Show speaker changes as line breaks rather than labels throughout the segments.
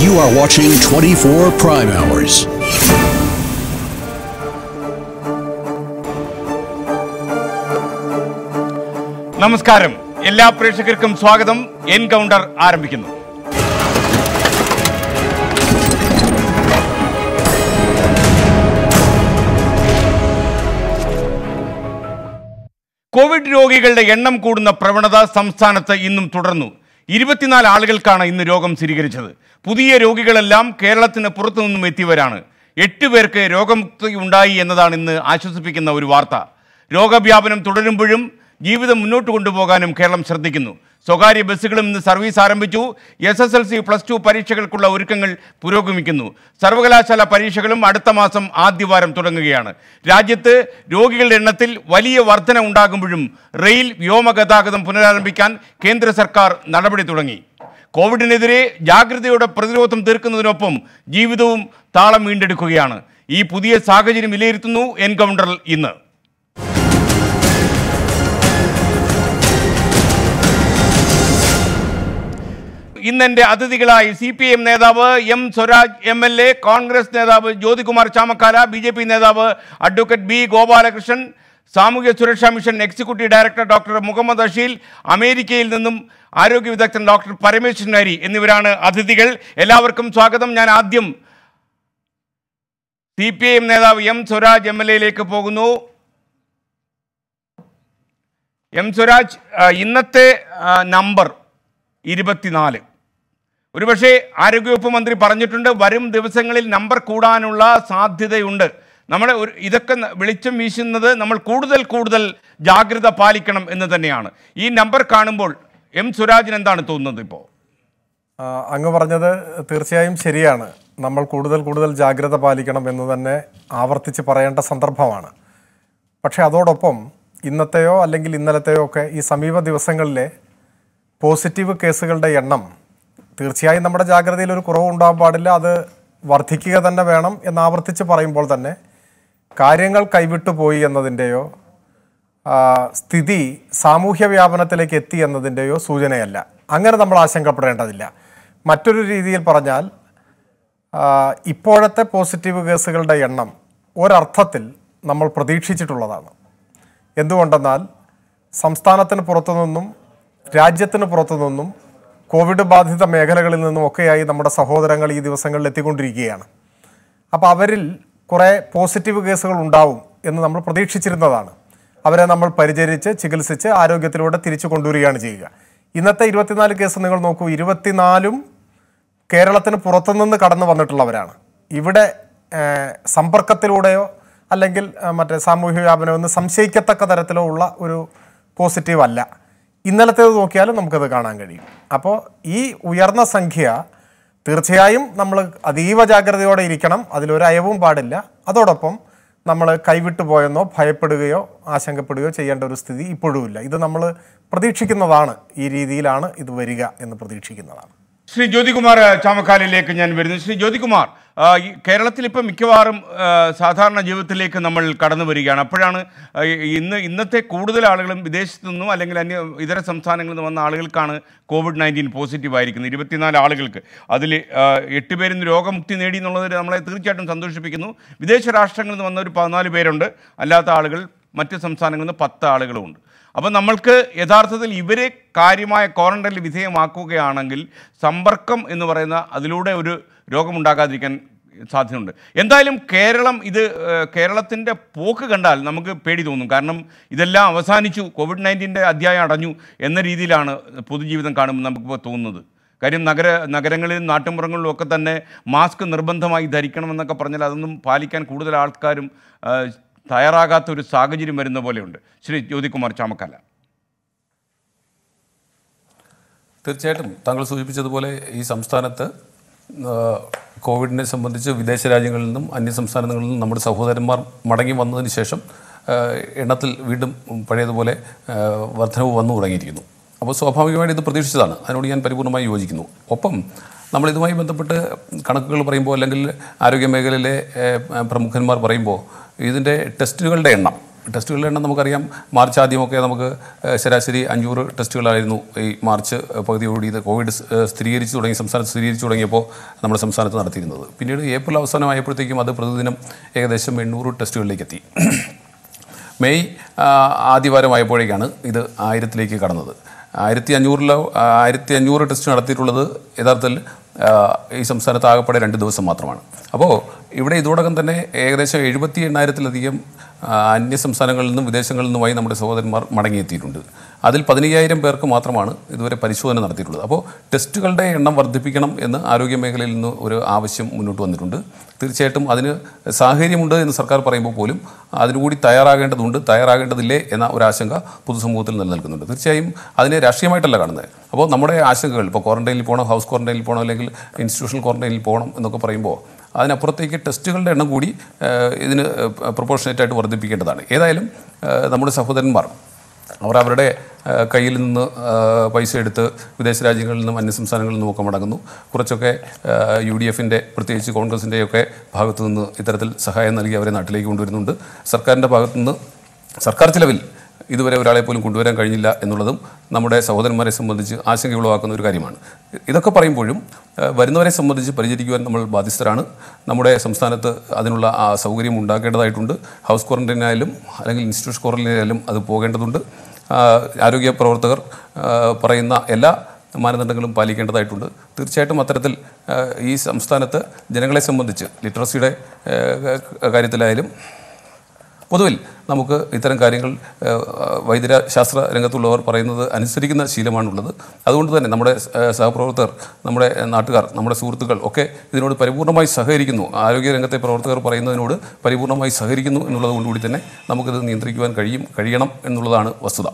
You are watching 24 Prime Hours.
നമസ്കാരം, എല്ലാ പ്രേക്ഷകർക്കും സ്വാഗതം. എൻകൗണ്ടർ ആരംഭിക്കുന്നു. കോവിഡ് രോഗികളുടെ എണ്ണം കൂടുന്ന പ്രവണത സംസ്ഥാനത്ത് ഇന്നും തുടർന്നു. 24 ആളുകൾക്കാണ് ഇന്ന് രോഗം സ്ഥിരീകരിച്ചത്. പുതിയ രോഗികളെല്ലാം കേരളത്തിന് പുറത്തുനിന്നും എത്തിയവരാണ്. 8 പേർക്ക് രോഗമുക്തി ഉണ്ടായി എന്നതാണ് ഇന്ന് ആശ്വസിപ്പിക്കുന്ന ഒരു വാർത്ത. രോഗവ്യാപനം തുടരുമ്പോഴും ജീവിതം മുന്നോട്ട് കൊണ്ടുപോകാനും കേരളം ശ്രദ്ധിക്കുന്നു. സ്വകാര്യ ബസ്സുകളും ഇന്ന് സർവീസ് ആരംഭിച്ചു. SSLC +2 പരീക്ഷകൾക്കുള്ള ഒരുക്കങ്ങൾ പുരോഗമിക്കുന്നു. സർവകലാശാല പരീക്ഷകളും അടുത്ത മാസം ആദ്യവാരം തുടങ്ങുകയാണ്. രാജ്യത്ത് രോഗികളുടെ എണ്ണത്തിൽ വലിയ വർധന ഉണ്ടാകുമ്പോഴും റെയിൽ വ്യോമഗതാഗതം പുനരാരംഭിക്കാൻ കേന്ദ്ര സർക്കാർ നടപടി തുടങ്ങി. കോവിഡിനെതിരെ ജാഗ്രതയോടെ പ്രതിരോധം തീർക്കുന്നതിനൊപ്പം ജീവിതവും താളം വീണ്ടെടുക്കുകയാണ്. ഈ പുതിയ സാഹചര്യം വിലയിരുത്തുന്നു എൻകൗണ്ടറിൽ ഇന്ന്. ഇന്നെൻ്റെ അതിഥികളായി CPM നേതാവ് M. സ്വരാജ് MLA, കോൺഗ്രസ് നേതാവ് ജ്യോതികുമാർ ചാമക്കാല, BJP നേതാവ് advocate B. Gopalakrishnan, Samoohya Suraksha mission executive director doctor Muhammad Asheel, അമേരിക്കയിൽ നിന്നും ആരോഗ്യ വിദഗ്ധൻ ഡോക്ടർ പരമേശ്വരൻ ഹരി എന്നിവരാണ് അതിഥികൾ. എല്ലാവർക്കും സ്വാഗതം. ഞാൻ ആദ്യം CPM നേതാവ് M. സ്വരാജ് MLA പോകുന്നു. M. സ്വരാജ്, ഇന്നത്തെ നമ്പർ 24. ഒരുപക്ഷെ ആരോഗ്യവകുപ്പ് മന്ത്രി പറഞ്ഞിട്ടുണ്ട് വരും ദിവസങ്ങളിൽ നമ്പർ കൂടാനുള്ള സാധ്യതയുണ്ട്. നമ്മളെ ഇതൊക്കെ വെളിച്ചം വീശുന്നത് നമ്മൾ കൂടുതൽ ജാഗ്രത പാലിക്കണം എന്ന് തന്നെയാണ്. ഈ നമ്പർ കാണുമ്പോൾ M. സ്വരാജിന് എന്താണ് തോന്നുന്നത്? ഇപ്പോൾ
അങ്ങ് പറഞ്ഞത് തീർച്ചയായും ശരിയാണ്. നമ്മൾ കൂടുതൽ ജാഗ്രത പാലിക്കണം എന്ന് തന്നെ ആവർത്തിച്ച് പറയേണ്ട സന്ദർഭമാണ്. പക്ഷേ അതോടൊപ്പം ഇന്നത്തെയോ അല്ലെങ്കിൽ ഇന്നലത്തെയോ ഒക്കെ ഈ സമീപ ദിവസങ്ങളിലെ പോസിറ്റീവ് കേസുകളുടെ എണ്ണം തീർച്ചയായും നമ്മുടെ ജാഗ്രതയിൽ ഒരു കുറവുണ്ടാകാൻ പാടില്ല. അത് വർദ്ധിക്കുക തന്നെ വേണം എന്ന് ആവർത്തിച്ച് പറയുമ്പോൾ തന്നെ കാര്യങ്ങൾ കൈവിട്ടു പോയി എന്നതിൻ്റെയോ സ്ഥിതി സാമൂഹ്യ വ്യാപനത്തിലേക്ക് എത്തി എന്നതിൻ്റെയോ സൂചനയല്ല. അങ്ങനെ നമ്മൾ ആശങ്കപ്പെടേണ്ടതില്ല. മറ്റൊരു രീതിയിൽ പറഞ്ഞാൽ ഇപ്പോഴത്തെ പോസിറ്റീവ് കേസുകളുടെ എണ്ണം ഒരർത്ഥത്തിൽ നമ്മൾ പ്രതീക്ഷിച്ചിട്ടുള്ളതാണ്. എന്തുകൊണ്ടെന്നാൽ സംസ്ഥാനത്തിന് പുറത്തുനിന്നും രാജ്യത്തിന് പുറത്തുനിന്നും കോവിഡ് ബാധിത മേഖലകളിൽ നിന്നും ഒക്കെയായി നമ്മുടെ സഹോദരങ്ങൾ ഈ ദിവസങ്ങളിൽ എത്തിക്കൊണ്ടിരിക്കുകയാണ്. അപ്പോൾ അവരിൽ കുറേ പോസിറ്റീവ് കേസുകൾ ഉണ്ടാവും എന്ന് നമ്മൾ പ്രതീക്ഷിച്ചിരുന്നതാണ്. അവരെ നമ്മൾ പരിചരിച്ച് ചികിത്സിച്ച് ആരോഗ്യത്തിലൂടെ തിരിച്ചു കൊണ്ടുവരികയാണ് ചെയ്യുക. ഇന്നത്തെ 24 കേസ് നിങ്ങൾ നോക്കൂ. 24 കേരളത്തിന് പുറത്തുനിന്ന് കടന്നു വന്നിട്ടുള്ളവരാണ്. ഇവിടെ സമ്പർക്കത്തിലൂടെയോ അല്ലെങ്കിൽ മറ്റേ സാമൂഹ്യ വ്യാപനം എന്ന് സംശയിക്കത്തക്ക തരത്തിലോ ഉള്ള ഒരു പോസിറ്റീവ് അല്ല. ഇന്നലത്തേത് നോക്കിയാലും നമുക്കത് കാണാൻ കഴിയും. അപ്പോൾ ഈ ഉയർന്ന സംഖ്യ തീർച്ചയായും നമ്മൾ അതീവ ജാഗ്രതയോടെ ഇരിക്കണം. അതിലൊരു അയവും പാടില്ല. അതോടൊപ്പം നമ്മൾ കൈവിട്ടു പോയെന്നോ ഭയപ്പെടുകയോ ആശങ്കപ്പെടുകയോ ചെയ്യേണ്ട ഒരു സ്ഥിതി ഇപ്പോഴും ഇല്ല. ഇത് നമ്മൾ പ്രതീക്ഷിക്കുന്നതാണ്. ഈ രീതിയിലാണ് ഇത് വരിക എന്ന് പ്രതീക്ഷിക്കുന്നതാണ്.
ശ്രീ ജ്യോതികുമാർ ചാമക്കാലിലേക്ക് ഞാൻ വരുന്നു. ശ്രീ ജ്യോതികുമാർ, കേരളത്തിൽ ഇപ്പം മിക്കവാറും സാധാരണ ജീവിതത്തിലേക്ക് നമ്മൾ കടന്നു വരികയാണ്. അപ്പോഴാണ് ഇന്നത്തെ കൂടുതൽ ആളുകളും വിദേശത്തു നിന്നും അല്ലെങ്കിൽ ഇതര സംസ്ഥാനങ്ങളിൽ നിന്ന് വന്ന ആളുകൾക്കാണ് COVID-19 പോസിറ്റീവ് ആയിരിക്കുന്നത്. 24 ആളുകൾക്ക്. അതിൽ 8 പേരിൽ രോഗമുക്തി നേടി എന്നുള്ളത് നമ്മളെ തീർച്ചയായിട്ടും സന്തോഷിപ്പിക്കുന്നു. വിദേശ രാഷ്ട്രങ്ങളിൽ നിന്ന് വന്ന ഒരു 14 പേരുണ്ട്. അല്ലാത്ത ആളുകൾ മറ്റ് സംസ്ഥാനങ്ങളിൽ നിന്ന് 10 ആളുകളുമുണ്ട്. അപ്പോൾ നമ്മൾക്ക് യഥാർത്ഥത്തിൽ ഇവരെ കാര്യമായ ക്വാറന്റൈനിൽ വിധേയമാക്കുകയാണെങ്കിൽ സമ്പർക്കം എന്ന് പറയുന്ന അതിലൂടെ ഒരു രോഗമുണ്ടാകാതിരിക്കാൻ സാധ്യതയുണ്ട്. എന്തായാലും കേരളത്തിൻ്റെ പോക്ക് കണ്ടാൽ നമുക്ക് പേടി തോന്നും. കാരണം ഇതെല്ലാം അവസാനിച്ചു, COVID-19 അധ്യായം അടഞ്ഞു എന്ന രീതിയിലാണ് പൊതുജീവിതം കാണുമ്പോൾ നമുക്കിപ്പോൾ തോന്നുന്നത്. കാര്യം നഗരങ്ങളിലും നാട്ടുമ്പുറങ്ങളിലും ഒക്കെ തന്നെ മാസ്ക് നിർബന്ധമായി ധരിക്കണമെന്നൊക്കെ പറഞ്ഞാൽ അതൊന്നും പാലിക്കാൻ കൂടുതൽ ആൾക്കാരും തയ്യാറാകാത്ത ഒരു സാഹചര്യം വരുന്ന പോലെയുണ്ട്. ശ്രീ ജ്യോതികുമാർ ചാമക്കാല.
തീർച്ചയായിട്ടും താങ്കൾ സൂചിപ്പിച്ചതുപോലെ ഈ സംസ്ഥാനത്ത് കോവിഡിനെ സംബന്ധിച്ച് വിദേശ രാജ്യങ്ങളിൽ നിന്നും അന്യ സംസ്ഥാനങ്ങളിൽ നിന്നും നമ്മുടെ സഹോദരന്മാർ മടങ്ങി വന്നതിന് ശേഷം എണ്ണത്തിൽ വീണ്ടും പഴയതുപോലെ വർധനവ് വന്നു തുടങ്ങിയിരിക്കുന്നു. അപ്പോൾ സ്വാഭാവികമായിട്ട് ഇത് പ്രതീക്ഷിച്ചതാണ്. അതിനോട് ഞാൻ പരിപൂർണമായി യോജിക്കുന്നു. ഒപ്പം നമ്മളിതുമായി ബന്ധപ്പെട്ട് കണക്കുകൾ പറയുമ്പോൾ അല്ലെങ്കിൽ ആരോഗ്യ മേഖലയിലെ പ്രമുഖന്മാർ പറയുമ്പോൾ ഇതിൻ്റെ ടെസ്റ്റുകളുടെ എണ്ണം ടെസ്റ്റുകളുടെ എണ്ണം നമുക്കറിയാം. മാർച്ച് ആദ്യമൊക്കെ നമുക്ക് ശരാശരി 500 ടെസ്റ്റുകളായിരുന്നു ഈ മാർച്ച് പകുതിയോടുകൂടി ഇത് കോവിഡ് സംസ്ഥാനത്ത് സ്ഥിരീകരിച്ചു തുടങ്ങിയപ്പോൾ നമ്മുടെ സംസ്ഥാനത്ത് നടത്തിയിരുന്നത്. പിന്നീട് ഏപ്രിൽ അവസാനമായപ്പോഴത്തേക്കും അത് പ്രതിദിനം ഏകദേശം 800 ടെസ്റ്റുകളിലേക്ക് എത്തി. മെയ് ആദ്യവാരമായപ്പോഴേക്കാണ് ഇത് 1000-ലേക്ക് കടന്നത്. 1500 ടെസ്റ്റ് നടത്തിയിട്ടുള്ളത് യഥാർത്ഥത്തിൽ ഈ സംസ്ഥാനത്ത് ആകെപ്പാടെ 2 ദിവസം മാത്രമാണ്. അപ്പോൾ ഇവിടെ ഇതോടകം തന്നെ ഏകദേശം 78,000-ലധികം അന്യ സംസ്ഥാനങ്ങളിൽ നിന്നും വിദേശങ്ങളിൽ നിന്നുമായി നമ്മുടെ സഹോദരന്മാർ മടങ്ങിയെത്തിയിട്ടുണ്ട്. അതിൽ 15,000 പേർക്ക് മാത്രമാണ് ഇതുവരെ പരിശോധന നടത്തിയിട്ടുള്ളത്. അപ്പോൾ ടെസ്റ്റുകളുടെ എണ്ണം വർദ്ധിപ്പിക്കണം എന്ന് ആരോഗ്യ മേഖലയിൽ നിന്ന് ഒരു ആവശ്യം മുന്നോട്ട് വന്നിട്ടുണ്ട്. തീർച്ചയായിട്ടും അതിന് സാഹചര്യമുണ്ട് എന്ന് സർക്കാർ പറയുമ്പോൾ പോലും അതിനുകൂടി തയ്യാറാകേണ്ടതില്ലേ എന്ന ഒരാശങ്ക പൊതുസമൂഹത്തിൽ നിലനിൽക്കുന്നുണ്ട്. തീർച്ചയായും അതിനെ രാഷ്ട്രീയമായിട്ടല്ല കാണുന്നത്. അപ്പോൾ നമ്മുടെ ആശങ്കകൾ ഇപ്പോൾ ക്വാറന്റൈനിൽ പോകണം, ഹൗസ് ക്വാറന്റൈനിൽ പോകണം, അല്ലെങ്കിൽ ഇൻസ്റ്റിറ്റ്യൂഷണൽ ക്വാറന്റൈനിൽ പോകണം എന്നൊക്കെ പറയുമ്പോൾ അതിനപ്പുറത്തേക്ക് ടെസ്റ്റുകളുടെ എണ്ണം കൂടി ഇതിന് പ്രൊപ്പോർഷനേറ്റായിട്ട് വർദ്ധിപ്പിക്കേണ്ടതാണ്. ഏതായാലും നമ്മുടെ സഹോദരന്മാർ അവരുടെ കയ്യിൽ നിന്ന് പൈസ എടുത്ത് വിദേശ രാജ്യങ്ങളിൽ നിന്നും അന്യ സംസ്ഥാനങ്ങളിൽ നിന്നുമൊക്കെ മടങ്ങുന്നു. കുറച്ചൊക്കെ UDF-ൻ്റെ പ്രത്യേകിച്ച് കോൺഗ്രസിൻ്റെയൊക്കെ ഭാഗത്തു നിന്ന് ഇത്തരത്തിൽ സഹായം നൽകി അവരെ നാട്ടിലേക്ക് കൊണ്ടുവരുന്നുണ്ട്. സർക്കാരിൻ്റെ ഭാഗത്തുനിന്ന് സർക്കാർ ചിലവിൽ ഇതുവരെ ഒരാളെ പോലും കൊണ്ടുവരാൻ കഴിഞ്ഞില്ല എന്നുള്ളതും നമ്മുടെ സഹോദരന്മാരെ സംബന്ധിച്ച് ആശങ്കയുളവാക്കുന്ന ഒരു കാര്യമാണ്. ഇതൊക്കെ പറയുമ്പോഴും വരുന്നവരെ സംബന്ധിച്ച് പരിചരിക്കുവാൻ നമ്മൾ ബാധ്യസ്ഥരാണ്. നമ്മുടെ സംസ്ഥാനത്ത് അതിനുള്ള സൗകര്യം ഉണ്ടാക്കേണ്ടതായിട്ടുണ്ട്. ഹൗസ് ക്വാറന്റൈനായാലും അല്ലെങ്കിൽ ഇൻസ്റ്റിറ്റ്യൂഷൻ ക്വാറന്റൈനായാലും അത് പോകേണ്ടതുണ്ട്. ആരോഗ്യ പ്രവർത്തകർ പറയുന്ന എല്ലാ മാനദണ്ഡങ്ങളും പാലിക്കേണ്ടതായിട്ടുണ്ട്. തീർച്ചയായിട്ടും അത്തരത്തിൽ ഈ സംസ്ഥാനത്ത് ജനങ്ങളെ സംബന്ധിച്ച് ലിറ്ററസിയുടെ കാര്യത്തിലായാലും പൊതുവിൽ നമുക്ക് ഇത്തരം കാര്യങ്ങൾ വൈദ്യശാസ്ത്ര രംഗത്തുള്ളവർ പറയുന്നത് അനുസരിക്കുന്ന ശീലമാണുള്ളത്. അതുകൊണ്ട് തന്നെ നമ്മുടെ സഹപ്രവർത്തകർ, നമ്മുടെ നാട്ടുകാർ, നമ്മുടെ സുഹൃത്തുക്കൾ ഒക്കെ ഇതിനോട് പരിപൂർണമായി സഹകരിക്കുന്നു. ആരോഗ്യരംഗത്തെ പ്രവർത്തകർ പറയുന്നതിനോട് പരിപൂർണമായി സഹകരിക്കുന്നു എന്നുള്ളത് കൊണ്ടുകൂടി തന്നെ നമുക്കിത് നിയന്ത്രിക്കുവാൻ കഴിയണം എന്നുള്ളതാണ് വസ്തുത.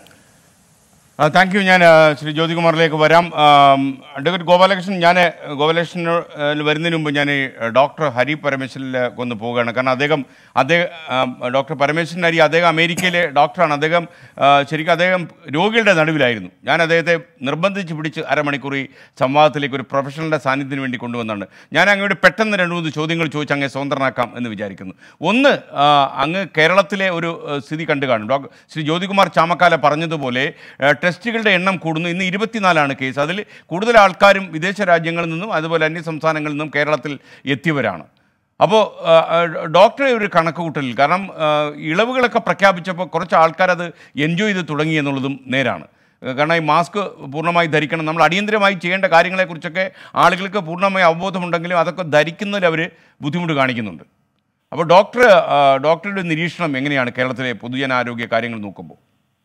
Thank you. ഞാൻ ശ്രീ ജ്യോതികുമാറിലേക്ക് വരാം. അഡ്വക്കേറ്റ് ഗോപാലകൃഷ്ണൻ, ഗോപാലകൃഷ്ണൻ വരുന്നതിന് മുമ്പ് ഞാൻ ഡോക്ടർ ഹരി പരമേശ്വരനിലേക്ക് ഒന്ന് പോവുകയാണ്. കാരണം അദ്ദേഹം ഡോക്ടർ പരമേശ്വരൻ ഹരി അദ്ദേഹം അമേരിക്കയിലെ ഡോക്ടറാണ്. ശരിക്കും അദ്ദേഹം രോഗികളുടെ നടുവിലായിരുന്നു. ഞാൻ അദ്ദേഹത്തെ നിർബന്ധിച്ച് പിടിച്ച് അരമണിക്കൂർ ഈ സംവാദത്തിലേക്ക് ഒരു പ്രൊഫഷണലിൻ്റെ സാന്നിധ്യത്തിന് വേണ്ടി കൊണ്ടുവന്നുണ്ട്. ഞാൻ അങ്ങോട്ട് പെട്ടെന്ന് 2-3 ചോദ്യങ്ങൾ ചോദിച്ച് അങ്ങ് സ്വതന്ത്രനാക്കാം എന്ന് വിചാരിക്കുന്നു. ഒന്ന്, അങ്ങ് കേരളത്തിലെ ഒരു സ്ഥിതി കണ്ടു കാണും. ശ്രീ ജ്യോതികുമാർ ചാമക്കാല പറഞ്ഞതുപോലെ ടെസ്റ്റുകളുടെ എണ്ണം കൂടുന്നു. ഇന്ന് 24 കേസ്. അതിൽ കൂടുതൽ ആൾക്കാരും വിദേശ രാജ്യങ്ങളിൽ നിന്നും അതുപോലെ അന്യ സംസ്ഥാനങ്ങളിൽ നിന്നും കേരളത്തിൽ എത്തിയവരാണ്. അപ്പോൾ ഡോക്ടറെ ഒരു കണക്കുകൂട്ടലിൽ, കാരണം ഇളവുകളൊക്കെ പ്രഖ്യാപിച്ചപ്പോൾ കുറച്ച് ആൾക്കാരത് എൻജോയ് ചെയ്ത് തുടങ്ങി എന്നുള്ളതും നേരാണ്. കാരണം ഈ മാസ്ക് പൂർണ്ണമായി ധരിക്കണം, നമ്മൾ അടിയന്തരമായി ചെയ്യേണ്ട കാര്യങ്ങളെക്കുറിച്ചൊക്കെ ആളുകൾക്ക് പൂർണ്ണമായി അവബോധമുണ്ടെങ്കിലും അതൊക്കെ ധരിക്കുന്നതിൽ അവർ ബുദ്ധിമുട്ട് കാണിക്കുന്നുണ്ട്. അപ്പോൾ ഡോക്ടറുടെ നിരീക്ഷണം എങ്ങനെയാണ് കേരളത്തിലെ പൊതുജനാരോഗ്യ കാര്യങ്ങൾ നോക്കുമ്പോൾ?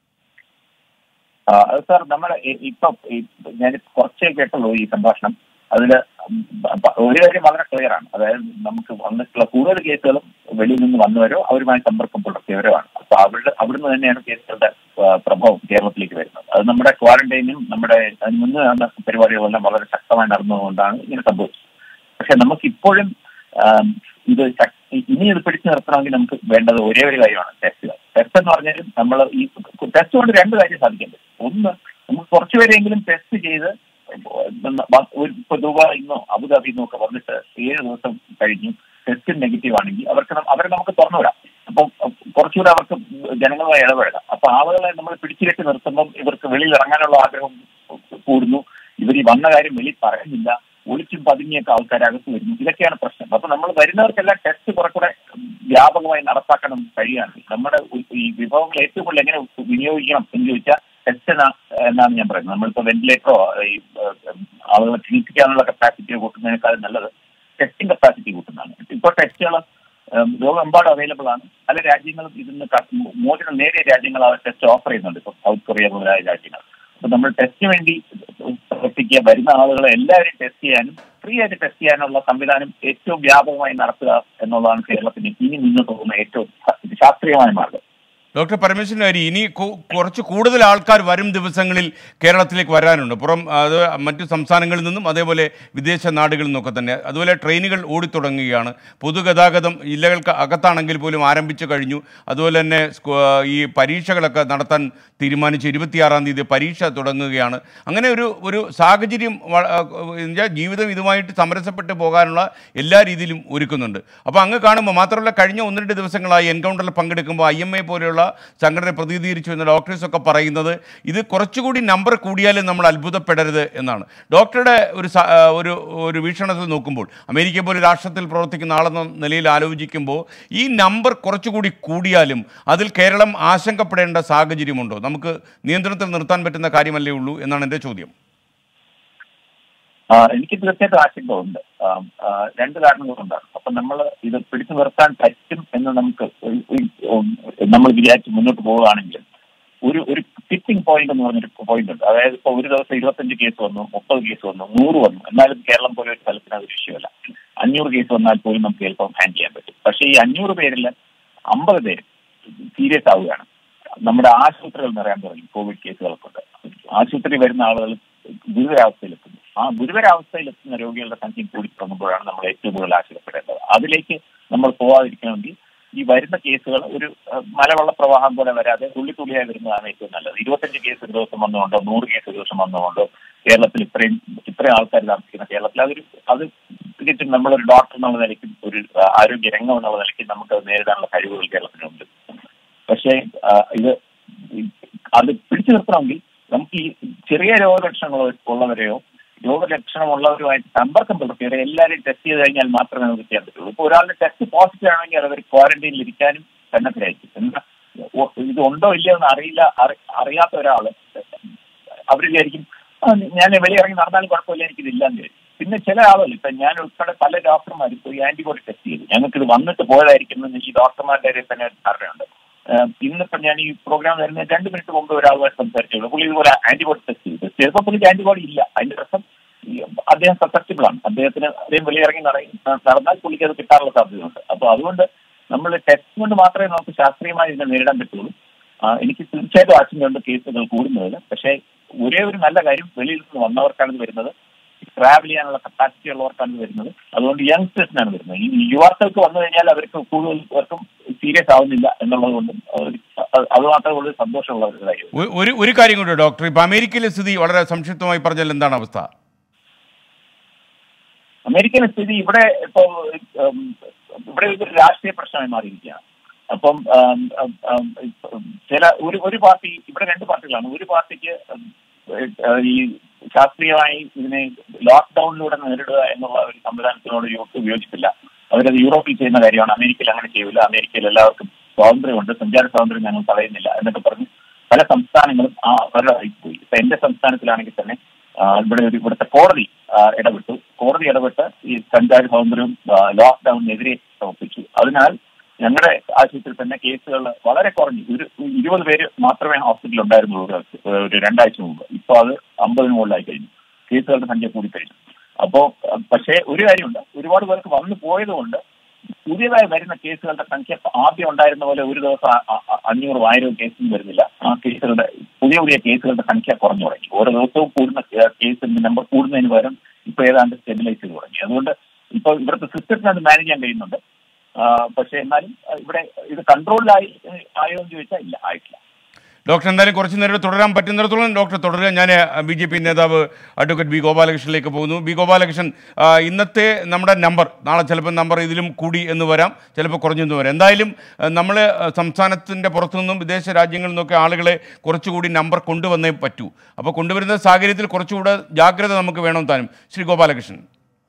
സാർ, നമ്മൾ ഞാൻ കുറച്ചേ കേട്ടുള്ളൂ ഈ സംഭാഷണം. അതിൽ ഒരു കാര്യം വളരെ ക്ലിയർ ആണ്. അതായത് നമുക്ക് വന്നിട്ടുള്ള കൂടുതൽ കേസുകളും വെളിയിൽ നിന്ന് വന്നവരോ അവരുമായി സമ്പർക്കം പുലർത്തിയവരോ ആണ്. അപ്പൊ അവിടുന്ന് തന്നെയാണ് കേസുകളുടെ പ്രഭാവം കേരളത്തിലേക്ക് വരുന്നത്. അത് നമ്മുടെ ക്വാറന്റൈനും നമ്മുടെ അതിന് മുന്നേ നടന്ന പരിപാടികളെല്ലാം വളരെ ശക്തമായി നടന്നതുകൊണ്ടാണ് ഇങ്ങനെ സംഭവിച്ചത്. പക്ഷെ നമുക്കിപ്പോഴും ഇനി ഇത് പിടിച്ചു നിർത്തണമെങ്കിൽ നമുക്ക് വേണ്ടത് ഒരേ ഒരു കാര്യമാണ് ടെസ്റ്റുകൾ. ടെസ്റ്റ് എന്ന് പറഞ്ഞാലും നമ്മൾ ഈ ടെസ്റ്റ് കൊണ്ട് 2 കാര്യം സാധിക്കാൻ പറ്റും. ഒന്ന്, നമുക്ക് കുറച്ചുപേരെങ്കിലും ടെസ്റ്റ് ചെയ്ത് ഇപ്പൊ ദുബായിൽ നിന്നോ അബുദാബിയിൽ നിന്നോ ഒക്കെ വന്നിട്ട് 7 ദിവസം കഴിഞ്ഞു ടെസ്റ്റ് നെഗറ്റീവ് ആണെങ്കിൽ അവരെ നമുക്ക് തുറന്നു വിടാം. അപ്പം കുറച്ചുകൂടെ അവർക്ക് ജനങ്ങളുമായി ഇടപെടാം. അപ്പൊ ആളുകളെ നമ്മൾ പിടിച്ചിട്ട് നിർത്തുമ്പം ഇവർക്ക് വെളിയിൽ ഇറങ്ങാനുള്ള ആഗ്രഹം കൂടുന്നു. ഇവർ ഈ വന്ന കാര്യം വെളിയിൽ പറയുന്നില്ല, ഒളിച്ചും പതുങ്ങിയൊക്കെ ആൾക്കാരകത്ത് വരുന്നു. ഇതൊക്കെയാണ് പ്രശ്നം. അപ്പൊ നമ്മൾ വരുന്നവർക്കെല്ലാം ടെസ്റ്റ് കുറച്ചുകൂടെ വ്യാപകമായി നടപ്പാക്കണം കഴിയുകയാണ്. നമ്മുടെ ഈ വിഭവങ്ങൾ ഏറ്റവും കൂടുതൽ എങ്ങനെ വിനിയോഗിക്കണം എന്ന് ചോദിച്ചാൽ ടെസ്റ്റ് എന്നാണ് ഞാൻ പറയുന്നത്. നമ്മളിപ്പോൾ വെന്റിലേറ്ററോ ഈ ആളുകളെ ചികിത്സിക്കാനുള്ള കപ്പാസിറ്റി കൂട്ടുന്നതിനേക്കാളും നല്ലത് ടെസ്റ്റിംഗ് കപ്പാസിറ്റി കൂട്ടുന്നതാണ്. ഇപ്പോൾ ടെസ്റ്റുകൾ ലോകമെമ്പാടും അവൈലബിൾ ആണ്. പല രാജ്യങ്ങളും ഇതിന് മോചനം നേടിയ രാജ്യങ്ങൾ ആ ടെസ്റ്റ് ഓഫർ ചെയ്യുന്നുണ്ട്. ഇപ്പോൾ സൗത്ത് കൊറിയ മുതലായ രാജ്യങ്ങൾ. അപ്പൊ നമ്മൾ ടെസ്റ്റിന് വേണ്ടി പ്രവർത്തിക്കുക, വരുന്ന ആളുകളെ എല്ലാവരെയും ടെസ്റ്റ് ചെയ്യാനും ഫ്രീ ആയിട്ട് ടെസ്റ്റ് ചെയ്യാനുള്ള സംവിധാനം ഏറ്റവും വ്യാപകമായി നടത്തുക എന്നുള്ളതാണ് കേരളത്തിന് ഇനി മുന്നോട്ട് പോകുന്ന ഏറ്റവും ശാസ്ത്രീയമായ മാർഗം.
ഡോക്ടർ പരമേശ്വരൻ ഹരി, ഇനി കുറച്ച് കൂടുതൽ ആൾക്കാർ വരും ദിവസങ്ങളിൽ കേരളത്തിലേക്ക് വരാനുണ്ട്. അത് മറ്റു സംസ്ഥാനങ്ങളിൽ നിന്നും അതേപോലെ വിദേശ നാടുകളിൽ നിന്നൊക്കെ തന്നെ. അതുപോലെ ട്രെയിനുകൾ ഓടിത്തുടങ്ങുകയാണ്. പൊതുഗതാഗതം ജില്ലകൾക്ക് അകത്താണെങ്കിൽ പോലും ആരംഭിച്ചു കഴിഞ്ഞു. അതുപോലെ തന്നെ ഈ പരീക്ഷകളൊക്കെ നടത്താൻ തീരുമാനിച്ചു. 26-ാം തീയതി പരീക്ഷ തുടങ്ങുകയാണ്. അങ്ങനെ ഒരു സാഹചര്യം ജീവിതം ഇതുമായിട്ട് സമരസപ്പെട്ട് പോകാനുള്ള എല്ലാ രീതിയിലും ഒരുക്കുന്നുണ്ട്. അപ്പോൾ അങ്ങ് കാണുമ്പോൾ മാത്രമല്ല, കഴിഞ്ഞ 1-2 ദിവസങ്ങളായി എൻകൗണ്ടറിൽ പങ്കെടുക്കുമ്പോൾ IMA പോലെയുള്ള സംഘടന പ്രതിനിധീകരിച്ചു എന്ന ഡോക്ടേഴ്സൊക്കെ പറയുന്നത് ഇത് കുറച്ചുകൂടി നമ്പർ കൂടിയാലും നമ്മൾ അത്ഭുതപ്പെടരുത് എന്നാണ്. ഡോക്ടറുടെ ഒരു വീക്ഷണത്തിൽ നോക്കുമ്പോൾ, അമേരിക്ക പോലെ രാഷ്ട്രത്തിൽ പ്രവർത്തിക്കുന്ന ആളെന്ന നിലയിൽ ആലോചിക്കുമ്പോൾ ഈ നമ്പർ കുറച്ചുകൂടി കൂടിയാലും അതിൽ കേരളം ആശങ്കപ്പെടേണ്ട സാഹചര്യമുണ്ടോ? നമുക്ക് നിയന്ത്രണത്തിൽ നിർത്താൻ പറ്റുന്ന കാര്യമല്ലേ ഉള്ളൂ എന്നാണ് എൻ്റെ ചോദ്യം.
എനിക്ക് തീർച്ചയായിട്ടും ആശങ്ക ഉണ്ട്. 2 കാരണങ്ങൾ കൊണ്ടാണ്. അപ്പൊ നമ്മൾ ഇത് പിടിച്ചു നിർത്താൻ പറ്റും എന്ന് നമ്മൾ വിചാരിച്ച് മുന്നോട്ട് പോവുകയാണെങ്കിൽ ഒരു ഫിറ്റിംഗ് പോയിന്റ് എന്ന് പറഞ്ഞൊരു പോയിന്റ് ഉണ്ട്. അതായത് ഇപ്പൊ ഒരു ദിവസം 25 കേസ് വന്നു, 30 കേസ് വന്നു, 100 വന്നു. എന്നാലും കേരളം പോലെ ഒരു സ്ഥലത്തിന് അത് വിഷയമല്ല. 500 കേസ് വന്നാൽ പോലും നമുക്ക് എളുപ്പം ഹാൻഡിൽ ചെയ്യാൻ പറ്റും. പക്ഷേ ഈ 500 പേരിൽ 50 പേര് സീരിയസ് ആവുകയാണ്. നമ്മുടെ ആശുപത്രികൾ നിറയാൻ തുടങ്ങി. കോവിഡ് കേസുകൾക്കുണ്ട്. ആശുപത്രി വരുന്ന ആളുകൾ ഗുരുതരാവസ്ഥയിലെത്തുന്നു. ആ ഗുരുതരാവസ്ഥയിലെത്തുന്ന രോഗികളുടെ സംഖ്യ കൂടി തുടങ്ങുമ്പോഴാണ് നമ്മൾ ഏറ്റവും കൂടുതൽ ആശങ്കപ്പെടേണ്ടത്. അതിലേക്ക് നമ്മൾ പോവാതിരിക്കണമെങ്കിൽ ഈ വരുന്ന കേസുകൾ ഒരു മലവെള്ള പ്രവാഹം പോലെ വരാതെ തുള്ളിത്തുള്ളിയായി വരുന്നതാണ് ഏറ്റവും നല്ലത്. 25 കേസ് ഒരു ദിവസം വന്നുകൊണ്ടോ 100 കേസ് ഒരു ദിവസം വന്നുകൊണ്ടോ കേരളത്തിൽ ഇത്രയും ആൾക്കാർ താമസിക്കുന്ന കേരളത്തിൽ അത് തികച്ചും നമ്മളൊരു ഡോക്ടർ എന്നുള്ള നിലയ്ക്കും ഒരു ആരോഗ്യ രംഗം എന്നുള്ള നിലയ്ക്കും നമുക്ക് അത് നേരിടാനുള്ള കഴിവുകൾ കേരളത്തിനുണ്ട്. പക്ഷേ അത് പിടിച്ചു നിർത്തണമെങ്കിൽ നമുക്ക് ഈ ചെറിയ രോഗലക്ഷണങ്ങൾ ഉള്ളവരെയോ രോഗലക്ഷണമുള്ളവരുമായിട്ട് സമ്പർക്കം പുലർത്തിയവരെ എല്ലാവരെയും ടെസ്റ്റ് ചെയ്ത് കഴിഞ്ഞാൽ മാത്രമേ നമുക്ക് ചെയ്യാൻ പറ്റുള്ളൂ. ഇപ്പോൾ ഒരാളുടെ ടെസ്റ്റ് പോസിറ്റീവ് ആണെങ്കിൽ അവർ ക്വാറന്റൈനിൽ ഇരിക്കാനും കണ്ടെത്തിലായിരിക്കും. എന്താ ഇത് ഉണ്ടോ ഇല്ലയോ എന്ന് അറിയാത്ത ഒരാൾ അവർ വിചാരിക്കും ഞാൻ വെളിയിറങ്ങി നടന്നാലും കുഴപ്പമില്ല, എനിക്കിതില്ലാന്ന് വരും. പിന്നെ ചില ആളുകൾ, ഇപ്പൊ ഞാൻ ഉൾപ്പെടെ പല ഡോക്ടർമാരും പോയി ആന്റിബോഡി ടെസ്റ്റ് ചെയ്തു. ഞങ്ങൾക്കിത് വന്നിട്ട് പോയതായിരിക്കും എന്ന് ഈ ഡോക്ടർമാരുടെ തന്നെ ധാരണയുണ്ട്. ഇന്നിപ്പം ഞാൻ ഈ പ്രോഗ്രാം വരുന്ന 2 മിനിറ്റ് മുമ്പ് ഒരാളുമായിട്ട് സംസാരിച്ചുള്ളൂ. പുള്ളി ഇതുപോലെ ആന്റിബോഡി ടെസ്റ്റ് ചെയ്തു. ചിലപ്പോൾ പുള്ളിക്ക് ആന്റിബോഡി ഇല്ല. അതിന്റെ പ്രശ്നം അദ്ദേഹം സസെപ്റ്റബിൾ ആണ്. അദ്ദേഹം വെളിയിറങ്ങി നടന്നാൽ പുള്ളിക്ക് അത് കിട്ടാനുള്ള സാധ്യതയുണ്ട്. അപ്പോൾ അതുകൊണ്ട് നമ്മൾ ടെസ്റ്റ് കൊണ്ട് മാത്രമേ നമുക്ക് ശാസ്ത്രീയമായി ഇതിനെ നേരിടാൻ പറ്റുള്ളൂ. എനിക്ക് തീർച്ചയായിട്ടും ആശങ്കയുണ്ട് കേസുകൾ കൂടുന്നതിന്. പക്ഷേ ഒരേ ഒരു നല്ല കാര്യം, വെളിയിൽ നിന്ന് വന്നവർക്കാണ് ഇത് വരുന്നത്. ട്രാവൽ ചെയ്യാനുള്ള കപ്പാസിറ്റി ഉള്ളവർക്കാണ് വരുന്നത്. അതുകൊണ്ട് യങ്സ്റ്റേഴ്സിനാണ് വരുന്നത്. ഈ യുവാക്കൾക്ക് വന്നു കഴിഞ്ഞാൽ അവർക്ക് കൂടുതൽ പേർക്കും സീരിയസ് ആവുന്നില്ല എന്നുള്ളത് കൊണ്ടും അത് മാത്രമേ ഉള്ളൂ സന്തോഷമുള്ള ഒരു കാര്യം.
ഒരു കാര്യം കൂടി ഡോക്ടർ, ഇപ്പൊ അമേരിക്കയിലെ സ്ഥിതി വളരെ സംക്ഷിപ്തമായി പറഞ്ഞാൽ എന്താണ് അവസ്ഥ?
അമേരിക്കയിലെ സ്ഥിതി ഇവിടെ ഒരു രാഷ്ട്രീയ പ്രശ്നമായി മാറിയിരിക്കുകയാണ്. അപ്പം ഒരു പാർട്ടി, ഇവിടെ 2 പാർട്ടികളാണ്. ഒരു പാർട്ടിക്ക് ഈ ശാസ്ത്രീയമായി ഇതിനെ ലോക്ക്ഡൌണിലൂടെ നേരിടുക എന്നുള്ള ഒരു സംവിധാനത്തിനോട് വിയോജിപ്പില്ല. അവരത് യൂറോപ്പിൽ ചെയ്യുന്ന കാര്യമാണ്. അമേരിക്കയിൽ അങ്ങനെ ചെയ്യില്ല. അമേരിക്കയിൽ എല്ലാവർക്കും സ്വാതന്ത്ര്യമുണ്ട്, സഞ്ചാര സ്വാതന്ത്ര്യം ഞങ്ങൾ തടയുന്നില്ല എന്നൊക്കെ പറഞ്ഞ് പല സംസ്ഥാനങ്ങളും അവരുടെ പോയി. ഇപ്പൊ എന്റെ സംസ്ഥാനത്തിലാണെങ്കിൽ തന്നെ ഇവിടുത്തെ കോടതി ഇടപെട്ട് ഈ സഞ്ചാര സ്വാതന്ത്ര്യവും ലോക്ക്ഡൌണിനെതിരെ സമർപ്പിച്ചു. അതിനാൽ ഞങ്ങളുടെ ആശുപത്രിയിൽ തന്നെ കേസുകൾ വളരെ കുറഞ്ഞു. 20 പേര് മാത്രമേ ഹോസ്പിറ്റലിൽ ഉണ്ടായിരുന്നുള്ളൂ ഒരു 2 ആഴ്ച മുമ്പ്. ഇപ്പോൾ അത് 50-ന് മുകളിലായി കഴിഞ്ഞു. കേസുകളുടെ സംഖ്യ കൂടിക്കഴിഞ്ഞു. അപ്പോൾ പക്ഷേ ഒരു കാര്യമുണ്ട്, ഒരുപാട് പേർക്ക് വന്നു പോയതുകൊണ്ട് പുതിയതായി വരുന്ന കേസുകളുടെ സംഖ്യ ആദ്യം ഉണ്ടായിരുന്ന പോലെ ഒരു ദിവസം 500-1000 കേസൊന്നും വരുന്നില്ല. ആ കേസുകളുടെ പുതിയ കേസുകളുടെ സംഖ്യ കുറഞ്ഞു തുടങ്ങി. ഓരോ ദിവസവും കൂടുന്ന കേസിന്റെ നമ്പർ കൂടുന്നതിന് പകരം ഇപ്പൊ ഏതാണ്ട് സ്റ്റെബിലൈസ് ചെയ്ത് തുടങ്ങി. അതുകൊണ്ട് ഇപ്പോൾ ഇവിടുത്തെ സിസ്റ്റത്തിന് അത് മാനേജ് ചെയ്യാൻ കഴിയുന്നുണ്ട്. പക്ഷെ എന്നാലും ഇവിടെ ഇത് കൺട്രോളിലായോ എന്ന് ചോദിച്ചാൽ ഇല്ല, ആയിട്ടില്ല.
ഡോക്ടർ എന്തായാലും കുറച്ച് നേരം തുടരാൻ പറ്റുന്നിടത്തോളം ഡോക്ടർ തുടരുക. ഞാൻ BJP നേതാവ് അഡ്വക്കേറ്റ് ബി ഗോപാലകൃഷ്ണനിലേക്ക് പോകുന്നു. ബി ഗോപാലകൃഷ്ണൻ, ഇന്നത്തെ നമ്മുടെ നമ്പർ നാളെ ചിലപ്പോൾ നമ്പർ ഇതിലും കൂടി എന്ന് വരാം, ചിലപ്പോൾ കുറഞ്ഞെന്ന് വരാം. എന്തായാലും നമ്മൾ സംസ്ഥാനത്തിൻ്റെ പുറത്തുനിന്നും വിദേശ രാജ്യങ്ങളിൽ നിന്നൊക്കെ ആളുകളെ കുറച്ചുകൂടി നമ്പർ കൊണ്ടുവന്നേ പറ്റൂ. അപ്പോൾ കൊണ്ടുവരുന്ന സാഹചര്യത്തിൽ കുറച്ചുകൂടെ ജാഗ്രത നമുക്ക് വേണം താനും. ശ്രീ ഗോപാലകൃഷ്ണൻ.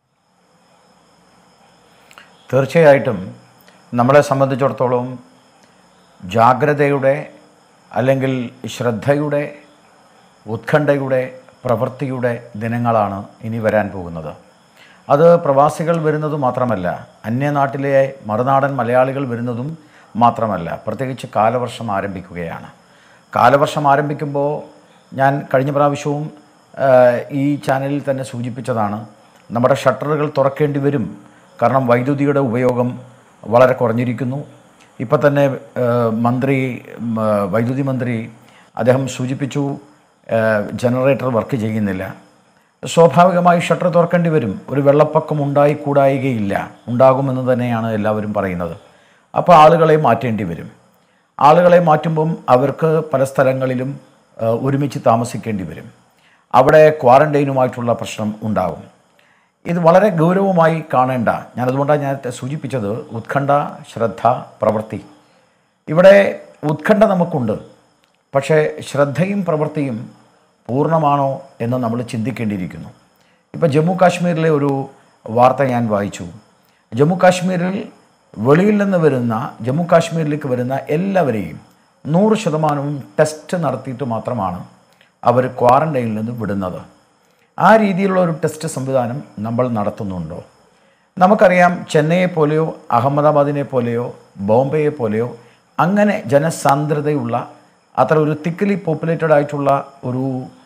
തീർച്ചയായിട്ടും നമ്മളെ സംബന്ധിച്ചിടത്തോളം ജാഗ്രതയുടെ അല്ലെങ്കിൽ ശ്രദ്ധയുടെ, ഉത്കണ്ഠയുടെ, പ്രവൃത്തിയുടെ ദിനങ്ങളാണ് ഇനി വരാൻ പോകുന്നത്. അത് പ്രവാസികൾ വരുന്നത് മാത്രമല്ല, അന്യനാട്ടിലെ മറുനാടൻ മലയാളികൾ വരുന്നതും മാത്രമല്ല, പ്രത്യേകിച്ച് കാലവർഷം ആരംഭിക്കുകയാണ്. കാലവർഷം ആരംഭിക്കുമ്പോൾ ഞാൻ കഴിഞ്ഞ പ്രാവശ്യവും ഈ ചാനലിൽ തന്നെ സൂചിപ്പിച്ചതാണ്, നമ്മുടെ ഷട്ടറുകൾ തുറക്കേണ്ടി വരും. കാരണം വൈദ്യുതിയുടെ ഉപയോഗം വളരെ കുറഞ്ഞിരിക്കുന്നു. ഇപ്പം തന്നെ മന്ത്രി വൈദ്യുതി മന്ത്രി അദ്ദേഹം സൂചിപ്പിച്ചു ജനറേറ്റർ വർക്ക് ചെയ്യുന്നില്ല. സ്വാഭാവികമായി ഷട്ടർ തുറക്കേണ്ടി വരും. ഒരു വെള്ളപ്പൊക്കം ഉണ്ടായിക്കൂടായികയില്ല, ഉണ്ടാകുമെന്ന് തന്നെയാണ് എല്ലാവരും പറയുന്നത്. അപ്പോൾ ആളുകളെ മാറ്റേണ്ടി വരും. ആളുകളെ മാറ്റുമ്പം അവർക്ക് പല സ്ഥലങ്ങളിലും ഒരുമിച്ച് താമസിക്കേണ്ടി വരും. അവിടെ ക്വാറൻറ്റൈനുമായിട്ടുള്ള പ്രശ്നം ഉണ്ടാകും. ഇത് വളരെ ഗൗരവമായി കാണേണ്ട, ഞാനതുകൊണ്ടാണ് ഞാൻ സൂചിപ്പിച്ചത് ഉത്കണ്ഠ, ശ്രദ്ധ, പ്രവൃത്തി. ഇവിടെ ഉത്കണ്ഠ നമുക്കുണ്ട്, പക്ഷേ ശ്രദ്ധയും പ്രവൃത്തിയും പൂർണ്ണമാണോ എന്ന് നമ്മൾ ചിന്തിക്കേണ്ടിയിരിക്കുന്നു. ഇപ്പോൾ ജമ്മു കാശ്മീരിലെ ഒരു വാർത്ത ഞാൻ വായിച്ചു. ജമ്മു കാശ്മീരിൽ വെളിയിൽ നിന്ന് വരുന്ന, ജമ്മു കാശ്മീരിലേക്ക് വരുന്ന എല്ലാവരെയും 100% ടെസ്റ്റ് നടത്തിയിട്ട് മാത്രമാണ് അവർ ക്വാറൻറ്റൈനിൽ നിന്ന് വിടുന്നത്. ആ രീതിയിലുള്ള ഒരു ടെസ്റ്റ് സംവിധാനം നമ്മൾ നടത്തുന്നുണ്ടോ? നമുക്കറിയാം, ചെന്നൈയെ പോലെയോ അഹമ്മദാബാദിനെ പോലെയോ ബോംബെയെ പോലെയോ അങ്ങനെ ജനസാന്ദ്രതയുള്ള അത്ര ഒരു തിക്കലി പോപ്പുലേറ്റഡ് ആയിട്ടുള്ള ഒരു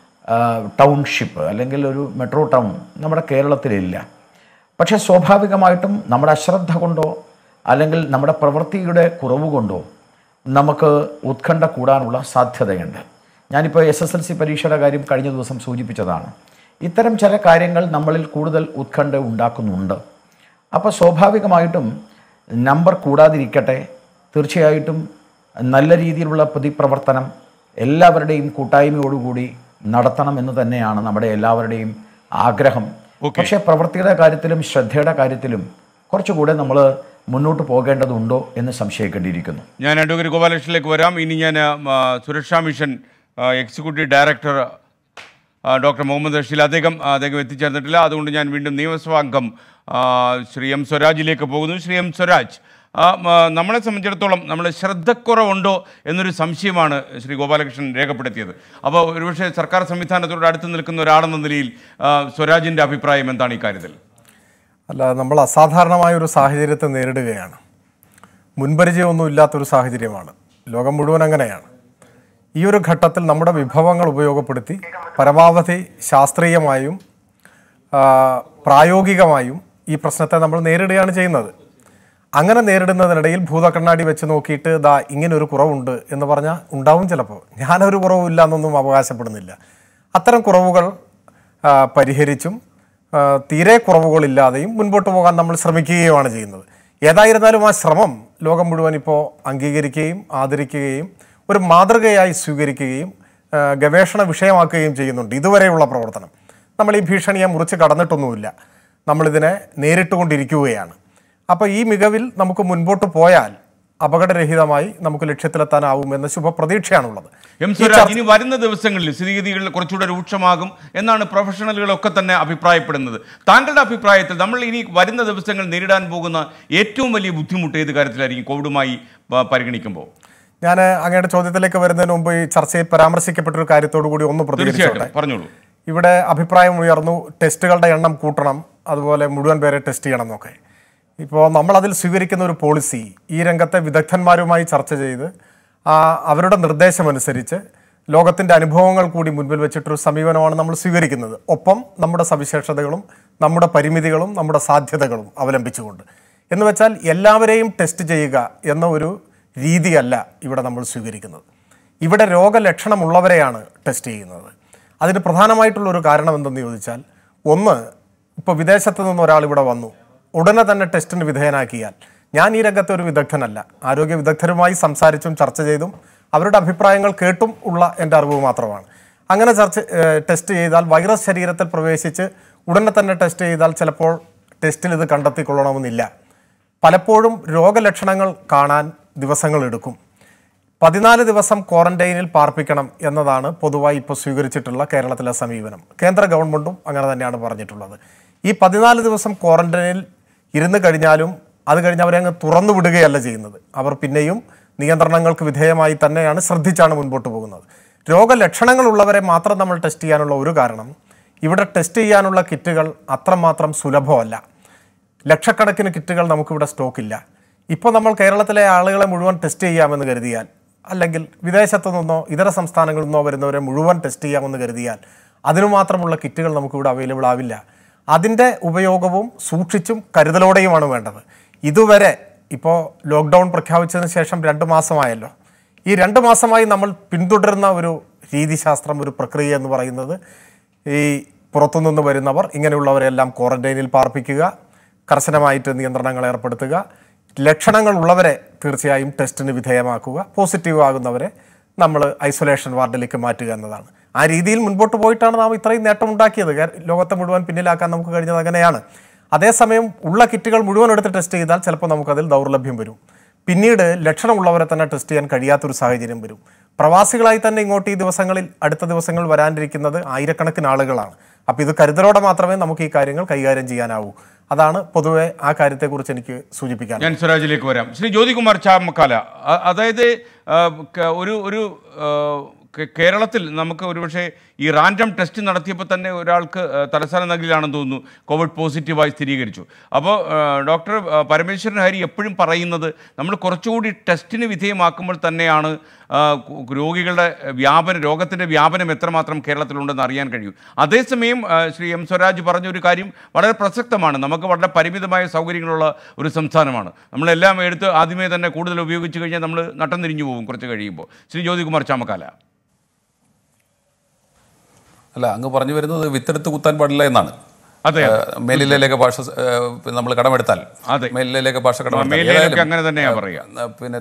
ടൗൺഷിപ്പ് അല്ലെങ്കിൽ ഒരു മെട്രോ ടൗൺ നമ്മുടെ കേരളത്തിലില്ല. പക്ഷേ സ്വാഭാവികമായിട്ടും നമ്മുടെ അശ്രദ്ധ കൊണ്ടോ അല്ലെങ്കിൽ നമ്മുടെ പ്രവൃത്തിയുടെ കുറവ് കൊണ്ടോ നമുക്ക് ഉത്കണ്ഠ കൂടാനുള്ള സാധ്യതയുണ്ട്. ഞാനിപ്പോൾ SSLC പരീക്ഷയുടെ കാര്യം കഴിഞ്ഞ ദിവസം സൂചിപ്പിച്ചതാണ്. ഇത്തരം ചില കാര്യങ്ങൾ നമ്മളിൽ കൂടുതൽ ഉത്കണ്ഠ ഉണ്ടാക്കുന്നുണ്ട്. അപ്പോൾ സ്വാഭാവികമായിട്ടും നമ്പർ കൂടാതിരിക്കട്ടെ, തീർച്ചയായിട്ടും നല്ല രീതിയിലുള്ള പ്രതിപ്രവർത്തനം എല്ലാവരുടെയും കൂട്ടായ്മയോടുകൂടി നടത്തണമെന്ന് തന്നെയാണ് നമ്മുടെ എല്ലാവരുടെയും ആഗ്രഹം. പക്ഷേ പ്രവൃത്തിയുടെ കാര്യത്തിലും ശ്രദ്ധയുടെ കാര്യത്തിലും കുറച്ചുകൂടെ നമ്മൾ മുന്നോട്ട് പോകേണ്ടതുണ്ടോ എന്ന് സംശയിക്കേണ്ടിയിരിക്കുന്നു.
ഞാൻ അഡ്വക്കേറ്റ് ഗോപാലകൃഷ്ണനിലേക്ക് വരാം. ഇനി ഞാൻ Suraksha mission executive director doctor Muhammad Rasheel അദ്ദേഹം എത്തിച്ചേർന്നിട്ടില്ല. അതുകൊണ്ട് ഞാൻ വീണ്ടും നിയമസഭാ അംഗം ശ്രീ എം സ്വരാജിലേക്ക് പോകുന്നു. ശ്രീ എം സ്വരാജ്, നമ്മളെ സംബന്ധിച്ചിടത്തോളം നമ്മൾ ശ്രദ്ധക്കുറവുണ്ടോ എന്നൊരു സംശയമാണ് ശ്രീ ഗോപാലകൃഷ്ണൻ രേഖപ്പെടുത്തിയത്. അപ്പോൾ ഒരുപക്ഷെ സർക്കാർ സംവിധാനത്തോട് അടുത്ത് നിൽക്കുന്ന ഒരാളെന്ന നിലയിൽ സ്വരാജിൻ്റെ അഭിപ്രായം എന്താണ് ഈ കാര്യത്തിൽ?
അല്ല, നമ്മൾ അസാധാരണമായ ഒരു സാഹചര്യത്തെ നേരിടുകയാണ്. മുൻപരിചയമൊന്നും ഇല്ലാത്തൊരു സാഹചര്യമാണ്. ലോകം മുഴുവൻ അങ്ങനെയാണ്. ഈ ഒരു ഘട്ടത്തിൽ നമ്മുടെ വിഭവങ്ങൾ ഉപയോഗപ്പെടുത്തി പരമാവധി ശാസ്ത്രീയമായും പ്രായോഗികമായും ഈ പ്രശ്നത്തെ നമ്മൾ നേരിടുകയാണ് ചെയ്യുന്നത്. അങ്ങനെ നേരിടുന്നതിനിടയിൽ ഭൂതക്കണ്ണാടി വെച്ച് നോക്കിയിട്ട് ദാ ഇങ്ങനൊരു കുറവുണ്ട് എന്ന് പറഞ്ഞാൽ ഉണ്ടാവും. ചിലപ്പോൾ ഞാനൊരു കുറവില്ല എന്നൊന്നും അവകാശപ്പെടുന്നില്ല. അത്തരം കുറവുകൾ പരിഹരിച്ചും തീരെ കുറവുകളില്ലാതെയും മുൻപോട്ട് പോകാൻ നമ്മൾ ശ്രമിക്കുകയുമാണ് ചെയ്യുന്നത്. ഏതായിരുന്നാലും ആ ശ്രമം ലോകം മുഴുവൻ ഇപ്പോൾ അംഗീകരിക്കുകയും ആദരിക്കുകയും ഒരു മാതൃകയായി സ്വീകരിക്കുകയും ഗവേഷണ വിഷയമാക്കുകയും ചെയ്യുന്നുണ്ട്. ഇതുവരെയുള്ള പ്രവർത്തനം നമ്മൾ ഈ ഭീഷണിയെ മുറിച്ച് കടന്നിട്ടൊന്നുമില്ല, നമ്മളിതിനെ നേരിട്ടുകൊണ്ടിരിക്കുകയാണ്. അപ്പോൾ ഈ മികവിൽ നമുക്ക് മുൻപോട്ട് പോയാൽ അപകടരഹിതമായി നമുക്ക് ലക്ഷ്യത്തിലെത്താനാവുമെന്ന ശുഭപ്രതീക്ഷയാണുള്ളത്.
എം സ്വരാജ്, ഇനി വരുന്ന ദിവസങ്ങളിൽ സ്ഥിതിഗതികൾ കുറച്ചുകൂടെ രൂക്ഷമാകും എന്നാണ് പ്രൊഫഷണലുകളൊക്കെ തന്നെ അഭിപ്രായപ്പെടുന്നത്. താങ്കളുടെ അഭിപ്രായത്തിൽ നമ്മൾ ഇനി വരുന്ന ദിവസങ്ങൾ നേരിടാൻ പോകുന്ന ഏറ്റവും വലിയ ബുദ്ധിമുട്ട് ഏത് കാര്യത്തിലായിരിക്കും കോവിഡുമായി പരിഗണിക്കുമ്പോൾ?
ഞാൻ അങ്ങയുടെ ചോദ്യത്തിലേക്ക് വരുന്നതിന് മുമ്പ് ഈ ചർച്ചയിൽ പരാമർശിക്കപ്പെട്ടൊരു കാര്യത്തോടു കൂടി ഒന്ന് പ്രതികരിച്ചോട്ടെ.
പറഞ്ഞോളൂ.
ഇവിടെ അഭിപ്രായം ഉയർന്നു, ടെസ്റ്റുകളുടെ എണ്ണം കൂട്ടണം, അതുപോലെ മുഴുവൻ പേരെ ടെസ്റ്റ് ചെയ്യണം എന്നൊക്കെ. ഇപ്പോൾ നമ്മളതിൽ സ്വീകരിക്കുന്ന ഒരു പോളിസി ഈ രംഗത്തെ വിദഗ്ധന്മാരുമായി ചർച്ച ചെയ്ത് അവരുടെ നിർദ്ദേശമനുസരിച്ച് ലോകത്തിൻ്റെ അനുഭവങ്ങൾ കൂടി മുൻപിൽ വെച്ചിട്ടൊരു സമീപനമാണ് നമ്മൾ സ്വീകരിക്കുന്നത്. ഒപ്പം നമ്മുടെ സവിശേഷതകളും നമ്മുടെ പരിമിതികളും നമ്മുടെ സാധ്യതകളും അവലംബിച്ചുകൊണ്ട്. എന്ന് വെച്ചാൽ എല്ലാവരെയും ടെസ്റ്റ് ചെയ്യുക എന്ന ഒരു രീതിയല്ല ഇവിടെ നമ്മൾ സ്വീകരിക്കുന്നത്. ഇവിടെ രോഗലക്ഷണമുള്ളവരെയാണ് ടെസ്റ്റ് ചെയ്യുന്നത്. അതിന് പ്രധാനമായിട്ടുള്ളൊരു കാരണം എന്തെന്ന് ചോദിച്ചാൽ, ഒന്ന്, ഇപ്പോൾ വിദേശത്ത് നിന്ന് ഒരാൾ ഇവിടെ വന്നു, ഉടനെ തന്നെ ടെസ്റ്റിന് വിധേയനാക്കിയാൽ, ഞാൻ ഈ രംഗത്തെ ഒരു വിദഗ്ധനല്ല, ആരോഗ്യ വിദഗ്ധരുമായി സംസാരിച്ചും ചർച്ച ചെയ്തും അവരുടെ അഭിപ്രായങ്ങൾ കേട്ടും ഉള്ള എൻ്റെ അറിവ് മാത്രമാണ്. അങ്ങനെ ടെസ്റ്റ് ചെയ്താൽ വൈറസ് ശരീരത്തിൽ പ്രവേശിച്ച് ഉടനെ തന്നെ ടെസ്റ്റ് ചെയ്താൽ ചിലപ്പോൾ ടെസ്റ്റിൽ ഇത് കണ്ടെത്തിക്കൊള്ളണമെന്നില്ല. പലപ്പോഴും രോഗലക്ഷണങ്ങൾ കാണാൻ ദിവസങ്ങൾ എടുക്കും. 14 ദിവസം ക്വാറന്റൈനിൽ പാർപ്പിക്കണം എന്നതാണ് പൊതുവായി ഇപ്പോൾ സ്വീകരിച്ചിട്ടുള്ള കേരളത്തിലെ സമീപനം. കേന്ദ്ര ഗവൺമെൻറ്റും അങ്ങനെ തന്നെയാണ് പറഞ്ഞിട്ടുള്ളത്. ഈ 14 ദിവസം ക്വാറന്റൈനിൽ ഇരുന്ന് കഴിഞ്ഞാലും അത് കഴിഞ്ഞ് അവരെ അങ്ങ് തുറന്നു വിടുകയല്ല ചെയ്യുന്നത്. അവർ പിന്നെയും നിയന്ത്രണങ്ങൾക്ക് വിധേയമായി തന്നെയാണ് ശ്രദ്ധിച്ചാണ് മുൻപോട്ട് പോകുന്നത്. രോഗലക്ഷണങ്ങളുള്ളവരെ മാത്രം നമ്മൾ ടെസ്റ്റ് ചെയ്യാനുള്ള ഒരു കാരണം, ഇവിടെ ടെസ്റ്റ് ചെയ്യാനുള്ള കിറ്റുകൾ അത്രമാത്രം സുലഭമല്ല. ലക്ഷക്കണക്കിന് കിറ്റുകൾ നമുക്കിവിടെ സ്റ്റോക്കില്ല. ഇപ്പോൾ നമ്മൾ കേരളത്തിലെ ആളുകളെ മുഴുവൻ ടെസ്റ്റ് ചെയ്യാമെന്ന് കരുതിയാൽ, അല്ലെങ്കിൽ വിദേശത്തു നിന്നോ ഇതര സംസ്ഥാനങ്ങളിൽ നിന്നോ വരുന്നവരെ മുഴുവൻ ടെസ്റ്റ് ചെയ്യാമെന്ന് കരുതിയാൽ അതിനു മാത്രമുള്ള കിറ്റുകൾ നമുക്കിവിടെ അവൈലബിൾ ആവില്ല. അതിൻ്റെ ഉപയോഗവും സൂക്ഷിച്ചും കരുതലോടെയുമാണ് വേണ്ടത്. ഇതുവരെ ഇപ്പോൾ ലോക്ക്ഡൗൺ പ്രഖ്യാപിച്ചതിന് ശേഷം 2 മാസമായല്ലോ. ഈ 2 മാസമായി നമ്മൾ പിന്തുടരുന്ന ഒരു രീതിശാസ്ത്രം, ഒരു പ്രക്രിയ എന്ന് പറയുന്നത് ഈ പുറത്തുനിന്ന് വരുന്നവർ ഇങ്ങനെയുള്ളവരെല്ലാം ക്വാറന്റൈനിൽ പാർപ്പിക്കുക, കർശനമായിട്ട് നിയന്ത്രണങ്ങൾ ഏർപ്പെടുത്തുക, ലക്ഷണങ്ങൾ ഉള്ളവരെ തീർച്ചയായും ടെസ്റ്റിന് വിധേയമാക്കുക, പോസിറ്റീവ് ആകുന്നവരെ നമ്മൾ ഐസൊലേഷൻ വാർഡിലേക്ക് മാറ്റുക എന്നതാണ്. ആ രീതിയിൽ മുൻപോട്ട് പോയിട്ടാണ് നാം ഇത്രയും നേട്ടമുണ്ടാക്കിയത്. ലോകത്തെ മുഴുവൻ പിന്നിലാക്കാൻ നമുക്ക് കഴിഞ്ഞത് അങ്ങനെയാണ്. അതേസമയം ഉള്ള കിറ്റുകൾ മുഴുവൻ എടുത്ത് ടെസ്റ്റ് ചെയ്താൽ ചിലപ്പോൾ നമുക്കതിൽ ദൗർലഭ്യം വരും. പിന്നീട് ലക്ഷണമുള്ളവരെ തന്നെ ടെസ്റ്റ് ചെയ്യാൻ കഴിയാത്തൊരു സാഹചര്യം വരും. പ്രവാസികളായി തന്നെ ഇങ്ങോട്ട് ഈ ദിവസങ്ങളിൽ, അടുത്ത ദിവസങ്ങൾ വരാനിരിക്കുന്നത് ആയിരക്കണക്കിന് ആളുകളാണ്. അപ്പോൾ ഇത് കരുതലോടെ മാത്രമേ നമുക്ക് ഈ കാര്യങ്ങൾ കൈകാര്യം ചെയ്യാനാവൂ. അതാണ് പൊതുവെ ആ കാര്യത്തെക്കുറിച്ച് എനിക്ക് സൂചിപ്പിക്കാൻ.
ഞാൻ സ്വരാജിലേക്ക് വരാം. ശ്രീ ജ്യോതികുമാർ ചാമക്കാല, അതായത് ഒരു കേരളത്തിൽ നമുക്ക് ഒരുപക്ഷെ ഈ റാൻഡം ടെസ്റ്റ് നടത്തിയപ്പോൾ തന്നെ ഒരാൾക്ക് തലസ്ഥാന നഗരിയിലാണെന്ന് തോന്നുന്നു കോവിഡ് പോസിറ്റീവായി സ്ഥിരീകരിച്ചു. അപ്പോൾ ഡോക്ടർ പരമേശ്വരൻ ഹരി എപ്പോഴും പറയുന്നത് നമ്മൾ കുറച്ചുകൂടി ടെസ്റ്റിന് വിധേയമാക്കുമ്പോൾ തന്നെയാണ് രോഗികളുടെ രോഗത്തിൻ്റെ വ്യാപനം എത്രമാത്രം കേരളത്തിലുണ്ടെന്ന് അറിയാൻ കഴിയും. അതേസമയം ശ്രീ എം സ്വരാജ് പറഞ്ഞൊരു കാര്യം വളരെ പ്രസക്തമാണ്. നമുക്ക് വളരെ പരിമിതമായ സൗകര്യങ്ങളുള്ള ഒരു സംസ്ഥാനമാണ്. നമ്മളെല്ലാം എടുത്ത് ആദ്യമേ തന്നെ കൂടുതൽ ഉപയോഗിച്ച് കഴിഞ്ഞാൽ നമ്മൾ നട്ടം തിരിഞ്ഞു പോകും കുറച്ച് കഴിയുമ്പോൾ. ശ്രീ ജ്യോതികുമാർ ചാമക്കാല.
അല്ല, അങ്ങ് പറഞ്ഞു വരുന്നത് വിത്തെടുത്ത് കുത്താൻ പാടില്ല എന്നാണ്.
അതെ,
മേലിലേക്ക് ഭാഷ നമ്മൾ കടമെടുത്താൽ,
അതെ,
മേലിലേക്ക് ഭാഷ
കടമെടുത്താൽ അങ്ങനെ തന്നെയാണ് പറയുക.
പിന്നെ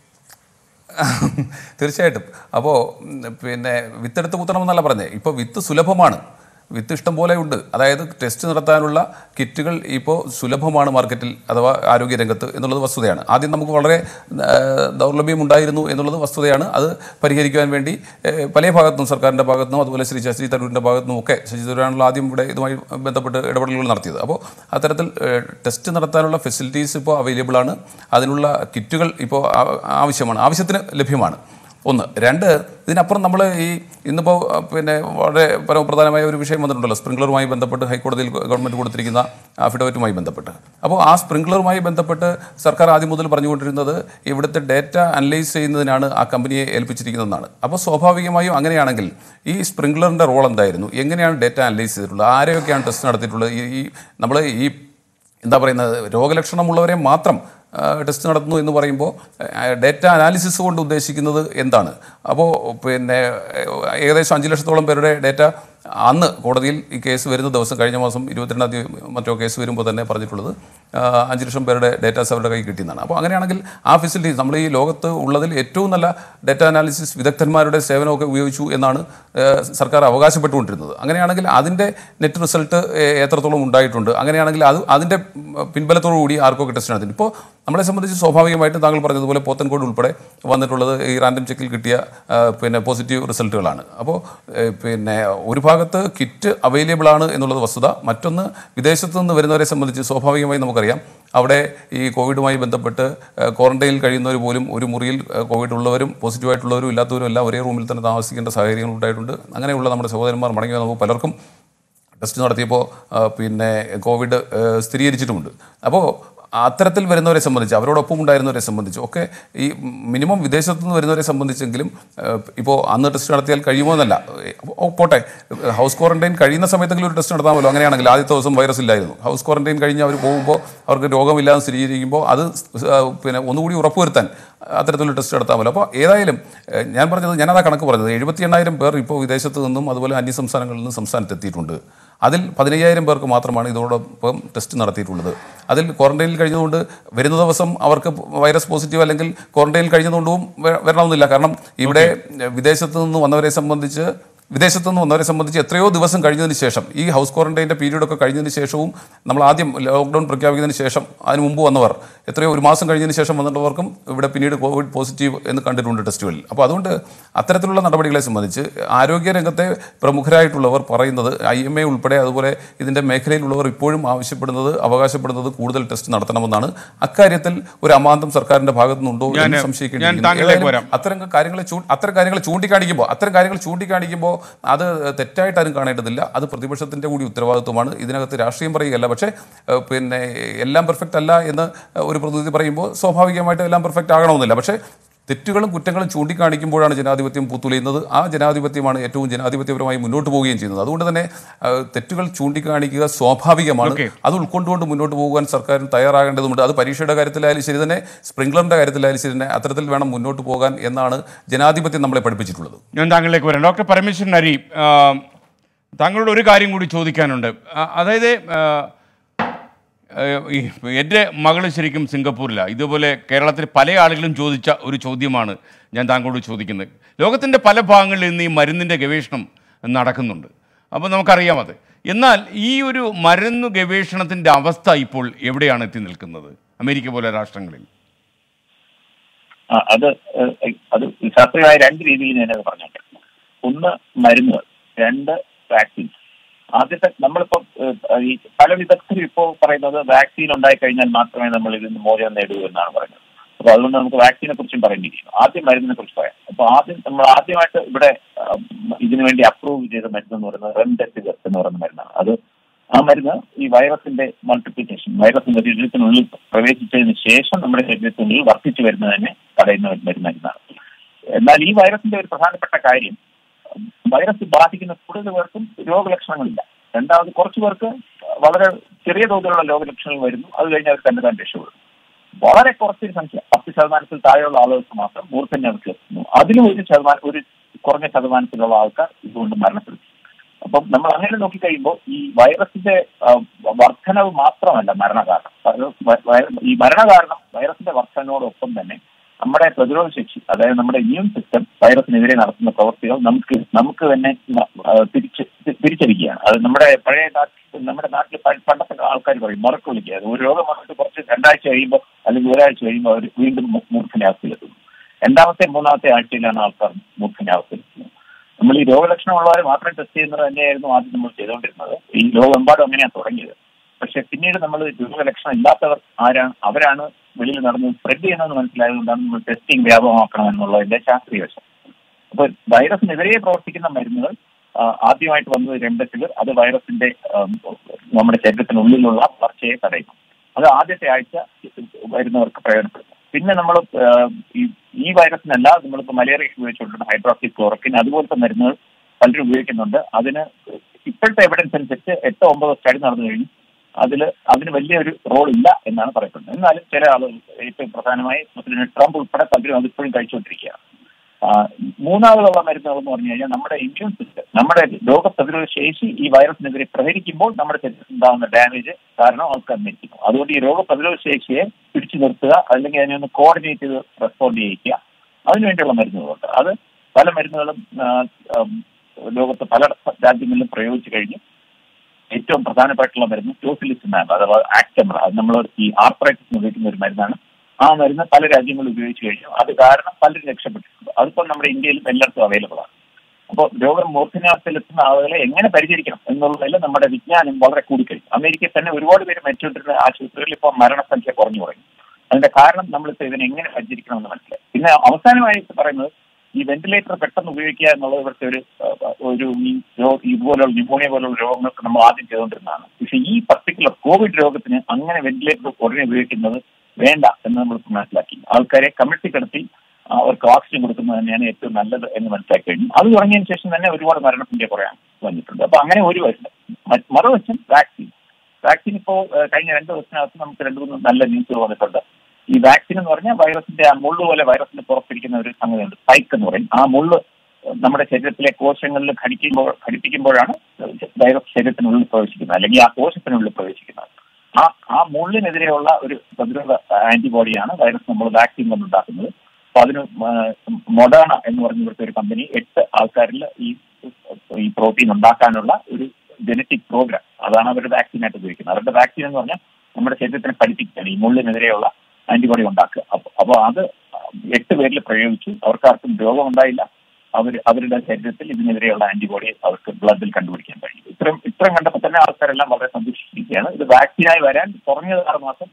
തീർച്ചയായിട്ടും. അപ്പോൾ പിന്നെ വിത്തെടുത്ത് കുത്തണമെന്നല്ല പറഞ്ഞത്. ഇപ്പോൾ വിത്ത് സുലഭമാണ്, വിത്ത് ഇഷ്ടം പോലെ ഉണ്ട്. അതായത് ടെസ്റ്റ് നടത്താനുള്ള കിറ്റുകൾ ഇപ്പോൾ സുലഭമാണ് മാർക്കറ്റിൽ, അഥവാ ആരോഗ്യരംഗത്ത് എന്നുള്ളത് വസ്തുതയാണ്. ആദ്യം നമുക്ക് വളരെ ദൗർലഭ്യം ഉണ്ടായിരുന്നു എന്നുള്ളത് വസ്തുതയാണ്. അത് പരിഹരിക്കുവാൻ വേണ്ടി പല ഭാഗത്തുനിന്നും, സർക്കാരിൻ്റെ ഭാഗത്തുനിന്നും അതുപോലെ ശ്രീ ശശി തരൂരിൻ്റെ ഭാഗത്തുനിന്നും ഒക്കെ, ശശി തരൂരാണല്ലോ ആദ്യം ഇവിടെ ഇതുമായി ബന്ധപ്പെട്ട് ഇടപെടലുകൾ നടത്തിയത്. അപ്പോൾ അത്തരത്തിൽ ടെസ്റ്റ് നടത്താനുള്ള ഫെസിലിറ്റീസ് ഇപ്പോൾ അവൈലബിൾ ആണ്. അതിനുള്ള കിറ്റുകൾ ഇപ്പോൾ ആവശ്യത്തിന് ലഭ്യമാണ്. 1. 2, ഇതിനപ്പുറം നമ്മൾ ഇന്നിപ്പോൾ പിന്നെ വളരെ പരമപ്രധാനമായ ഒരു വിഷയം വന്നിട്ടുണ്ടല്ലോ, സ്പ്രിംഗ്ലറുമായി ബന്ധപ്പെട്ട് ഹൈക്കോടതിയിൽ ഗവൺമെൻറ് കൊടുത്തിരിക്കുന്ന അഫിഡവിറ്റുമായി ബന്ധപ്പെട്ട്. അപ്പോൾ ആ സ്പ്രിംഗ്ലറുമായി ബന്ധപ്പെട്ട് സർക്കാർ ആദ്യം മുതൽ പറഞ്ഞുകൊണ്ടിരുന്നത് ഇവിടുത്തെ ഡേറ്റ അനലൈസ് ചെയ്യുന്നതിനാണ് ആ കമ്പനിയെ ഏൽപ്പിച്ചിരിക്കുന്നതെന്നാണ്. അപ്പോൾ സ്വാഭാവികമായും അങ്ങനെയാണെങ്കിൽ ഈ സ്പ്രിംഗ്ലറിൻ്റെ റോൾ എന്തായിരുന്നു, എങ്ങനെയാണ് ഡേറ്റ അനലൈസ് ചെയ്തിട്ടുള്ളത്, ആരെയൊക്കെയാണ് ടെസ്റ്റ് നടത്തിയിട്ടുള്ളത്, നമ്മൾ എന്താ പറയുന്നത്, രോഗലക്ഷണമുള്ളവരെ മാത്രം ടെസ്റ്റ് നടത്തുന്നു എന്ന് പറയുമ്പോൾ ഡേറ്റ അനാലിസിസ് കൊണ്ട് ഉദ്ദേശിക്കുന്നത് എന്താണ്? അപ്പോൾ പിന്നെ ഏകദേശം 5 ലക്ഷത്തോളം പേരുടെ ഡേറ്റ അന്ന് കോടതിയിൽ ഈ കേസ് വരുന്ന ദിവസം, കഴിഞ്ഞ മാസം 22-ാം തീയതി മറ്റോ കേസ് വരുമ്പോൾ തന്നെ പറഞ്ഞിട്ടുള്ളത് 5 ലക്ഷം പേരുടെ ഡേറ്റാസ് അവരുടെ കയ്യിൽ കിട്ടിയെന്നാണ്. അപ്പോൾ അങ്ങനെയാണെങ്കിൽ ആ ഫെസിലിറ്റീസ് നമ്മൾ ഈ ലോകത്ത് ഉള്ളതിൽ ഏറ്റവും നല്ല ഡേറ്റ അനാലിസിസ് വിദഗ്ധന്മാരുടെ സേവനമൊക്കെ ഉപയോഗിച്ചു എന്നാണ് സർക്കാർ അവകാശപ്പെട്ടുകൊണ്ടിരുന്നത്. അങ്ങനെയാണെങ്കിൽ അതിൻ്റെ നെറ്റ് റിസൾട്ട് എത്രത്തോളം ഉണ്ടായിട്ടുണ്ട്, അങ്ങനെയാണെങ്കിൽ അതിൻ്റെ പിൻബലത്തോടു കൂടി ആർക്കൊക്കെ ടെസ്റ്റ് നടത്തി. ഇപ്പോൾ നമ്മളെ സംബന്ധിച്ച് സ്വാഭാവികമായിട്ടും താങ്കൾ പറഞ്ഞതുപോലെ പോത്തൻകോട് ഉൾപ്പെടെ വന്നിട്ടുള്ളത് ഈ റാൻഡം ചെക്കിൽ കിട്ടിയ പിന്നെ പോസിറ്റീവ് റിസൾട്ടുകളാണ്. അപ്പോൾ പിന്നെ ഒരു ഭാഗത്ത് കിറ്റ് അവൈലബിൾ ആണ് എന്നുള്ളത് വസ്തുത. മറ്റൊന്ന്, വിദേശത്ത് നിന്ന് വരുന്നവരെ സംബന്ധിച്ച് സ്വാഭാവികമായി നമുക്കറിയാം അവിടെ ഈ കോവിഡുമായി ബന്ധപ്പെട്ട് ക്വാറന്റൈനിൽ കഴിയുന്നവർ പോലും ഒരു മുറിയിൽ കോവിഡ് ഉള്ളവരും പോസിറ്റീവായിട്ടുള്ളവരും ഇല്ലാത്തവരും എല്ലാം ഒരേ റൂമിൽ തന്നെ താമസിക്കേണ്ട സാഹചര്യങ്ങൾ ഉണ്ടായിട്ടുണ്ട്. അങ്ങനെയുള്ള നമ്മുടെ സഹോദരന്മാർ മടങ്ങി വന്നപ്പോൾ പലർക്കും ടെസ്റ്റ് നടത്തിയപ്പോൾ പിന്നെ കോവിഡ് സ്ഥിരീകരിച്ചിട്ടുമുണ്ട്. അപ്പോൾ അത്തരത്തിൽ വരുന്നവരെ സംബന്ധിച്ച്, അവരോടൊപ്പം ഉണ്ടായിരുന്നവരെ സംബന്ധിച്ച് ഒക്കെ ഈ മിനിമം വിദേശത്തു നിന്ന് വരുന്നവരെ സംബന്ധിച്ചെങ്കിലും ഇപ്പോൾ അന്ന് ടെസ്റ്റ് നടത്തിയാൽ കഴിയുമോ എന്നല്ല, പോട്ടെ, ഹൗസ് ക്വാറന്റൈൻ കഴിയുന്ന സമയത്തെങ്കിലും ഒരു ടെസ്റ്റ് നടത്താമല്ലോ. അങ്ങനെയാണെങ്കിൽ ആദ്യത്തെ ദിവസം വൈറസ് ഇല്ലായിരുന്നു, ഹൗസ് ക്വാറന്റൈൻ കഴിഞ്ഞ് അവർ പോകുമ്പോൾ അവർക്ക് രോഗമില്ലാതെ സ്ഥിരീകരിക്കുമ്പോൾ അത് പിന്നെ ഒന്നുകൂടി ഉറപ്പുവരുത്താൻ അത്തരത്തിലുള്ള ടെസ്റ്റ് നടത്താമല്ലോ. അപ്പോൾ ഏതായാലും ഞാനതാ കണക്ക് പറഞ്ഞത്, 78,000 പേർ ഇപ്പോൾ വിദേശത്ത് നിന്നും അതുപോലെ അന്യസംസ്ഥാനങ്ങളിൽ നിന്നും സംസ്ഥാനത്ത് എത്തിയിട്ടുണ്ട്. അതിൽ 15,000 പേർക്ക് മാത്രമാണ് ഇതോടൊപ്പം ടെസ്റ്റ് നടത്തിയിട്ടുള്ളത്. അതിൽ ക്വാറന്റൈനിൽ കഴിഞ്ഞതുകൊണ്ട് വരുന്ന ദിവസം അവർക്ക് വൈറസ് പോസിറ്റീവ് അല്ലെങ്കിൽ ക്വാറന്റൈനിൽ കഴിഞ്ഞതുകൊണ്ടും വരണമെന്നില്ല. കാരണം ഇവിടെ വിദേശത്ത് നിന്ന് വന്നവരെ സംബന്ധിച്ച് എത്രയോ ദിവസം കഴിഞ്ഞതിന് ശേഷം, ഈ ഹൗസ് ക്വാറന്റൈൻ്റെ പീരീഡൊക്കെ കഴിഞ്ഞതിന് ശേഷവും, നമ്മൾ ആദ്യം ലോക്ക്ഡൗൺ പ്രഖ്യാപിക്കുന്നതിന് ശേഷം അതിന് മുമ്പ് വന്നവർ എത്രയോ 1 മാസം കഴിഞ്ഞതിന് ശേഷം വന്നിട്ടുള്ളവർക്കും ഇവിടെ പിന്നീട് കോവിഡ് പോസിറ്റീവ് എന്ന് കണ്ടിട്ടുണ്ട് ടെസ്റ്റുകളിൽ. അപ്പോൾ അതുകൊണ്ട് അത്തരത്തിലുള്ള നടപടികളെ സംബന്ധിച്ച് ആരോഗ്യരംഗത്തെ പ്രമുഖരായിട്ടുള്ളവർ പറയുന്നത്, IMA ഉൾപ്പെടെ അതുപോലെ ഇതിൻ്റെ മേഖലയിലുള്ളവർ ഇപ്പോഴും അവകാശപ്പെടുന്നത് കൂടുതൽ ടെസ്റ്റ് നടത്തണമെന്നാണ്. അക്കാര്യത്തിൽ ഒരു അമാന്തം സർക്കാരിൻ്റെ ഭാഗത്തു നിന്നുണ്ടോ എന്ന് സംശയിക്കുന്നു. അത്തരം കാര്യങ്ങളെ ചൂണ്ടിക്കാണിക്കുമ്പോൾ അത് തെറ്റായിട്ട് ആരും കാണേണ്ടതില്ല. അത് പ്രതിപക്ഷത്തിൻ്റെ കൂടി ഉത്തരവാദിത്വമാണ്. ഇതിനകത്ത് രാഷ്ട്രീയം പറയുകയല്ല. പക്ഷേ പിന്നെ എല്ലാം പെർഫെക്റ്റ് അല്ല എന്ന് ഒരു പ്രതിനിധി പറയുമ്പോൾ സ്വാഭാവികമായിട്ടും എല്ലാം പെർഫെക്റ്റ് ആകണമെന്നില്ല. പക്ഷേ തെറ്റുകളും കുറ്റങ്ങളും ചൂണ്ടിക്കാണിക്കുമ്പോഴാണ് ജനാധിപത്യം പൂത്തുലയുന്നത്. ആ ജനാധിപത്യമാണ് ഏറ്റവും ജനാധിപത്യപരമായി മുന്നോട്ട് പോവുകയും ചെയ്യുന്നത്. അതുകൊണ്ട് തന്നെ തെറ്റുകൾ ചൂണ്ടിക്കാണിക്കുക സ്വാഭാവികമാണ്. അത് ഉൾക്കൊണ്ടുകൊണ്ട് മുന്നോട്ട് പോകാൻ സർക്കാരിന് തയ്യാറാകേണ്ടതുണ്ട്. അത് പരീക്ഷയുടെ കാര്യത്തിലായാലും ശരി തന്നെ, സ്പ്രിംഗ്ലറിൻ്റെ കാര്യത്തിലായാലും ശരി തന്നെ, അത്തരത്തിൽ വേണം മുന്നോട്ട് പോകാൻ എന്നാണ് ജനാധിപത്യം നമ്മളെ പഠിപ്പിച്ചിട്ടുള്ളത്.
ഞാൻ താങ്കളിലേക്ക് വരാം. ഡോക്ടർ പരമേശ്വരൻ അരി, താങ്കളോട് ഒരു കാര്യം കൂടി ചോദിക്കാനുണ്ട്. അതായത് എൻ്റെ മകൾ ശരിക്കും സിംഗപ്പൂരിലാണ്. ഇതുപോലെ കേരളത്തിൽ പല ആളുകളും ചോദിച്ച ഒരു ചോദ്യമാണ് ഞാൻ താങ്കളോട് ചോദിക്കുന്നത്. ലോകത്തിൻ്റെ പല ഭാഗങ്ങളിൽ നിന്ന് ഈ മരുന്നിൻ്റെ ഗവേഷണം നടക്കുന്നുണ്ട്. അപ്പോൾ നമുക്കറിയാം അത്. എന്നാൽ ഈ ഒരു മരുന്ന് ഗവേഷണത്തിൻ്റെ അവസ്ഥ ഇപ്പോൾ എവിടെയാണ് എത്തി നിൽക്കുന്നത് അമേരിക്ക പോലെ രാഷ്ട്രങ്ങളിൽ?
അത് ശാസ്ത്രീയമായ രണ്ട് രീതിയിൽ ഞാനത് പറഞ്ഞിട്ടുണ്ട്. ഒന്ന് മരുന്നുകൾ, രണ്ട് വാക്സിൻ. ആദ്യത്തെ നമ്മളിപ്പോൾ ഈ പല വിദഗ്ധരും ഇപ്പോൾ പറയുന്നത് വാക്സിൻ ഉണ്ടായി കഴിഞ്ഞാൽ മാത്രമേ നമ്മൾ ഇതിന് മോചനം നേടൂ എന്നാണ് പറയുന്നത്. അപ്പോൾ അതുകൊണ്ട് നമുക്ക് വാക്സിനെ കുറിച്ചും പറയേണ്ടിയിരിക്കുന്നു. ആദ്യം മരുന്നിനെ കുറിച്ച് പറയാം. അപ്പോൾ നമ്മൾ ആദ്യമായിട്ട് ഇവിടെ ഇതിനു വേണ്ടി അപ്രൂവ് ചെയ്ത മരുന്ന് എന്ന് പറയുന്നത് റെംഡെസിവിർ എന്ന് പറയുന്ന മരുന്നാണ്. ആ മരുന്ന് ഈ വൈറസിന്റെ മൾട്ടിപ്ലിക്കേഷൻ, വൈറസിന്റെ ശരീരത്തിനുള്ളിൽ പ്രവേശിച്ചതിന് ശേഷം നമ്മുടെ ശരീരത്തിനുള്ളിൽ വർദ്ധിച്ചു വരുന്നതിനെ തടയുന്ന മരുന്നാണ്. എന്നാൽ ഈ വൈറസിന്റെ ഒരു പ്രധാനപ്പെട്ട കാര്യം, വൈറസ് ബാധിക്കുന്ന കൂടുതൽ പേർക്കും രോഗലക്ഷണങ്ങളില്ല. രണ്ടാമത് കുറച്ചു പേർക്ക് വളരെ ചെറിയ തോതിലുള്ള രോഗലക്ഷണങ്ങൾ വരുന്നു, അത് കഴിഞ്ഞ് അവർ തന്നെ രക്ഷപ്പെടും. വളരെ കുറച്ചൊരു സംഖ്യ 10% താഴെയുള്ള ആളുകൾക്ക് മാത്രം മൂർധന്യാവസ്ഥ എത്തുന്നു. അതിലും ഒരു കുറഞ്ഞ ശതമാനത്തിലുള്ള ആൾക്കാർ ഇതുകൊണ്ട് മരണപ്പെടും. അപ്പം നമ്മൾ അങ്ങനെ നോക്കിക്കഴിയുമ്പോൾ ഈ വൈറസിന്റെ വർധനവ് മാത്രമല്ല മരണകാരണം. ഈ മരണകാരണം വൈറസിന്റെ വർധനയോടൊപ്പം തന്നെ നമ്മുടെ പ്രതിരോധ ശേഷി, അതായത് നമ്മുടെ ഇമ്മ്യൂൺ സിസ്റ്റം വൈറസിനെതിരെ നടത്തുന്ന പ്രവൃത്തികൾ നമുക്ക് തന്നെ തിരിച്ചടിക്കുകയാണ്. അത് നമ്മുടെ നാട്ടിൽ പണ്ടത്തെ ആൾക്കാർ പറയും മുറക്ക് വിളിക്കുക. ഒരു രോഗം വന്നിട്ട് കുറച്ച് 2 ആഴ്ച കഴിയുമ്പോൾ അല്ലെങ്കിൽ ഒരാഴ്ച കഴിയുമ്പോൾ അവർ വീണ്ടും മൂർധന്യാവസ്ഥയിലെത്തുന്നു. മൂന്നാമത്തെ ആഴ്ചയിലാണ് ആൾക്കാർ മൂർധന്യാവസ്ഥയിലെത്തുന്നത്. നമ്മൾ ഈ രോഗലക്ഷണമുള്ളവരെ മാത്രം ടെസ്റ്റ് ചെയ്യുന്നത് തന്നെയായിരുന്നു ആദ്യം നമ്മൾ ചെയ്തുകൊണ്ടിരുന്നത്. ഈ ലോകമെമ്പാടും അങ്ങനെയാണ് തുടങ്ങിയത്. പക്ഷെ പിന്നീട് നമ്മൾ രോഗലക്ഷണം ഇല്ലാത്തവർ അവരാണ് വെളിയിൽ നടന്ന് സ്പ്രെഡ് ചെയ്യണമെന്ന് മനസ്സിലായതുകൊണ്ടാണ് നമ്മൾ ടെസ്റ്റിംഗ് വ്യാപകമാക്കണം എന്നുള്ളതിന്റെ ശാസ്ത്രീയ വശം. അപ്പൊ വൈറസിനെതിരെ പ്രവർത്തിക്കുന്ന മരുന്നുകൾ ആദ്യമായിട്ട് വന്നത് റെംഡെസിവിർ. അത് വൈറസിന്റെ നമ്മുടെ ശരീരത്തിനുള്ളിലുള്ള വളർച്ചയെ തടയുന്നു. അത് ആദ്യത്തെ ആഴ്ച വരുന്നവർക്ക് പ്രയോജനപ്പെടുന്നു. പിന്നെ നമ്മൾ ഈ വൈറസിനല്ല, നമ്മളിപ്പോൾ മലേറിയ ഉപയോഗിച്ചുകൊണ്ടിരുന്ന ഹൈഡ്രോക്സി ക്ലോറോക്വിൻ അതുപോലത്തെ മരുന്നുകൾ പലരും ഉപയോഗിക്കുന്നുണ്ട്. അതിന് ഇപ്പോഴത്തെ എവിഡൻസ് അനുസരിച്ച് 8-9 സ്റ്റഡി നടന്നു കഴിഞ്ഞു. അതിന് വലിയൊരു റോൾ ഇല്ല എന്നാണ് പറയപ്പെടുന്നത്. എന്നാലും ചില ആളുകൾ, ഏറ്റവും പ്രധാനമായി ട്രംപ് ഉൾപ്പെടെ പലരും അതിപ്പോഴും കഴിച്ചുകൊണ്ടിരിക്കുകയാണ്. മൂന്നാമതുള്ള മരുന്നുകൾ എന്ന് പറഞ്ഞു കഴിഞ്ഞാൽ നമ്മുടെ ഇമ്മ്യൂൺ സിസ്റ്റം, നമ്മുടെ രോഗപ്രതിരോധ ശേഷി ഈ വൈറസിനെതിരെ പ്രഹരിക്കുമ്പോൾ നമ്മുടെ ശരീരത്തിൽ ഉണ്ടാകുന്ന ഡാമേജ് കാരണം ആൾക്കാർ മരിക്കുന്നു. അതുകൊണ്ട് ഈ രോഗപ്രതിരോധ ശേഷിയെ പിടിച്ചു നിർത്തുക, അല്ലെങ്കിൽ അതിനെ ഒന്ന് കോർഡിനേറ്റ് ചെയ്ത് റെസ്പോണ്ട് ചെയ്യിക്കുക, അതിനുവേണ്ടിയുള്ള മരുന്നുകളുണ്ട്. അത് പല മരുന്നുകളും ലോകത്ത് പല രാജ്യങ്ങളിലും പ്രയോഗിച്ചു കഴിഞ്ഞു. ഏറ്റവും പ്രധാനപ്പെട്ടുള്ള മരുന്ന് ടോസിലിസിമാബ് അഥവാ ആക്ടമർ. അത് നമ്മൾ ഈ ആർത്രൈറ്റിസിന് ഉപയോഗിക്കുന്ന ഒരു മരുന്നാണ്. ആ മരുന്ന് പല രാജ്യങ്ങളും ഉപയോഗിച്ചു കഴിഞ്ഞു. അത് കാരണം പലരും രക്ഷപ്പെട്ടിട്ടുണ്ട്. അതിപ്പോൾ നമ്മുടെ ഇന്ത്യയിലും എല്ലായിടത്തും അവൈലബിൾ ആണ്. അപ്പോൾ രോഗം മൂർധന്യാവസ്ഥയിലെത്തുന്ന ആളുകളെ എങ്ങനെ പരിചരിക്കണം എന്നുള്ളതിൽ നമ്മുടെ വിജ്ഞാനം വളരെ കൂടിക്കഴിഞ്ഞു. അമേരിക്കയിൽ തന്നെ ഒരുപാട് പേര് മരിച്ചുകൊണ്ടിരുന്ന ആശുപത്രികളിൽ ഇപ്പോൾ മരണസംഖ്യ കുറഞ്ഞു തുടങ്ങി. അതിന്റെ കാരണം നമ്മളിപ്പോൾ ഇതിനെ എങ്ങനെ പരിചരിക്കണമെന്ന് മനസ്സിലായി. പിന്നെ അവസാനമായിട്ട് പറയുന്നത്, ഈ വെന്റിലേറ്റർ പെട്ടെന്ന് ഉപയോഗിക്കുക എന്നുള്ളത് ഇവിടുത്തെ ഇതുപോലുള്ള ന്യൂമോണിയ പോലുള്ള രോഗങ്ങൾക്ക് നമ്മൾ ആദ്യം ചെയ്തുകൊണ്ടിരുന്നതാണ്. പക്ഷേ ഈ പർട്ടിക്കുലർ കോവിഡ് രോഗത്തിന് അങ്ങനെ വെന്റിലേറ്റർ ഉടനെ ഉപയോഗിക്കുന്നത് വേണ്ട എന്ന് നമ്മൾ മനസ്സിലാക്കി. ആൾക്കാരെ കമ്മ്യൂണിറ്റി കിടത്തി അവർക്ക് ഓക്സിജൻ കൊടുക്കുന്നത് തന്നെയാണ് ഏറ്റവും നല്ലത് എന്ന് മനസ്സിലാക്കി കഴിഞ്ഞു. അത് തുടങ്ങിയതിന് ശേഷം തന്നെ ഒരുപാട് മരണസംഖ്യ കുറയാൻ വന്നിട്ടുണ്ട്. അപ്പൊ അങ്ങനെ ഒരു വശം. മറുവശം വാക്സിൻ ഇപ്പോൾ കഴിഞ്ഞ 2 ദിവസത്തിനകത്ത് നമുക്ക് 2-3 നല്ല ന്യൂസുകൾ വന്നിട്ടുണ്ട്. ഈ വാക്സിൻ എന്ന് പറഞ്ഞാൽ വൈറസിന്റെ ആ മുള്ളു പോലെ വൈറസിന് പുറത്തിരിക്കുന്ന ഒരു സംഗതിയുണ്ട്, സ്പൈക്ക് എന്ന് പറയും. ആ മുള്ള് നമ്മുടെ ശരീരത്തിലെ കോശങ്ങളിൽ ഘടിപ്പിക്കുമ്പോഴാണ് വൈറസ് ശരീരത്തിനുള്ളിൽ പ്രവേശിക്കുന്നത്, അല്ലെങ്കിൽ ആ കോശത്തിനുള്ളിൽ പ്രവേശിക്കുന്നത്. ആ മുള്ളിനെതിരെയുള്ള ഒരു പ്രതിരോധ ആന്റിബോഡിയാണ് വൈറസ് നമ്മൾ വാക്സിൻ കൊണ്ടുണ്ടാക്കുന്നത്. അപ്പൊ അതിന് മൊഡേണ എന്ന് പറഞ്ഞ ഇവിടുത്തെ ഒരു കമ്പനി 8 ആൾക്കാരിൽ ഈ പ്രോട്ടീൻ ഉണ്ടാക്കാനുള്ള ഒരു ജനറ്റിക് പ്രോഗ്രാം, അതാണ് അവർ വാക്സിനായിട്ട് ഉപയോഗിക്കുന്നത്. അവരുടെ വാക്സിൻ എന്ന് പറഞ്ഞാൽ നമ്മുടെ ശരീരത്തിനെ പഠിപ്പിക്കുകയാണ് ഈ മുള്ളിനെതിരെയുള്ള ആന്റിബോഡി ഉണ്ടാക്കുക. അപ്പോൾ അത് 8 പേരിൽ പ്രയോഗിച്ചു. അവർക്കാർക്കും രോഗമുണ്ടായില്ല. അവരുടെ ശരീരത്തിൽ ഇതിനെതിരെയുള്ള ആന്റിബോഡി അവർക്ക് ബ്ലഡിൽ കണ്ടുപിടിക്കാൻ കഴിയും. ഇത്രയും കണ്ടപ്പോൾ തന്നെ ആൾക്കാരെല്ലാം വളരെ സന്തോഷിച്ചിരിക്കുകയാണ്. ഇത് വാക്സിനായി വരാൻ കുറഞ്ഞത് 6 മാസം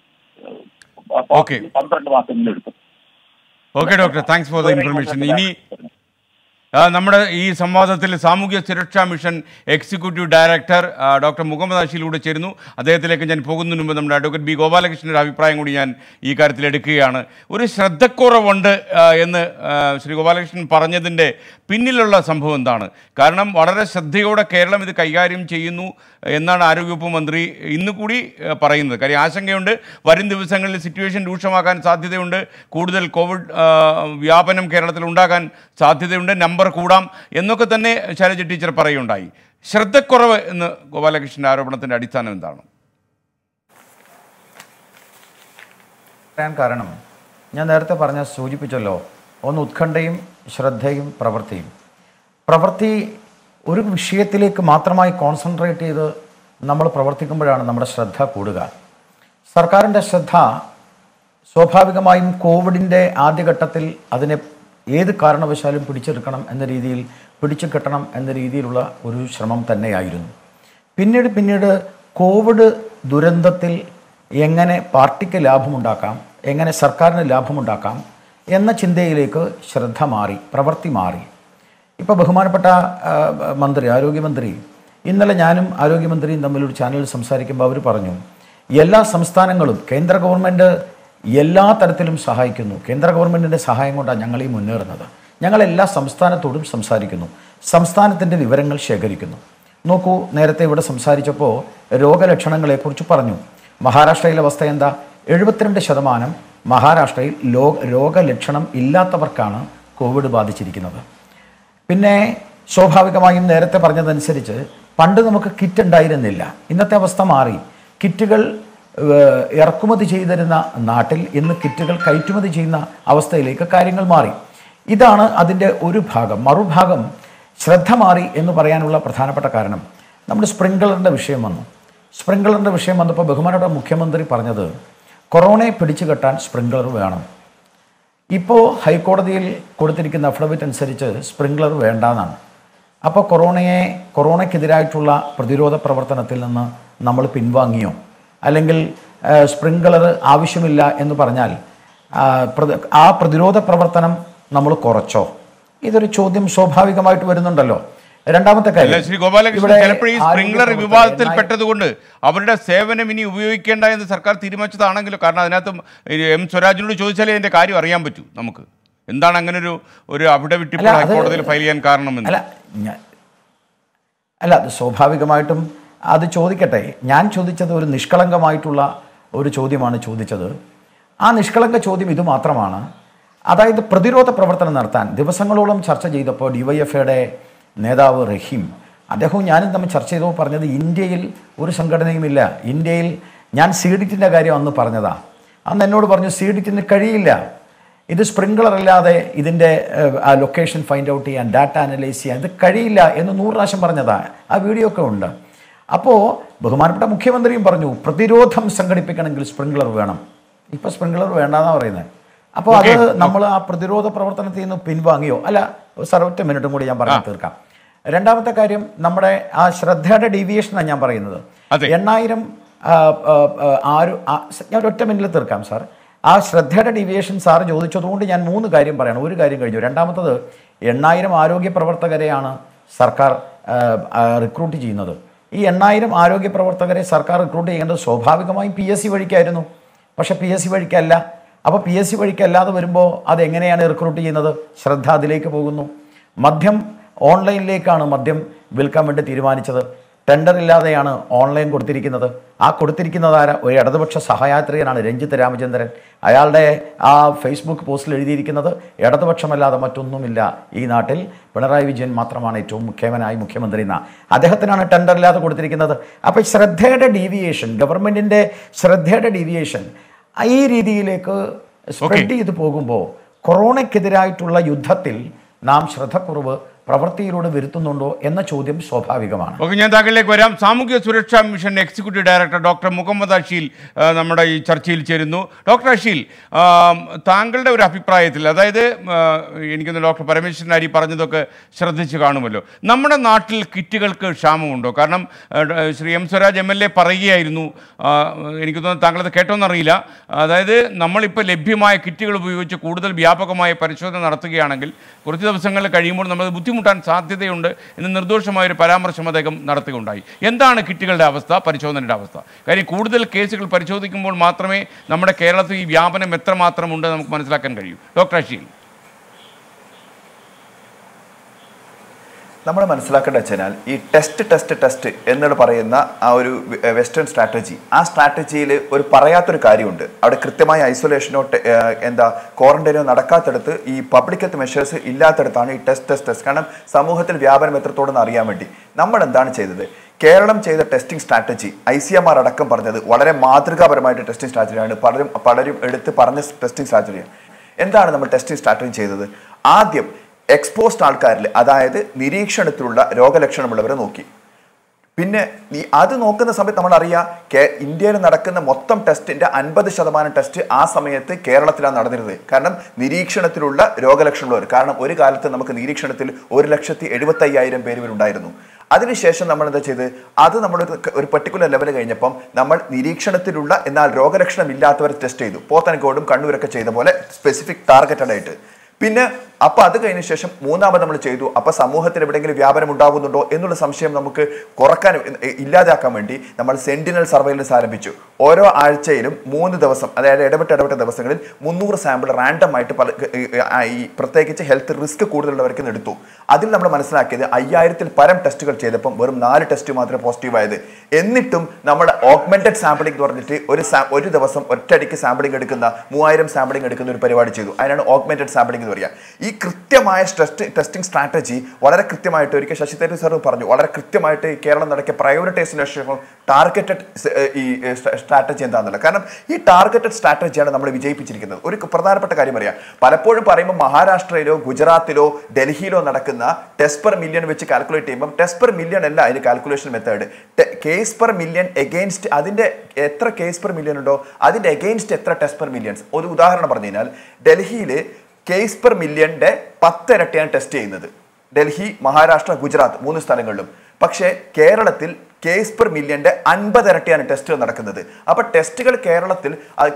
12 മാസമെങ്കിലും എടുക്കും.
Okay doctor, thanks for the information. ഇനി നമ്മുടെ ഈ സംവാദത്തിൽ Samoohya Suraksha mission executive director doctor Muhammad ആഷിലൂടെ ചേരുന്നു. അദ്ദേഹത്തിലേക്ക് ഞാൻ പോകുന്നതിന് മുമ്പ് നമ്മുടെ അഡ്വക്കേറ്റ് ബി ഗോപാലകൃഷ്ണൻ്റെ അഭിപ്രായം കൂടി ഞാൻ ഈ കാര്യത്തിൽ എടുക്കുകയാണ്. ഒരു ശ്രദ്ധക്കുറവുണ്ട് എന്ന് ശ്രീ ഗോപാലകൃഷ്ണൻ പറഞ്ഞതിൻ്റെ പിന്നിലുള്ള സംഭവം എന്താണ്? കാരണം വളരെ ശ്രദ്ധയോടെ കേരളം ഇത് കൈകാര്യം ചെയ്യുന്നു എന്നാണ് ആരോഗ്യവകുപ്പ് മന്ത്രി ഇന്ന് കൂടി പറയുന്നത്. കാര്യം ആശങ്കയുണ്ട്, വരും ദിവസങ്ങളിൽ സിറ്റുവേഷൻ രൂക്ഷമാകാൻ സാധ്യതയുണ്ട്, കൂടുതൽ കോവിഡ് വ്യാപനം കേരളത്തിൽ ഉണ്ടാകാൻ സാധ്യതയുണ്ട്, നമ്പർ കൂടാം എന്നൊക്കെ തന്നെ ശൈലജ ടീച്ചർ പറയുണ്ടായി. ശ്രദ്ധക്കുറവ് എന്ന് ഗോപാലകൃഷ്ണൻ്റെ ആരോപണത്തിൻ്റെ അടിസ്ഥാനം എന്താണ്?
കാരണം ഞാൻ നേരത്തെ സൂചിപ്പിച്ചല്ലോ, ഒന്ന് ഉത്കണ്ഠയും ശ്രദ്ധയും പ്രവൃത്തിയും. പ്രവൃത്തി ഒരു വിഷയത്തിലേക്ക് മാത്രമായി കോൺസെൻട്രേറ്റ് ചെയ്ത് നമ്മൾ പ്രവർത്തിക്കുമ്പോഴാണ് നമ്മുടെ ശ്രദ്ധ കൂടുക. സർക്കാരിൻ്റെ ശ്രദ്ധ സ്വാഭാവികമായും കോവിഡിൻ്റെ ആദ്യഘട്ടത്തിൽ അതിനെ ഏത് കാരണവശാലും പിടിച്ചെടുക്കണം എന്ന രീതിയിൽ പിടിച്ചു കെട്ടണം എന്ന രീതിയിലുള്ള ഒരു ശ്രമം തന്നെയായിരുന്നു. പിന്നീട് കോവിഡ് ദുരന്തത്തിൽ എങ്ങനെ പാർട്ടിക്ക് ലാഭമുണ്ടാക്കാം, എങ്ങനെ സർക്കാരിന് ലാഭമുണ്ടാക്കാം എന്ന ചിന്തയിലേക്ക് ശ്രദ്ധ മാറി, പ്രവൃത്തി മാറി. ഇപ്പോൾ ബഹുമാനപ്പെട്ട ആരോഗ്യമന്ത്രി, ഇന്നലെ ഞാനും ആരോഗ്യമന്ത്രിയും തമ്മിലൊരു ചാനലിൽ സംസാരിക്കുമ്പോൾ അവർ പറഞ്ഞു, എല്ലാ സംസ്ഥാനങ്ങളും കേന്ദ്ര ഗവൺമെൻറ് എല്ലാ തരത്തിലും സഹായിക്കുന്നു, കേന്ദ്ര ഗവൺമെൻറ്റിൻ്റെ സഹായം കൊണ്ടാണ് ഞങ്ങൾ ഈ മുന്നേറുന്നത്, ഞങ്ങൾ എല്ലാ സംസ്ഥാനത്തോടും സംസാരിക്കുന്നു, സംസ്ഥാനത്തിൻ്റെ വിവരങ്ങൾ ശേഖരിക്കുന്നു. നോക്കൂ, നേരത്തെ ഇവിടെ സംസാരിച്ചപ്പോൾ രോഗലക്ഷണങ്ങളെക്കുറിച്ച് പറഞ്ഞു. മഹാരാഷ്ട്രയിലെ അവസ്ഥ എന്താ? 72% മഹാരാഷ്ട്രയിൽ രോഗലക്ഷണം ഇല്ലാത്തവർക്കാണ് കോവിഡ് ബാധിച്ചിരിക്കുന്നത്. പിന്നെ സ്വാഭാവികമായും നേരത്തെ പറഞ്ഞതനുസരിച്ച് പണ്ട് നമുക്ക് കിറ്റ് ഉണ്ടായിരുന്നില്ല, ഇന്നത്തെ അവസ്ഥ മാറി. കിറ്റുകൾ ഇറക്കുമതി ചെയ്തിരുന്ന നാട്ടിൽ ഇന്ന് കിറ്റുകൾ കയറ്റുമതി ചെയ്യുന്ന അവസ്ഥയിലേക്ക് കാര്യങ്ങൾ മാറി. ഇതാണ് അതിൻ്റെ ഒരു ഭാഗം. മറുഭാഗം ശ്രദ്ധ മാറി എന്ന് പറയാനുള്ള പ്രധാനപ്പെട്ട കാരണം നമ്മുടെ സ്പ്രിംഗ്ലറിൻ്റെ വിഷയം വന്നു. സ്പ്രിംഗ്ലറിൻ്റെ വിഷയം വന്നപ്പോൾ ബഹുമാനപ്പെട്ട മുഖ്യമന്ത്രി പറഞ്ഞത് കൊറോണയെ പിടിച്ചു കെട്ടാൻ സ്പ്രിംഗ്ലർ വേണം. ഇപ്പോൾ ഹൈക്കോടതിയിൽ കൊടുത്തിരിക്കുന്ന അഫിഡവിറ്റ് അനുസരിച്ച് സ്പ്രിംഗ്ലർ വേണ്ടാന്നാണ്. അപ്പോൾ കൊറോണയ്ക്കെതിരായിട്ടുള്ള പ്രതിരോധ പ്രവർത്തനത്തിൽ നിന്ന് നമ്മൾ പിൻവാങ്ങിയോ, അല്ലെങ്കിൽ സ്പ്രിംഗ്ലർ ആവശ്യമില്ല എന്ന് പറഞ്ഞാൽ ആ പ്രതിരോധ പ്രവർത്തനം നമ്മൾ കുറച്ചോ? ഇതൊരു ചോദ്യം സ്വാഭാവികമായിട്ട് വരുന്നുണ്ടല്ലോ. രണ്ടാമത്തെ കാര്യം,
ശ്രീ ഗോപാലകൃഷ്ണൻ ചിലപ്പോൾ ഈ സ്പ്രിംഗ്ലർ വിവാദത്തിൽ പെട്ടതുകൊണ്ട് അവരുടെ സേവനം ഇനി ഉപയോഗിക്കേണ്ട എന്ന് സർക്കാർ തീരുമാനിച്ചതാണെങ്കിലോ? കാരണം അതിനകത്ത് എം സ്വരാജിനോട് ചോദിച്ചാലേ അതിൻ്റെ കാര്യം അറിയാൻ പറ്റൂ നമുക്ക്. എന്താണ് അങ്ങനെ ഒരു അഫിഡവിറ്റ് ഇപ്പോൾ ഹൈക്കോടതിയിൽ ഫയൽ ചെയ്യാൻ കാരണമെന്ന്?
അല്ല, അത് സ്വാഭാവികമായിട്ടും അത് ചോദിക്കട്ടെ. ഞാൻ ചോദിച്ചത് ഒരു നിഷ്കളങ്കമായിട്ടുള്ള ഒരു ചോദ്യമാണ് ചോദിച്ചത്. ആ നിഷ്കളങ്ക ചോദ്യം ഇത് മാത്രമാണ്. അതായത് പ്രതിരോധ പ്രവർത്തനം നടത്താൻ ദിവസങ്ങളോളം ചർച്ച ചെയ്തപ്പോൾ ഡിവൈഎഫ്ഐയുടെ നേതാവ് റഹീം, അദ്ദേഹവും ഞാനും തമ്മിൽ ചർച്ച ചെയ്തപ്പോൾ പറഞ്ഞത് ഇന്ത്യയിൽ ഒരു സംഘടനയുമില്ല. ഇന്ത്യയിൽ ഞാൻ സീഡിറ്റിൻ്റെ കാര്യം അന്ന് പറഞ്ഞതാണ്. അന്ന് എന്നോട് പറഞ്ഞു സീഡിറ്റിന് കഴിയില്ല, ഇത് സ്പ്രിംഗ്ലർ അല്ലാതെ ഇതിൻ്റെ ലൊക്കേഷൻ ഫൈൻഡ് ഔട്ട് ചെയ്യാൻ, ഡാറ്റ അനലൈസ് ചെയ്യാൻ ഇത് കഴിയില്ല എന്ന് 100 പ്രാവശ്യം പറഞ്ഞതാണ്. ആ വീഡിയോ ഒക്കെ ഉണ്ട്. അപ്പോൾ ബഹുമാനപ്പെട്ട മുഖ്യമന്ത്രിയും പറഞ്ഞു പ്രതിരോധം സംഘടിപ്പിക്കണമെങ്കിൽ സ്പ്രിംഗ്ലർ വേണം. ഇപ്പോൾ സ്പ്രിംഗ്ലർ വേണ്ടെന്നാണ് പറയുന്നത്. അപ്പോൾ അത് നമ്മൾ ആ പ്രതിരോധ പ്രവർത്തനത്തിൽ നിന്ന് പിൻവാങ്ങിയോ? അല്ല, സാർ ഒറ്റ മിനിറ്റും കൂടി ഞാൻ പറഞ്ഞു തീർക്കാം. രണ്ടാമത്തെ കാര്യം, നമ്മുടെ ആ ശ്രദ്ധയുടെ ഡീവിയേഷനാണ് ഞാൻ പറയുന്നത്. 8000 ഞാൻ ഒറ്റ മിനിറ്റിൽ തീർക്കാം സാർ. ആ ശ്രദ്ധയുടെ ഡീവിയേഷൻ സാർ ചോദിച്ചതുകൊണ്ട് ഞാൻ 3 കാര്യം പറയണം. ഒരു കാര്യം കഴിഞ്ഞു. രണ്ടാമത്തത് 8000 ആരോഗ്യ പ്രവർത്തകരെയാണ് സർക്കാർ റിക്രൂട്ട് ചെയ്യുന്നത്. ഈ 8000 ആരോഗ്യ പ്രവർത്തകരെ സർക്കാർ റിക്രൂട്ട് ചെയ്യേണ്ടത് സ്വാഭാവികമായും PSC വഴിക്കായിരുന്നു. പക്ഷേ PSC വഴിക്കല്ല. അപ്പോൾ PSC വഴിക്കല്ലാതെ വരുമ്പോൾ അതെങ്ങനെയാണ് റിക്രൂട്ട് ചെയ്യുന്നത്? ശ്രദ്ധ അതിലേക്ക് പോകുന്നു. മദ്യം ഓൺലൈനിലേക്കാണ് മദ്യം വിൽക്കാൻ വേണ്ടി തീരുമാനിച്ചത്. ടെൻഡർ ഇല്ലാതെയാണ് ഓൺലൈൻ കൊടുത്തിരിക്കുന്നത്. ആ കൊടുത്തിരിക്കുന്നത് ആരാ? ഒരു ഇടതുപക്ഷ സഹയാത്രികനാണ്, രഞ്ജിത്ത് രാമചന്ദ്രൻ. അയാളുടെ ആ ഫേസ്ബുക്ക് പോസ്റ്റിൽ എഴുതിയിരിക്കുന്നത് ഇടതുപക്ഷമല്ലാതെ മറ്റൊന്നുമില്ല ഈ നാട്ടിൽ, പിണറായി വിജയൻ മാത്രമാണ് ഏറ്റവും മുഖ്യമനായി മുഖ്യമന്ത്രി എന്ന അദ്ദേഹത്തിനാണ് ടെൻഡർ ഇല്ലാതെ കൊടുത്തിരിക്കുന്നത്. അപ്പോൾ ശ്രദ്ധയുടെ ഡീവിയേഷൻ, ഗവൺമെൻറ്റിൻ്റെ ശ്രദ്ധയുടെ ഡീവിയേഷൻ ഈ രീതിയിലേക്ക് സ്പ്രെഡ് ചെയ്ത് പോകുമ്പോൾ കൊറോണയ്ക്കെതിരായിട്ടുള്ള യുദ്ധത്തിൽ നാം ശ്രദ്ധക്കുറവ് പ്രവൃത്തിയിലൂടെ വരുത്തുന്നുണ്ടോ എന്ന ചോദ്യം സ്വാഭാവികമാണ്.
ഓക്കെ, ഞാൻ താങ്കളിലേക്ക് വരാം. Samoohya Suraksha mission executive director doctor Muhammad Asheel നമ്മുടെ ഈ ചർച്ചയിൽ ചേരുന്നു. ഡോക്ടർ അഷീൽ, താങ്കളുടെ ഒരു അഭിപ്രായത്തിൽ, അതായത് എനിക്കൊന്ന് ഡോക്ടർ പരമേശ്വരൻ അരി പറഞ്ഞതൊക്കെ ശ്രദ്ധിച്ച് കാണുമല്ലോ, നമ്മുടെ നാട്ടിൽ കിറ്റുകൾക്ക് ക്ഷാമമുണ്ടോ? കാരണം ശ്രീ എം സ്വരാജ് MLA പറയുകയായിരുന്നു, എനിക്ക് തോന്നുന്നു താങ്കളത് കേട്ടോന്നറിയില്ല, അതായത് നമ്മളിപ്പോൾ ലഭ്യമായ കിറ്റുകൾ ഉപയോഗിച്ച് കൂടുതൽ വ്യാപകമായ പരിശോധന നടത്തുകയാണെങ്കിൽ കുറച്ച് ദിവസങ്ങൾ കഴിയുമ്പോൾ നമ്മൾ ബുദ്ധിമുട്ടാൻ സാധ്യതയുണ്ട് എന്ന് നിർദോഷമായൊരു പരാമർശം അദ്ദേഹം നടത്തുകയുണ്ടായി. എന്താണ് കിറ്റുകളുടെ അവസ്ഥ, പരിശോധനയുടെ അവസ്ഥ? കാര്യം കൂടുതൽ കേസുകൾ പരിശോധിക്കുമ്പോൾ മാത്രമേ നമ്മുടെ കേരളത്തിൽ ഈ വ്യാപനം എത്രമാത്രം ഉണ്ട് നമുക്ക് മനസ്സിലാക്കാൻ കഴിയൂ. ഡോക്ടർ അഷീൽ,
നമ്മൾ മനസ്സിലാക്കേണ്ട വെച്ചാൽ ഈ ടെസ്റ്റ് എന്നോട് പറയുന്ന ആ ഒരു വെസ്റ്റേൺ സ്ട്രാറ്റജി, ആ സ്ട്രാറ്റജിയിൽ ഒരു പറയാത്തൊരു കാര്യമുണ്ട്. അവിടെ കൃത്യമായ ഐസൊലേഷനോ ക്വാറന്റൈനോ നടക്കാത്തടത്ത്, ഈ പബ്ലിക് ഹെൽത്ത് മെഷേഴ്സ് ഇല്ലാത്തടത്താണ് ഈ ടെസ്റ്റ്. കാരണം സമൂഹത്തിൽ വ്യാപനം എത്രത്തോടെന്ന് അറിയാൻ വേണ്ടി നമ്മൾ എന്താണ് ചെയ്തത്? കേരളം ചെയ്ത ടെസ്റ്റിംഗ് സ്ട്രാറ്റജി, ICMR അടക്കം പറഞ്ഞത് വളരെ മാതൃകാപരമായിട്ട് ടെസ്റ്റിംഗ് സ്ട്രാറ്റജിയാണ്. പലരും എടുത്ത് പറഞ്ഞ ടെസ്റ്റിംഗ് സ്ട്രാറ്റജിയാണ്. എന്താണ് നമ്മൾ ടെസ്റ്റിംഗ് സ്ട്രാറ്റജി ചെയ്തത്? ആദ്യം എക്സ്പോസ്ഡ് ആൾക്കാരിൽ, അതായത് നിരീക്ഷണത്തിലുള്ള രോഗലക്ഷണമുള്ളവരെ നോക്കി. പിന്നെ അത് നോക്കുന്ന സമയത്ത് നമ്മൾ അറിയാം, ഇന്ത്യയിൽ നടക്കുന്ന മൊത്തം ടെസ്റ്റിന്റെ 50% ടെസ്റ്റ് ആ സമയത്ത് കേരളത്തിലാണ് നടന്നിരുന്നത്. കാരണം നിരീക്ഷണത്തിലുള്ള രോഗലക്ഷണമുള്ളവർ, കാരണം ഒരു കാലത്ത് നമുക്ക് നിരീക്ഷണത്തിൽ 1,75,000 പേര് ഉണ്ടായിരുന്നു. അതിനുശേഷം നമ്മൾ എന്താ ചെയ്ത്, അത് നമ്മൾ ഒരു പെർട്ടിക്കുലർ ലെവൽ കഴിഞ്ഞപ്പം നമ്മൾ നിരീക്ഷണത്തിലുള്ള എന്നാൽ രോഗലക്ഷണം ഇല്ലാത്തവരെ ടെസ്റ്റ് ചെയ്തു. പോത്തനക്കോടും കണ്ണൂരൊക്കെ ചെയ്ത പോലെ സ്പെസിഫിക് ടാർഗറ്റഡ് ആയിട്ട്. പിന്നെ അപ്പോൾ അത് കഴിഞ്ഞ ശേഷം മൂന്നാമത് നമ്മൾ ചെയ്തു. അപ്പോൾ സമൂഹത്തിൽ എവിടെയെങ്കിലും വ്യാപനം ഉണ്ടാകുന്നുണ്ടോ എന്നുള്ള സംശയം നമുക്ക് കുറക്കാൻ, ഇല്ലാതാക്കാൻ വേണ്ടി നമ്മൾ സെന്റിനൽ സർവൈലൻസ് ആരംഭിച്ചു. ഓരോ ആഴ്ചയിലും 3 ദിവസം, അതായത് ഇടപെട്ട ദിവസങ്ങളിൽ 300 സാമ്പിൾ റാൻഡം ആയിട്ട് പ്രത്യേകിച്ച് ഹെൽത്ത് റിസ്ക് കൂടുതലുള്ളവർക്ക് എടുത്തു. അതിൽ നമ്മൾ മനസ്സിലാക്കിയത് 5000-ൽ പരം ടെസ്റ്റുകൾ ചെയ്തപ്പം വെറും 4 ടെസ്റ്റ് മാത്രമേ പോസിറ്റീവ് ആയത്. എന്നിട്ടും നമ്മൾ ഓഗ്മെന്റഡ് സാമ്പിളിംഗ് എന്ന് പറഞ്ഞിട്ട് ഒരു ദിവസം ഒറ്റയടിക്ക് സാമ്പിളിംഗ് എടുക്കുന്ന 3000 സാമ്പിളിംഗ് എടുക്കുന്ന ഒരു പരിപാടി ചെയ്തു. അതിനാണ് ഓഗ്മെന്റഡ് സാമ്പിളിംഗ് എന്ന് പറയുക. ഈ കൃത്യമായ ടെസ്റ്റിംഗ് സ്ട്രാറ്റജി വളരെ കൃത്യമായിട്ട് ഒരിക്കൽ ശശി തരൂർ സാർ പറഞ്ഞു, വളരെ കൃത്യമായിട്ട് കേരളം നടക്കിയ പ്രയോറിറ്റൈസേഷൻ ടാർഗറ്റഡ് ഈ സ്ട്രാറ്റജി എന്താണെന്നുള്ളത്. കാരണം ഈ ടാർഗറ്റഡ് സ്ട്രാറ്റജിയാണ് നമ്മൾ വിജയിപ്പിച്ചിരിക്കുന്നത്. ഒരു പ്രധാനപ്പെട്ട കാര്യം അറിയാം, പലപ്പോഴും പറയുമ്പോൾ മഹാരാഷ്ട്രയിലോ ഗുജറാത്തിലോ ഡൽഹിയിലോ നടക്കുന്ന ടെസ്റ്റ് പെർ മില്യൺ വെച്ച് കാൽക്കുലേറ്റ് ചെയ്യുമ്പോൾ ടെസ്റ്റ് പെർ മില്യൺ അല്ല അതിന് calculation method. Case per million against, അതിന്റെ എത്ര കേസ് പെർ മില്യൺ ഉണ്ടോ അതിന്റെ എഗെയിൻസ്റ്റ് എത്ര ടെസ്റ്റ് പെർ മില്യൺസ്. ഒരു ഉദാഹരണം പറഞ്ഞു കഴിഞ്ഞാൽ, ഡൽഹിയിൽ കേസ് പെർ മില്യന്റെ 10 ഇരട്ടിയാണ് ടെസ്റ്റ് ചെയ്യുന്നത്. ഡൽഹി, മഹാരാഷ്ട്ര, ഗുജറാത്ത് 3 സ്ഥലങ്ങളിലും. പക്ഷേ കേരളത്തിൽ കേസ് പെർ മില്യന്റെ 50 ഇരട്ടിയാണ് ടെസ്റ്റുകൾ നടക്കുന്നത്. അപ്പോൾ ടെസ്റ്റുകൾ കേരളത്തിൽ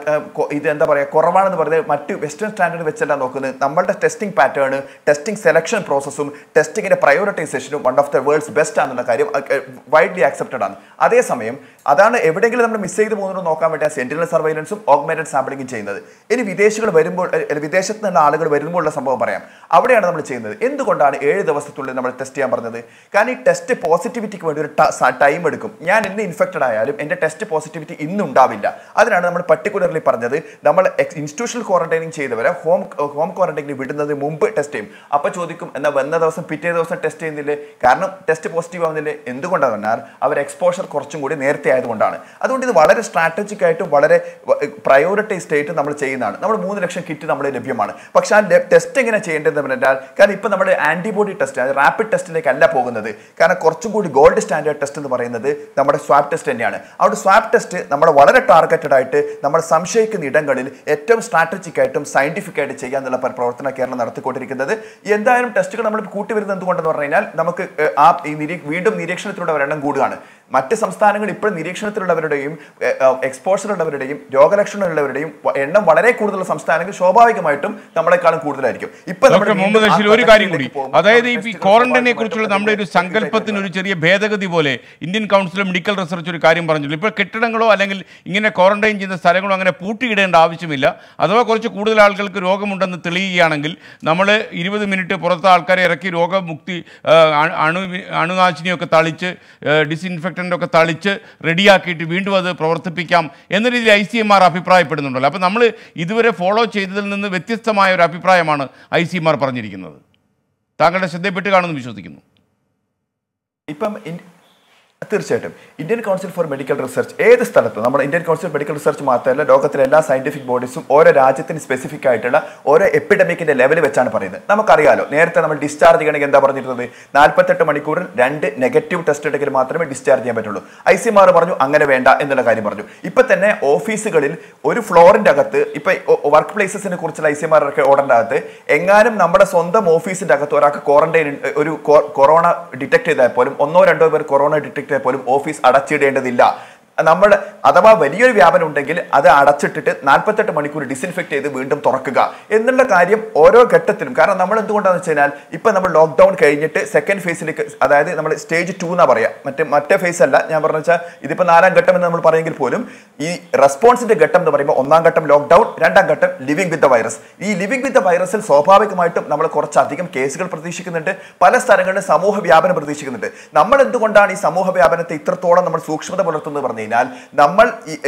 ഇത് എന്താ പറയുക കുറവാണെന്ന് പറയുന്നത് മറ്റ് വെസ്റ്റേൺ സ്റ്റാൻഡേർഡ് വെച്ചല്ല നോക്കുന്നത്. നമ്മളുടെ ടെസ്റ്റിംഗ് പാറ്റേൺ, ടെസ്റ്റിംഗ് സെലക്ഷൻ പ്രോസസ്സും ടെസ്റ്റിങ്ങിന്റെ പ്രയോറിറ്റൈസേഷനും one of the world's best ആണെന്നുള്ള കാര്യം വൈഡ്ലി ആക്സെപ്റ്റഡ് ആണ്. അതേസമയം അതാണ് എവിടെയെങ്കിലും നമ്മൾ മിസ് ചെയ്ത് പോകുന്നത് നോക്കാൻ വേണ്ടി സെന്റിനൽ സർവൈലൻസും ഓഗ്മെന്റഡ് സാമ്പിളിംഗും ചെയ്യുന്നത്. ഇനി വിദേശികൾ വരുമ്പോൾ, വിദേശത്ത് നിന്നുള്ള ആളുകൾ വരുമ്പോഴുള്ള സംഭവം പറയാം. അവിടെയാണ് നമ്മൾ ചെയ്യുന്നത്. എന്തുകൊണ്ടാണ് 7 ദിവസത്തിനുള്ളിൽ നമ്മൾ ടെസ്റ്റ് ചെയ്യാൻ പറഞ്ഞത്? കാരണം ഈ ടെസ്റ്റ് പോസിറ്റിവിറ്റിക്ക് വേണ്ടി ഒരു ടൈം എടുക്കും. ഞാൻ ഇന്ന് ഇൻഫെക്റ്റഡ് ആയാലും എൻ്റെ ടെസ്റ്റ് പോസിറ്റിവിറ്റി ഇന്ന് ഉണ്ടാവില്ല. അതിനാണ് നമ്മൾ പർട്ടിക്കുലർലി പറഞ്ഞത്, നമ്മൾ ഇൻസ്റ്റിറ്റ്യൂഷണൽ ക്വാറന്റൈനിങ് ചെയ്തവരെ ഹോം ക്വാറന്റൈനിൽ വിടുന്നത് മുമ്പ് ടെസ്റ്റ് ചെയ്യും. അപ്പോൾ ചോദിക്കും, എന്നാൽ വന്ന ദിവസം പിറ്റേ ദിവസം ടെസ്റ്റ് ചെയ്യുന്നില്ലേ? കാരണം ടെസ്റ്റ് പോസിറ്റീവ് ആവുന്നില്ലേ? എന്തുകൊണ്ടാണ് പറഞ്ഞാൽ അവർ എക്സ്പോഷർ കുറച്ചും കൂടി നേരത്തെ ആയതുകൊണ്ടാണ്. അതുകൊണ്ട് ഇത് വളരെ സ്ട്രാറ്റജിക് ആയിട്ടും വളരെ പ്രയോറിറ്റൈസ്ഡ് ആയിട്ട് നമ്മൾ ചെയ്യുന്നതാണ്. നമ്മൾ 3 ലക്ഷം കിറ്റ് നമ്മൾ ലഭ്യമാണ്. പക്ഷെ ആ ടെസ്റ്റ് എങ്ങനെ ചെയ്യേണ്ടതെന്ന് പറഞ്ഞാൽ, കാരണം ഇപ്പം നമ്മുടെ ആന്റിബോഡി ടെസ്റ്റ്, റാപ്പിഡ് ടെസ്റ്റിലേക്കല്ല പോകുന്നത്. കാരണം കുറച്ചും കൂടി ഗോൾഡ് സ്റ്റാൻഡേർഡ് ടെസ്റ്റ് എന്ന് പറയുന്നത് നമ്മുടെ സ്വാബ് ടെസ്റ്റ് തന്നെയാണ്. അവിടെ സ്വാബ് ടെസ്റ്റ് നമ്മൾ വളരെ ടാർഗറ്റഡ് ആയിട്ട് നമ്മൾ സംശയിക്കുന്ന ഇടങ്ങളിൽ ഏറ്റവും സ്ട്രാറ്റജിക് ആയിട്ടും സയന്റിഫിക് ആയിട്ട് ചെയ്യാന്നുള്ള പ്രവർത്തനം കേരളം നടത്തിക്കൊണ്ടിരിക്കുന്നത്. എന്തായാലും ടെസ്റ്റുകൾ നമ്മൾ കൂട്ടി വരുന്നത് എന്തുകൊണ്ടെന്ന് പറഞ്ഞു കഴിഞ്ഞാൽ, നമുക്ക് വീണ്ടും നിരീക്ഷണത്തിലൂടെ എണ്ണം കൂടുകയാണ്. മറ്റ് സംസ്ഥാനങ്ങൾ ഇപ്പോൾ നിരീക്ഷണത്തിലുള്ളവരുടെയും എക്സ്പോഷറുള്ളവരുടെയും രോഗലക്ഷണമുള്ളവരുടെയും എണ്ണം വളരെ കൂടുതലുള്ള സംസ്ഥാനങ്ങൾ സ്വാഭാവികമായിട്ടും നമ്മളെക്കാളും കൂടുതലായിരിക്കും.
ഒരു കാര്യം കൂടി, അതായത് ഈ ക്വാറന്റൈനെ കുറിച്ചുള്ള നമ്മുടെ ഒരു സങ്കല്പത്തിന് ഒരു ചെറിയ ഭേദഗതി പോലെ Indian council of medical research ഒരു കാര്യം പറഞ്ഞില്ല. ഇപ്പോൾ കെട്ടിടങ്ങളോ അല്ലെങ്കിൽ ഇങ്ങനെ ക്വാറന്റൈൻ ചെയ്യുന്ന സ്ഥലങ്ങളോ അങ്ങനെ പൂട്ടിയിടേണ്ട ആവശ്യമില്ല. അഥവാ കുറച്ച് കൂടുതൽ ആളുകൾക്ക് രോഗമുണ്ടെന്ന് തെളിയുകയാണെങ്കിൽ നമ്മൾ 20 മിനിറ്റ് പുറത്തെ ആൾക്കാരെ ഇറക്കി രോഗമുക്തി അണുനാശിനിയൊക്കെ തളിച്ച് ഡിസ്ഇൻഫെക്റ്റൻ്റൊക്കെ തളിച്ച് റെഡിയാക്കിയിട്ട് വീണ്ടും അത് പ്രവർത്തിപ്പിക്കാം എന്ന രീതിയിൽ ICMR അഭിപ്രായപ്പെടുന്നുണ്ടല്ലോ. അപ്പോൾ നമ്മൾ ഇതുവരെ ഫോളോ ചെയ്തതിൽ നിന്ന് വ്യത്യസ്തമായ ഒരു അഭിപ്രായമാണ് ICMR പറഞ്ഞിരിക്കുന്നത്. താങ്കളുടെ ശ്രദ്ധയിൽപ്പെട്ട് കാണുമെന്ന് വിശ്വസിക്കുന്നു.
ഇപ്പം തീർച്ചയായിട്ടും Indian council for medical research ഏത് സ്ഥലത്തും നമ്മുടെ Indian council for medical research മാത്രമല്ല ലോകത്തിലെ എല്ലാ സയന്റിഫിക് ബോഡീസും ഓരോ രാജ്യത്തിന് സ്പെസിഫിക് ആയിട്ടുള്ള ഓരോ എപ്പിഡമിക്കിന്റെ ലെവൽ വെച്ചാണ് പറയുന്നത്. നമുക്കറിയാലോ, നേരത്തെ നമ്മൾ ഡിസ്ചാർജ് ചെയ്യണമെങ്കിൽ എന്താ പറഞ്ഞിരുന്നത്, 48 മണിക്കൂറിൽ 2 നെഗറ്റീവ് ടെസ്റ്റ് ഉണ്ടെങ്കിൽ മാത്രമേ ഡിസ്ചാർജ് ചെയ്യാൻ പറ്റുള്ളൂ. ICMR പറഞ്ഞു അങ്ങനെ വേണ്ട എന്നുള്ള കാര്യം പറഞ്ഞു. ഇപ്പൊ തന്നെ ഓഫീസുകളിൽ ഒരു ഫ്ലോറിന്റെ അകത്ത് ഇപ്പൊ വർക്ക് പ്ലേസസിനെ കുറിച്ചുള്ള ICMR ഓർഡറിന്റെ അകത്ത് എങ്ങാനും നമ്മുടെ സ്വന്തം ഓഫീസിന്റെ അകത്ത് ഒരാൾക്ക് ക്വാറന്റൈൻ ഒരു കൊറോണ ഡിറ്റക്ട് ചെയ്താൽ പോലും 1-2 പേർ കൊറോണ ഡിറ്റക്ട് പോലും ഓഫീസ് അടച്ചിടേണ്ടതില്ല. നമ്മുടെ അഥവാ വലിയൊരു വ്യാപനം ഉണ്ടെങ്കിൽ അത് അടച്ചിട്ടിട്ട് 48 മണിക്കൂർ ഡിസിൻഫെക്ട് ചെയ്ത് വീണ്ടും തുറക്കുക എന്നുള്ള കാര്യം ഓരോ ഘട്ടത്തിലും. കാരണം നമ്മൾ എന്തുകൊണ്ടാണെന്ന് വെച്ച് കഴിഞ്ഞാൽ ഇപ്പൊ നമ്മൾ ലോക്ക്ഡൌൺ കഴിഞ്ഞിട്ട് സെക്കൻഡ് ഫേസിലേക്ക്, അതായത് നമ്മൾ സ്റ്റേജ് 2 എന്നാ പറയാ, മറ്റേ ഫേസ് അല്ല ഞാൻ പറഞ്ഞ വെച്ചാൽ ഇതിപ്പോ 4ാം ഘട്ടം എന്ന് നമ്മൾ പറയുമെങ്കിൽ പോലും ഈ റെസ്പോൺസിന്റെ ഘട്ടം എന്ന് പറയുമ്പോൾ 1ാം ഘട്ടം ലോക്ക്ഡൌൺ, 2ാം ഘട്ടം ലിവിംഗ് വിത്ത് ദ വൈറസ്. ഈ ലിവിംഗ് വിത്ത് ദ വൈറസിൽ സ്വാഭാവികമായിട്ടും നമ്മൾ കുറച്ചധികം കേസുകൾ പ്രതീക്ഷിക്കുന്നുണ്ട്, പല സ്ഥലങ്ങളിലും സമൂഹ വ്യാപനം പ്രതീക്ഷിക്കുന്നുണ്ട്. നമ്മൾ എന്തുകൊണ്ടാണ് ഈ സമൂഹ വ്യാപനത്തെ ഇത്രത്തോളം നമ്മൾ സൂക്ഷ്മത പുലർത്തുന്നത് പറഞ്ഞു കഴിഞ്ഞാൽ നമ്മൾ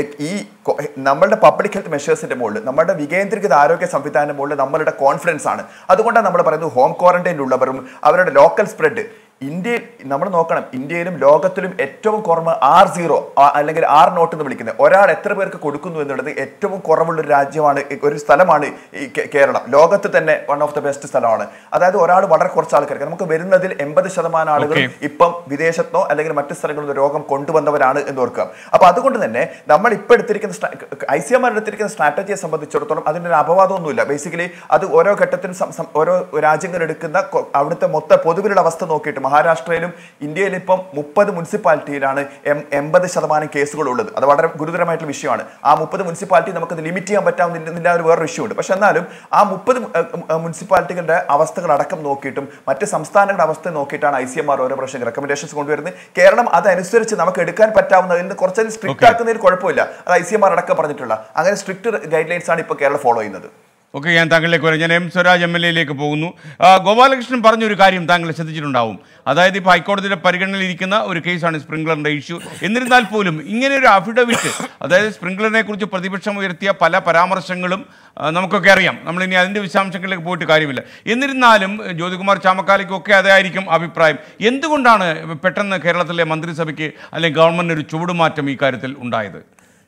നമ്മളുടെ പബ്ലിക് ഹെൽത്ത് മെഷേഴ്സിന്റെ മുകളിൽ, നമ്മുടെ വികേന്ദ്രീകൃത ആരോഗ്യ സംവിധാനം മുകളിൽ നമ്മളുടെ കോൺഫിഡൻസ് ആണ്. അതുകൊണ്ടാണ് നമ്മൾ പറയുന്നത് ഹോം ക്വാറന്റൈനിലുള്ളവരും അവരുടെ ലോക്കൽ സ്പ്രെഡ്. ഇന്ത്യയിൽ നമ്മൾ നോക്കണം, ഇന്ത്യയിലും ലോകത്തിലും ഏറ്റവും കുറവ് R0 അല്ലെങ്കിൽ R0 എന്ന് വിളിക്കുന്നത്, ഒരാൾ എത്ര പേർക്ക് കൊടുക്കുന്നു എന്നുള്ളത് ഏറ്റവും കുറവുള്ള ഒരു രാജ്യമാണ്, ഒരു സ്ഥലമാണ് ഈ കേരളം. ലോകത്ത് തന്നെ വൺ ഓഫ് ദ ബെസ്റ്റ് സ്ഥലമാണ്. അതായത് ഒരാൾ വളരെ കുറച്ച് ആൾക്കാർക്ക്, നമുക്ക് വരുന്നതിൽ 80% ആളുകൾ ഇപ്പം വിദേശത്തോ അല്ലെങ്കിൽ മറ്റു സ്ഥലങ്ങളിൽ നിന്ന് രോഗം കൊണ്ടുവന്നവരാണ് എന്ന് ഓർക്കുക. അപ്പൊ അതുകൊണ്ട് തന്നെ നമ്മൾ ഇപ്പൊ എടുത്തിരിക്കുന്ന ICMR എടുത്തിരിക്കുന്ന സ്ട്രാറ്റജിയെ സംബന്ധിച്ചിടത്തോളം അതിൻ്റെ ഒരു അപവാദമൊന്നുമില്ല. ബേസിക്കലി അത് ഓരോ ഘട്ടത്തിലും ഓരോ രാജ്യങ്ങൾ എടുക്കുന്ന അവിടുത്തെ മൊത്തം പൊതുവിലുള്ള അവസ്ഥ നോക്കിയിട്ട് മഹാരാഷ്ട്രയിലും ഇന്ത്യയിലും ഇപ്പം 30 മുനിസിപ്പാലിറ്റിയിലാണ് 80% കേസുകൾ ഉള്ളത്. അത് വളരെ ഗുരുതരമായിട്ടുള്ള വിഷയമാണ്. ആ 30 മുനിസിപ്പാലിറ്റി നമുക്കത് ലിമിറ്റ് ചെയ്യാൻ പറ്റാവുന്നില്ല, ഒരു വേറൊരു ഇഷ്യൂ ഉണ്ട്. പക്ഷെ എന്നാലും ആ 30 മുനിസിപ്പാലിറ്റികളുടെ അവസ്ഥകൾ അടക്കം നോക്കിയിട്ടും മറ്റ് സംസ്ഥാനങ്ങളുടെ അവസ്ഥ നോക്കിയിട്ടാണ് ICMR ഓരോ പ്രാവശ്യം റെക്കമെൻഡേഷൻസ് കൊണ്ടുവരുന്നത്. കേരളം അതനുസരിച്ച് നമുക്ക് എടുക്കാൻ പറ്റാവുന്നതിന് കുറച്ചധികം സ്ട്രിക്റ്റ് ആക്കുന്നതിൽ കുഴപ്പമില്ല. അത് ICMR അടക്കം പറഞ്ഞിട്ടുള്ള അങ്ങനെ സ്ട്രിക്റ്റ് ഗൈഡ് ലൈൻസ് ആണ് ഇപ്പോൾ കേരളം ഫോളോ ചെയ്യുന്നത്.
ഓക്കെ, ഞാൻ താങ്കളിലേക്ക് വരാം. ഞാൻ സ്വരാജ് MLA പോകുന്നു. ഗോപാലകൃഷ്ണൻ പറഞ്ഞൊരു കാര്യം താങ്കൾ ശ്രദ്ധിച്ചിട്ടുണ്ടാവും. അതായത് ഇപ്പോൾ ഹൈക്കോടതിയുടെ പരിഗണനയിലിരിക്കുന്ന ഒരു കേസാണ് സ്പ്രിംഗ്ലറിൻ്റെ ഇഷ്യൂ. എന്നിരുന്നാൽ പോലും ഇങ്ങനെ ഒരു അഫിഡവിറ്റ്, അതായത് സ്പ്രിംഗ്ലറിനെ കുറിച്ച് പ്രതിപക്ഷം ഉയർത്തിയ പല പരാമർശങ്ങളും നമുക്കൊക്കെ അറിയാം. നമ്മളിനി അതിൻ്റെ വിശദാംശങ്ങളിലേക്ക് പോയിട്ട് കാര്യമില്ല. എന്നിരുന്നാലും ജ്യോതികുമാർ ചാമക്കാലയ്ക്കൊക്കെ അതായിരിക്കും അഭിപ്രായം. എന്തുകൊണ്ടാണ് പെട്ടെന്ന് കേരളത്തിലെ മന്ത്രിസഭയ്ക്ക് അല്ലെങ്കിൽ ഗവൺമെൻറ് ഒരു ചുവടുമാറ്റം ഈ കാര്യത്തിൽ ഉണ്ടായത്?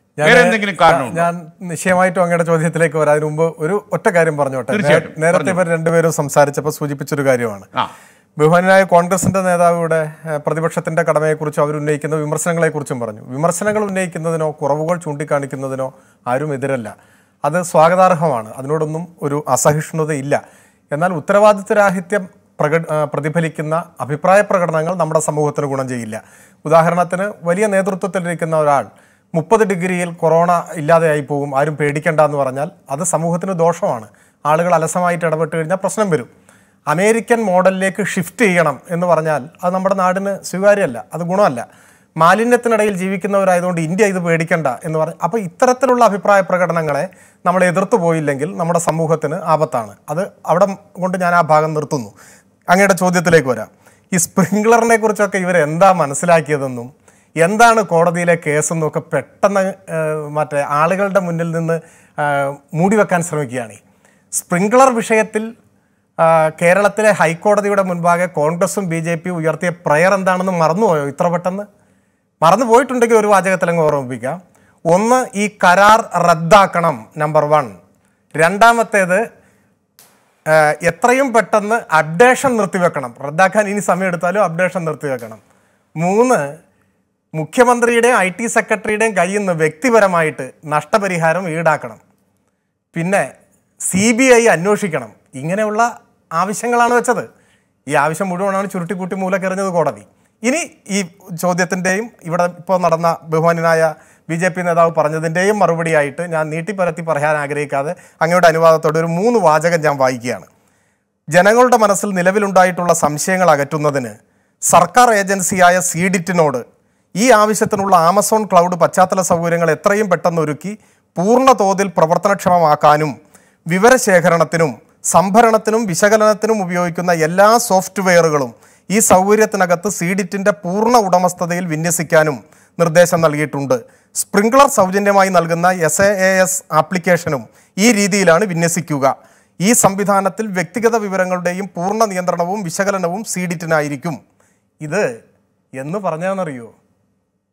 ഞാൻ നിശ്ചയമായിട്ടും അങ്ങയുടെ ചോദ്യത്തിലേക്ക് വരാം. അതിന് മുമ്പ് ഒരു ഒറ്റ കാര്യം പറഞ്ഞോട്ടെ. നേരത്തെ ഇവർ രണ്ടുപേരും സംസാരിച്ചപ്പോൾ സൂചിപ്പിച്ചൊരു കാര്യമാണ്. ബഹുമാനായ കോൺഗ്രസിന്റെ നേതാവിടെ പ്രതിപക്ഷത്തിന്റെ കടമയെക്കുറിച്ചും അവർ ഉന്നയിക്കുന്ന വിമർശനങ്ങളെക്കുറിച്ചും പറഞ്ഞു. വിമർശനങ്ങൾ ഉന്നയിക്കുന്നതിനോ കുറവുകൾ ചൂണ്ടിക്കാണിക്കുന്നതിനോ ആരും എതിരല്ല, അത് സ്വാഗതാർഹമാണ്. അതിനോടൊന്നും ഒരു അസഹിഷ്ണുതയില്ല. എന്നാൽ ഉത്തരവാദിത്വരാഹിത്യം പ്രതിഫലിക്കുന്ന അഭിപ്രായ പ്രകടനങ്ങൾ നമ്മുടെ സമൂഹത്തിന് ഗുണം ചെയ്യില്ല. ഉദാഹരണത്തിന് വലിയ നേതൃത്വത്തിലിരിക്കുന്ന ഒരാൾ 30 ഡിഗ്രിയിൽ കൊറോണ ഇല്ലാതെയായി പോകും, ആരും പേടിക്കേണ്ട എന്ന് പറഞ്ഞാൽ അത് സമൂഹത്തിന് ദോഷമാണ്. ആളുകൾ അലസമായിട്ട് ഇടപെട്ട് കഴിഞ്ഞാൽ പ്രശ്നം വരും. അമേരിക്കൻ മോഡലിലേക്ക് ഷിഫ്റ്റ് ചെയ്യണം എന്ന് പറഞ്ഞാൽ അത് നമ്മുടെ നാടിന് സ്വീകാര്യമല്ല, അത് ഗുണമല്ല. മാലിന്യത്തിനിടയിൽ ജീവിക്കുന്നവരായതുകൊണ്ട് ഇന്ത്യ ഇത് പേടിക്കണ്ട എന്ന് പറഞ്ഞ്, അപ്പോൾ ഇത്തരത്തിലുള്ള അഭിപ്രായ പ്രകടനങ്ങളെ നമ്മൾ എതിർത്തു പോയില്ലെങ്കിൽ നമ്മുടെ സമൂഹത്തിന് ആപത്താണ്. അത് അവിടെ കൊണ്ട് ഞാൻ ആ ഭാഗം നിർത്തുന്നു. അങ്ങയുടെ ചോദ്യത്തിലേക്ക് വരാം. ഈ സ്പ്രിംഗ്ലറിനെ കുറിച്ചൊക്കെ ഇവരെന്താ മനസ്സിലാക്കിയതെന്നും എന്താണ് കോടതിയിലെ കേസെന്നും ഒക്കെ പെട്ടെന്ന് മറ്റേ ആളുകളുടെ മുന്നിൽ നിന്ന് മൂടിവെക്കാൻ ശ്രമിക്കുകയാണ്. സ്പ്രിംഗ്ലർ വിഷയത്തിൽ കേരളത്തിലെ ഹൈക്കോടതിയുടെ മുൻപാകെ കോൺഗ്രസും BJP ഉയർത്തിയ പ്രയർ എന്താണെന്ന് മറന്നുപോയോ? ഇത്ര പെട്ടെന്ന് മറന്നു പോയിട്ടുണ്ടെങ്കിൽ ഒരു വാചകത്തിലങ്ങ് ഓർമ്മിപ്പിക്കാം. ഒന്ന്, ഈ കരാർ റദ്ദാക്കണം, നമ്പർ 1. രണ്ടാമത്തേത്, എത്രയും പെട്ടെന്ന് അപ്ഡേഷൻ നിർത്തിവെക്കണം. റദ്ദാക്കാൻ ഇനി സമയം എടുത്താലും അപ്ഡേഷൻ നിർത്തിവെക്കണം. 3, മുഖ്യമന്ത്രിയുടെയും IT സെക്രട്ടറിയുടെയും കയ്യിൽ നിന്ന് വ്യക്തിപരമായിട്ട് നഷ്ടപരിഹാരം ഈടാക്കണം. പിന്നെ CBI അന്വേഷിക്കണം. ഇങ്ങനെയുള്ള ആവശ്യങ്ങളാണ് വെച്ചത്. ഈ ആവശ്യം മുഴുവനാണ് ചുരുട്ടിക്കൂട്ടി മൂലക്കെറിഞ്ഞത് കോടതി. ഇനി ഈ ചോദ്യത്തിൻ്റെയും ഇവിടെ ഇപ്പോൾ നടന്ന ബഹുമാനായ BJP നേതാവ് പറഞ്ഞതിൻ്റെയും മറുപടിയായിട്ട് ഞാൻ നീട്ടിപ്പരത്തി പറയാൻ ആഗ്രഹിക്കാതെ അങ്ങയുടെ അനുവാദത്തോടെ ഒരു 3 വാചകം ഞാൻ വായിക്കുകയാണ്. ജനങ്ങളുടെ മനസ്സിൽ നിലവിലുണ്ടായിട്ടുള്ള സംശയങ്ങൾ അകറ്റുന്നതിന് സർക്കാർ ഏജൻസിയായ സീഡിറ്റിനോട് ഈ ആവശ്യത്തിനുള്ള ആമസോൺ ക്ലൗഡ് പശ്ചാത്തല സൗകര്യങ്ങൾ എത്രയും പെട്ടെന്ന് ഒരുക്കി പൂർണ്ണ തോതിൽ പ്രവർത്തനക്ഷമമാക്കാനും വിവരശേഖരണത്തിനും സംഭരണത്തിനും വിശകലനത്തിനും ഉപയോഗിക്കുന്ന എല്ലാ സോഫ്റ്റ്വെയറുകളും ഈ സൗകര്യത്തിനകത്ത് സീഡിറ്റിൻ്റെ പൂർണ്ണ ഉടമസ്ഥതയിൽ വിന്യസിക്കാനും നിർദ്ദേശം നൽകിയിട്ടുണ്ട്. സ്പ്രിംഗ്ലർ സൗജന്യമായി നൽകുന്ന SaaS ആപ്ലിക്കേഷനും ഈ രീതിയിലാണ് വിന്യസിക്കുക. ഈ സംവിധാനത്തിൽ വ്യക്തിഗത വിവരങ്ങളുടെയും പൂർണ്ണ നിയന്ത്രണവും വിശകലനവും സീഡിറ്റിനായിരിക്കും. ഇത് എന്ന് പറഞ്ഞാന്നറിയോ?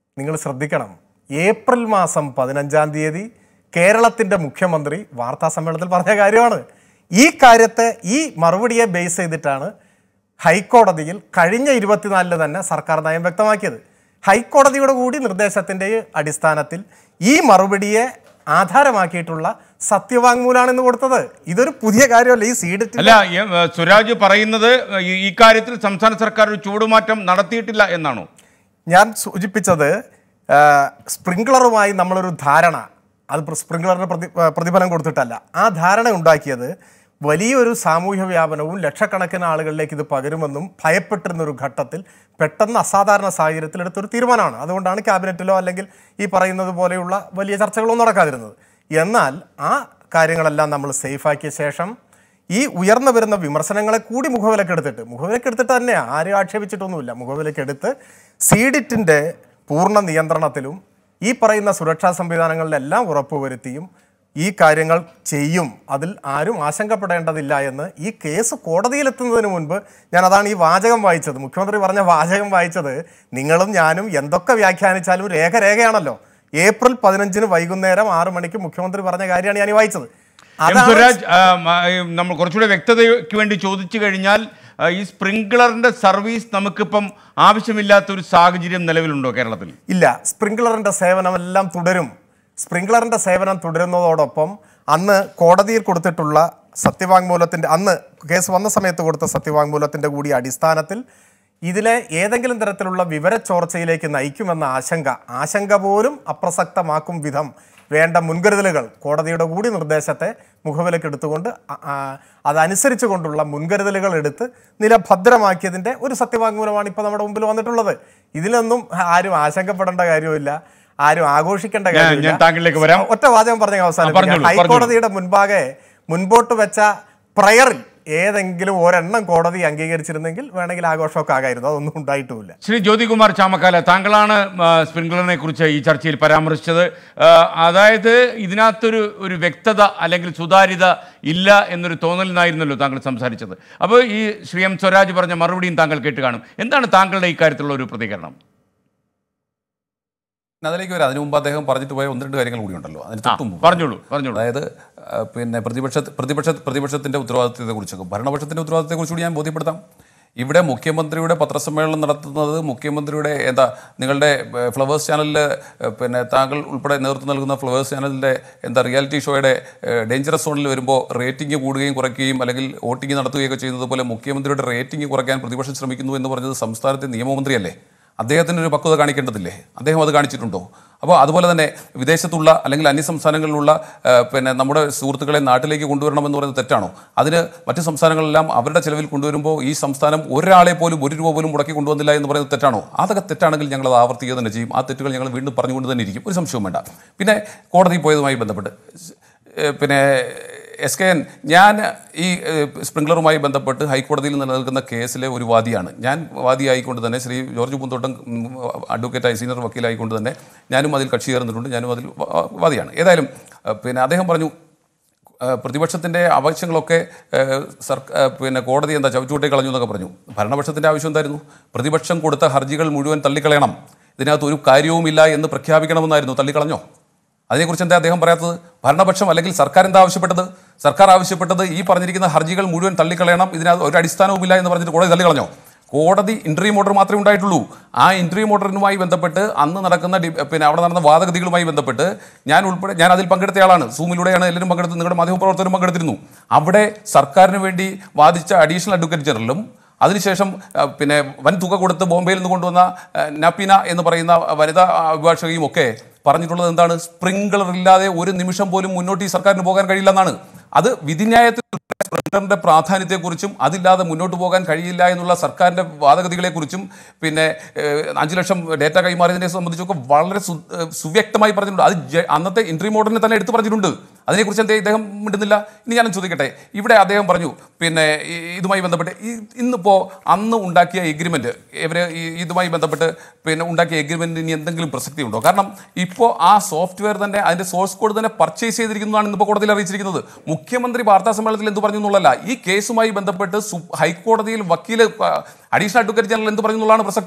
നിങ്ങൾ ശ്രദ്ധിക്കണം, ഏപ്രിൽ മാസം 15-ാം തീയതി കേരളത്തിൻ്റെ മുഖ്യമന്ത്രി വാർത്താ സമ്മേളനത്തിൽ പറഞ്ഞ കാര്യമാണ്. ഈ കാര്യത്തെ, ഈ മറുപടിയെ ബേസ് ചെയ്തിട്ടാണ് ഹൈക്കോടതിയിൽ കഴിഞ്ഞ 24-ന് തന്നെ സർക്കാർ നയം വ്യക്തമാക്കിയത്. ഹൈക്കോടതിയുടെ കൂടി നിർദ്ദേശത്തിൻ്റെ അടിസ്ഥാനത്തിൽ ഈ മറുപടിയെ ആധാരമാക്കിയിട്ടുള്ള സത്യവാങ്മൂലമാണ് ഇന്ന് കൊടുത്തത്. ഇതൊരു പുതിയ കാര്യമല്ല. ഈ സീഡിറ്റ്
അല്ല, സുരാജ് പറയുന്നത് ഈ കാര്യത്തിൽ സംസ്ഥാന സർക്കാർ ഒരു ചൂടുമാറ്റം നടത്തിയിട്ടില്ല എന്നാണോ?
ഞാൻ സൂചിപ്പിച്ചത് സ്പ്രിംഗ്ലറുമായി നമ്മളൊരു ധാരണ, അത് സ്പ്രിംഗ്ലറിന് പ്രതിഫലം കൊടുത്തിട്ടല്ല. ആ ധാരണ ഉണ്ടാക്കിയത് വലിയൊരു സാമൂഹ്യ വ്യാപനവും ലക്ഷക്കണക്കിന് ആളുകളിലേക്ക് ഇത് പകരുമെന്നും ഭയപ്പെട്ടിരുന്നൊരു ഘട്ടത്തിൽ പെട്ടെന്ന് അസാധാരണ സാഹചര്യത്തിൽ എടുത്തൊരു തീരുമാനമാണ്. അതുകൊണ്ടാണ് ക്യാബിനറ്റിലോ അല്ലെങ്കിൽ ഈ പറയുന്നത് പോലെയുള്ള വലിയ ചർച്ചകളൊന്നും നടക്കാതിരുന്നത്. എന്നാൽ ആ കാര്യങ്ങളെല്ലാം നമ്മൾ സേഫാക്കിയ ശേഷം ഈ ഉയർന്നു വരുന്ന വിമർശനങ്ങളെ കൂടി മുഖവിലക്കെടുത്തിട്ട് തന്നെയാണ്, ആരും ആക്ഷേപിച്ചിട്ടൊന്നുമില്ല, മുഖവിലക്കെടുത്ത് സീഡിറ്റിൻ്റെ പൂർണ്ണ നിയന്ത്രണത്തിലും ഈ പറയുന്ന സുരക്ഷാ സംവിധാനങ്ങളിലെല്ലാം ഉറപ്പുവരുത്തിയും ഈ കാര്യങ്ങൾ ചെയ്യും. അതിൽ ആരും ആശങ്കപ്പെടേണ്ടതില്ല എന്ന് ഈ കേസ് കോടതിയിലെത്തുന്നതിന് മുൻപ് അതാണ് ഈ വാചകം വായിച്ചത്. മുഖ്യമന്ത്രി പറഞ്ഞ വാചകം വായിച്ചത് നിങ്ങളും ഞാനും എന്തൊക്കെ വ്യാഖ്യാനിച്ചാലും രേഖയാണല്ലോ. ഏപ്രിൽ 15-ന് വൈകുന്നേരം 6 മണിക്ക് മുഖ്യമന്ത്രി പറഞ്ഞ കാര്യമാണ് ഞാൻ വായിച്ചത്.
സുരാജ്, നമ്മൾ കുറച്ചുകൂടെ വ്യക്തതയ്ക്ക് വേണ്ടി ചോദിച്ചു കഴിഞ്ഞാൽ, ഈ സ്പ്രിംഗ്ലറിന്റെ സർവീസ് നമുക്കിപ്പം ആവശ്യമില്ലാത്തൊരു സാഹചര്യം നിലവിലുണ്ടോ കേരളത്തിൽ?
ഇല്ല, സ്പ്രിംഗ്ലറിന്റെ സേവനമെല്ലാം തുടരും. സ്പ്രിംഗ്ലറിന്റെ സേവനം തുടരുന്നതോടൊപ്പം അന്ന് കോടതിയിൽ കൊടുത്തിട്ടുള്ള സത്യവാങ്മൂലത്തിൻ്റെ, അന്ന് കേസ് വന്ന സമയത്ത് കൊടുത്ത സത്യവാങ്മൂലത്തിൻ്റെ കൂടി അടിസ്ഥാനത്തിൽ ഇതിലെ ഏതെങ്കിലും തരത്തിലുള്ള വിവരച്ചോർച്ചയിലേക്ക് നയിക്കുമെന്ന ആശങ്ക പോലും അപ്രസക്തമാക്കും വിധം വേണ്ട മുൻകരുതലുകൾ കോടതിയുടെ കൂടി നിർദ്ദേശത്തെ മുഖവിലക്കെടുത്തുകൊണ്ട് അതനുസരിച്ച് കൊണ്ടുള്ള മുൻകരുതലുകൾ എടുത്ത് നിലഭദ്രമാക്കിയതിൻ്റെ ഒരു സത്യവാങ്മൂലമാണ് ഇപ്പോൾ നമ്മുടെ മുമ്പിൽ വന്നിട്ടുള്ളത്. ഇതിലൊന്നും ആരും ആശങ്കപ്പെടേണ്ട കാര്യമില്ല, ആരും ആഘോഷിക്കേണ്ട കാര്യമില്ല. ഒറ്റ വാചകം പറഞ്ഞ അവസാനം, ഹൈക്കോടതിയുടെ മുൻപോട്ട് വെച്ച പ്രയറിൽ ഏതെങ്കിലും ഒരെണ്ണം കോടതി അംഗീകരിച്ചിരുന്നെങ്കിൽ വേണമെങ്കിൽ ആഘോഷമൊക്കെ ആകായിരുന്നു. അതൊന്നും ഉണ്ടായിട്ടുമില്ല.
ശ്രീ ജ്യോതികുമാർ ചാമക്കാല, താങ്കളാണ് സ്പ്രിംഗ്ലറിനെ കുറിച്ച് ഈ ചർച്ചയിൽ പരാമർശിച്ചത്. അതായത് ഇതിനകത്തൊരു വ്യക്തത അല്ലെങ്കിൽ സുതാര്യത ഇല്ല എന്നൊരു തോന്നലിനായിരുന്നല്ലോ താങ്കൾ സംസാരിച്ചത്. അപ്പോൾ ഈ ശ്രീ എം സ്വരാജ് പറഞ്ഞ മറുപടിയും താങ്കൾ കേട്ട് കാണും. എന്താണ് താങ്കളുടെ ഇക്കാര്യത്തിലുള്ള ഒരു പ്രതികരണം?
അതിലേക്ക് വരാം. അതിനു മുമ്പ് അദ്ദേഹം പറഞ്ഞിട്ട് പോയ 1-2 കാര്യങ്ങൾ കൂടി ഉണ്ടല്ലോ. അതിന് തൊട്ടും
പറഞ്ഞോളൂ. അതായത്
പിന്നെ പ്രതിപക്ഷത്തിൻ്റെ ഉത്തരവാദിത്തത്തെക്കുറിച്ചൊക്കെ, ഭരണപക്ഷത്തിൻ്റെ ഉത്തരവാദിത്തത്തെക്കുറിച്ച് കൂടി ഞാൻ ബോധ്യപ്പെടുത്താം. ഇവിടെ മുഖ്യമന്ത്രിയുടെ പത്രസമ്മേളനം നടത്തുന്നത് മുഖ്യമന്ത്രിയുടെ നിങ്ങളുടെ ഫ്ലവേഴ്സ് ചാനലിൽ, പിന്നെ താങ്കൾ ഉൾപ്പെടെ നേതൃത്വം നൽകുന്ന ഫ്ലവേഴ്സ് ചാനലിൻ്റെ റിയാലിറ്റി ഷോയുടെ ഡേഞ്ചറസ് സോണിൽ വരുമ്പോൾ റേറ്റിംഗ് കൂടുകയും കുറയ്ക്കുകയും അല്ലെങ്കിൽ വോട്ടിംഗ് നടത്തുകയൊക്കെ ചെയ്യുന്നത് പോലെ മുഖ്യമന്ത്രിയുടെ റേറ്റിംഗ് കുറയ്ക്കാൻ പ്രതിപക്ഷം ശ്രമിക്കുന്നു എന്ന് പറഞ്ഞത് സംസ്ഥാനത്തെ നിയമമന്ത്രിയല്ലേ? അദ്ദേഹത്തിനൊരു പക്വത കാണിക്കേണ്ടതില്ലേ? അദ്ദേഹം അത് കാണിച്ചിട്ടുണ്ടോ? അപ്പോൾ അതുപോലെ തന്നെ വിദേശത്തുള്ള അല്ലെങ്കിൽ അന്യസംസ്ഥാനങ്ങളിലുള്ള പിന്നെ നമ്മുടെ സുഹൃത്തുക്കളെ നാട്ടിലേക്ക് കൊണ്ടുവരണമെന്ന് പറയുന്നത് തെറ്റാണോ? അതിന് മറ്റ് സംസ്ഥാനങ്ങളെല്ലാം അവരുടെ ചിലവിൽ കൊണ്ടുവരുമ്പോൾ ഈ സംസ്ഥാനം ഒരാളെ പോലും 1 രൂപ പോലും മുടക്കി കൊണ്ടുവന്നില്ല എന്ന് പറയുന്നത് തെറ്റാണോ? അതൊക്കെ തെറ്റാണെങ്കിൽ ഞങ്ങൾ അത് ആവർത്തിക്കുക തന്നെ ചെയ്യും. ആ തെറ്റുകൾ ഞങ്ങൾ വീണ്ടും പറഞ്ഞുകൊണ്ട് തന്നെ ഇരിക്കും, ഒരു സംശയവും വേണ്ട. പിന്നെ കോടതി പോയതുമായി ബന്ധപ്പെട്ട് പിന്നെ SKN, ഞാൻ ഈ സ്പ്രിംഗ്ലറുമായി ബന്ധപ്പെട്ട് ഹൈക്കോടതിയിൽ നിലനിൽക്കുന്ന കേസിലെ ഒരു വാദിയാണ്. ഞാൻ വാദിയായിക്കൊണ്ട് തന്നെ ശ്രീ ജോർജ് പൂന്തോട്ടം അഡ്വക്കേറ്റായി സീനിയർ വക്കീലായിക്കൊണ്ട് തന്നെ ഞാനും അതിൽ കക്ഷി ചേർന്നിട്ടുണ്ട്, ഞാനും അതിൽ വാദിയാണ്. ഏതായാലും പിന്നെ അദ്ദേഹം പറഞ്ഞു പ്രതിപക്ഷത്തിൻ്റെ ആവശ്യങ്ങളൊക്കെ പിന്നെ കോടതി ചവിച്ചുകൂട്ടി കളഞ്ഞു എന്നൊക്കെ പറഞ്ഞു. ഭരണപക്ഷത്തിൻ്റെ ആവശ്യം എന്തായിരുന്നു? പ്രതിപക്ഷം കൊടുത്ത ഹർജികൾ മുഴുവൻ തള്ളിക്കളയണം, ഇതിനകത്ത് ഒരു കാര്യവുമില്ല എന്ന് പ്രഖ്യാപിക്കണമെന്നായിരുന്നു. തള്ളിക്കളഞ്ഞോ? അതിനെക്കുറിച്ച് എന്താ അദ്ദേഹം പറയാത്തത്? ഭരണപക്ഷം അല്ലെങ്കിൽ സർക്കാർ എന്താ ആവശ്യപ്പെട്ടത്? സർക്കാർ ആവശ്യപ്പെട്ടത് ഈ പറഞ്ഞിരിക്കുന്ന ഹർജികൾ മുഴുവൻ തള്ളിക്കളയണം, ഇതിനകത്ത് ഒരു അടിസ്ഥാനവുമില്ല എന്ന് പറഞ്ഞിട്ട് കോടതി തള്ളിക്കളഞ്ഞോ? കോടതി ഇൻട്രീം ഓർഡർ മാത്രമേ ഉണ്ടായിട്ടുള്ളൂ. ആ ഇൻട്രീം ഓർഡറിനുമായി ബന്ധപ്പെട്ട് അന്ന് നടക്കുന്ന പിന്നെ അവിടെ നടന്ന വാദഗതികളുമായി ബന്ധപ്പെട്ട് ഞാൻ അതിൽ പങ്കെടുത്തയാളാണ്. സൂമിലൂടെയാണ് എല്ലാവരും പങ്കെടുത്തത്, നിങ്ങളുടെ മാധ്യമപ്രവർത്തകരും പങ്കെടുത്തിരുന്നു. അവിടെ സർക്കാരിന് വേണ്ടി വാദിച്ച അഡീഷണൽ അഡ്വക്കേറ്റ് ജനറലും അതിനുശേഷം പിന്നെ വൻ തുക കൊടുത്ത് ബോംബെയിൽ നിന്ന് കൊണ്ടുവന്ന നപ്പീന എന്ന് പറയുന്ന വനിതാ അഭിഭാഷകയും ഒക്കെ പറഞ്ഞിട്ടുള്ളത് എന്താണ്? സ്പ്രിംഗ്ലർ ഇല്ലാതെ ഒരു നിമിഷം പോലും മുന്നോട്ട് ഈ സർക്കാരിന് പോകാൻ കഴിയില്ലെന്നാണ്. അത് വിധിന്യായത്തിൽ സ്പ്രിംഗ്ലറിന്റെ പ്രാധാന്യത്തെക്കുറിച്ചും അതില്ലാതെ മുന്നോട്ട് പോകാൻ കഴിയില്ല എന്നുള്ള സർക്കാരിൻ്റെ വാദഗതികളെക്കുറിച്ചും പിന്നെ 5 ലക്ഷം ഡേറ്റ കൈമാറിയതിനെ സംബന്ധിച്ചൊക്കെ വളരെ സുവ്യക്തമായി പറഞ്ഞിട്ടുണ്ട്. അത് അന്നത്തെ ഇൻട്രീം ഓർഡറിനെ തന്നെ എടുത്തു പറഞ്ഞിട്ടുണ്ട്. അതിനെക്കുറിച്ച് എന്തേ ഇദ്ദേഹം മിണ്ടുന്നില്ല? ഇനി ഞാനും ചോദിക്കട്ടെ, ഇവിടെ അദ്ദേഹം പറഞ്ഞു പിന്നെ ഇതുമായി ബന്ധപ്പെട്ട് ഇന്നിപ്പോൾ അന്ന് ഉണ്ടാക്കിയ എഗ്രിമെൻറ്റ്, ഇവർ ഇതുമായി ബന്ധപ്പെട്ട് പിന്നെ ഉണ്ടാക്കിയ എഗ്രിമെൻറ്റിന് ഇനി എന്തെങ്കിലും പ്രസക്തി ഉണ്ടോ? കാരണം ഇപ്പോൾ ആ സോഫ്റ്റ്വെയർ തന്നെ അതിൻ്റെ സോഴ്സ് കോഡ് തന്നെ പർച്ചേസ് ചെയ്തിരിക്കുന്നതാണ് ഇന്നിപ്പോൾ കോടതിയിൽ അറിയിച്ചിരിക്കുന്നത്. മുഖ്യമന്ത്രി വാർത്താ സമ്മേളനത്തിൽ എന്ത് പറഞ്ഞു എന്നുള്ളതല്ല, ഈ കേസുമായി ബന്ധപ്പെട്ട് ഹൈക്കോടതിയിൽ വക്കീൽ അഡീഷണൽ അഡ്വക്കേറ്റ് ജനറൽ എന്ത് പറഞ്ഞു എന്നുള്ളതാണ് പ്രസക്തം.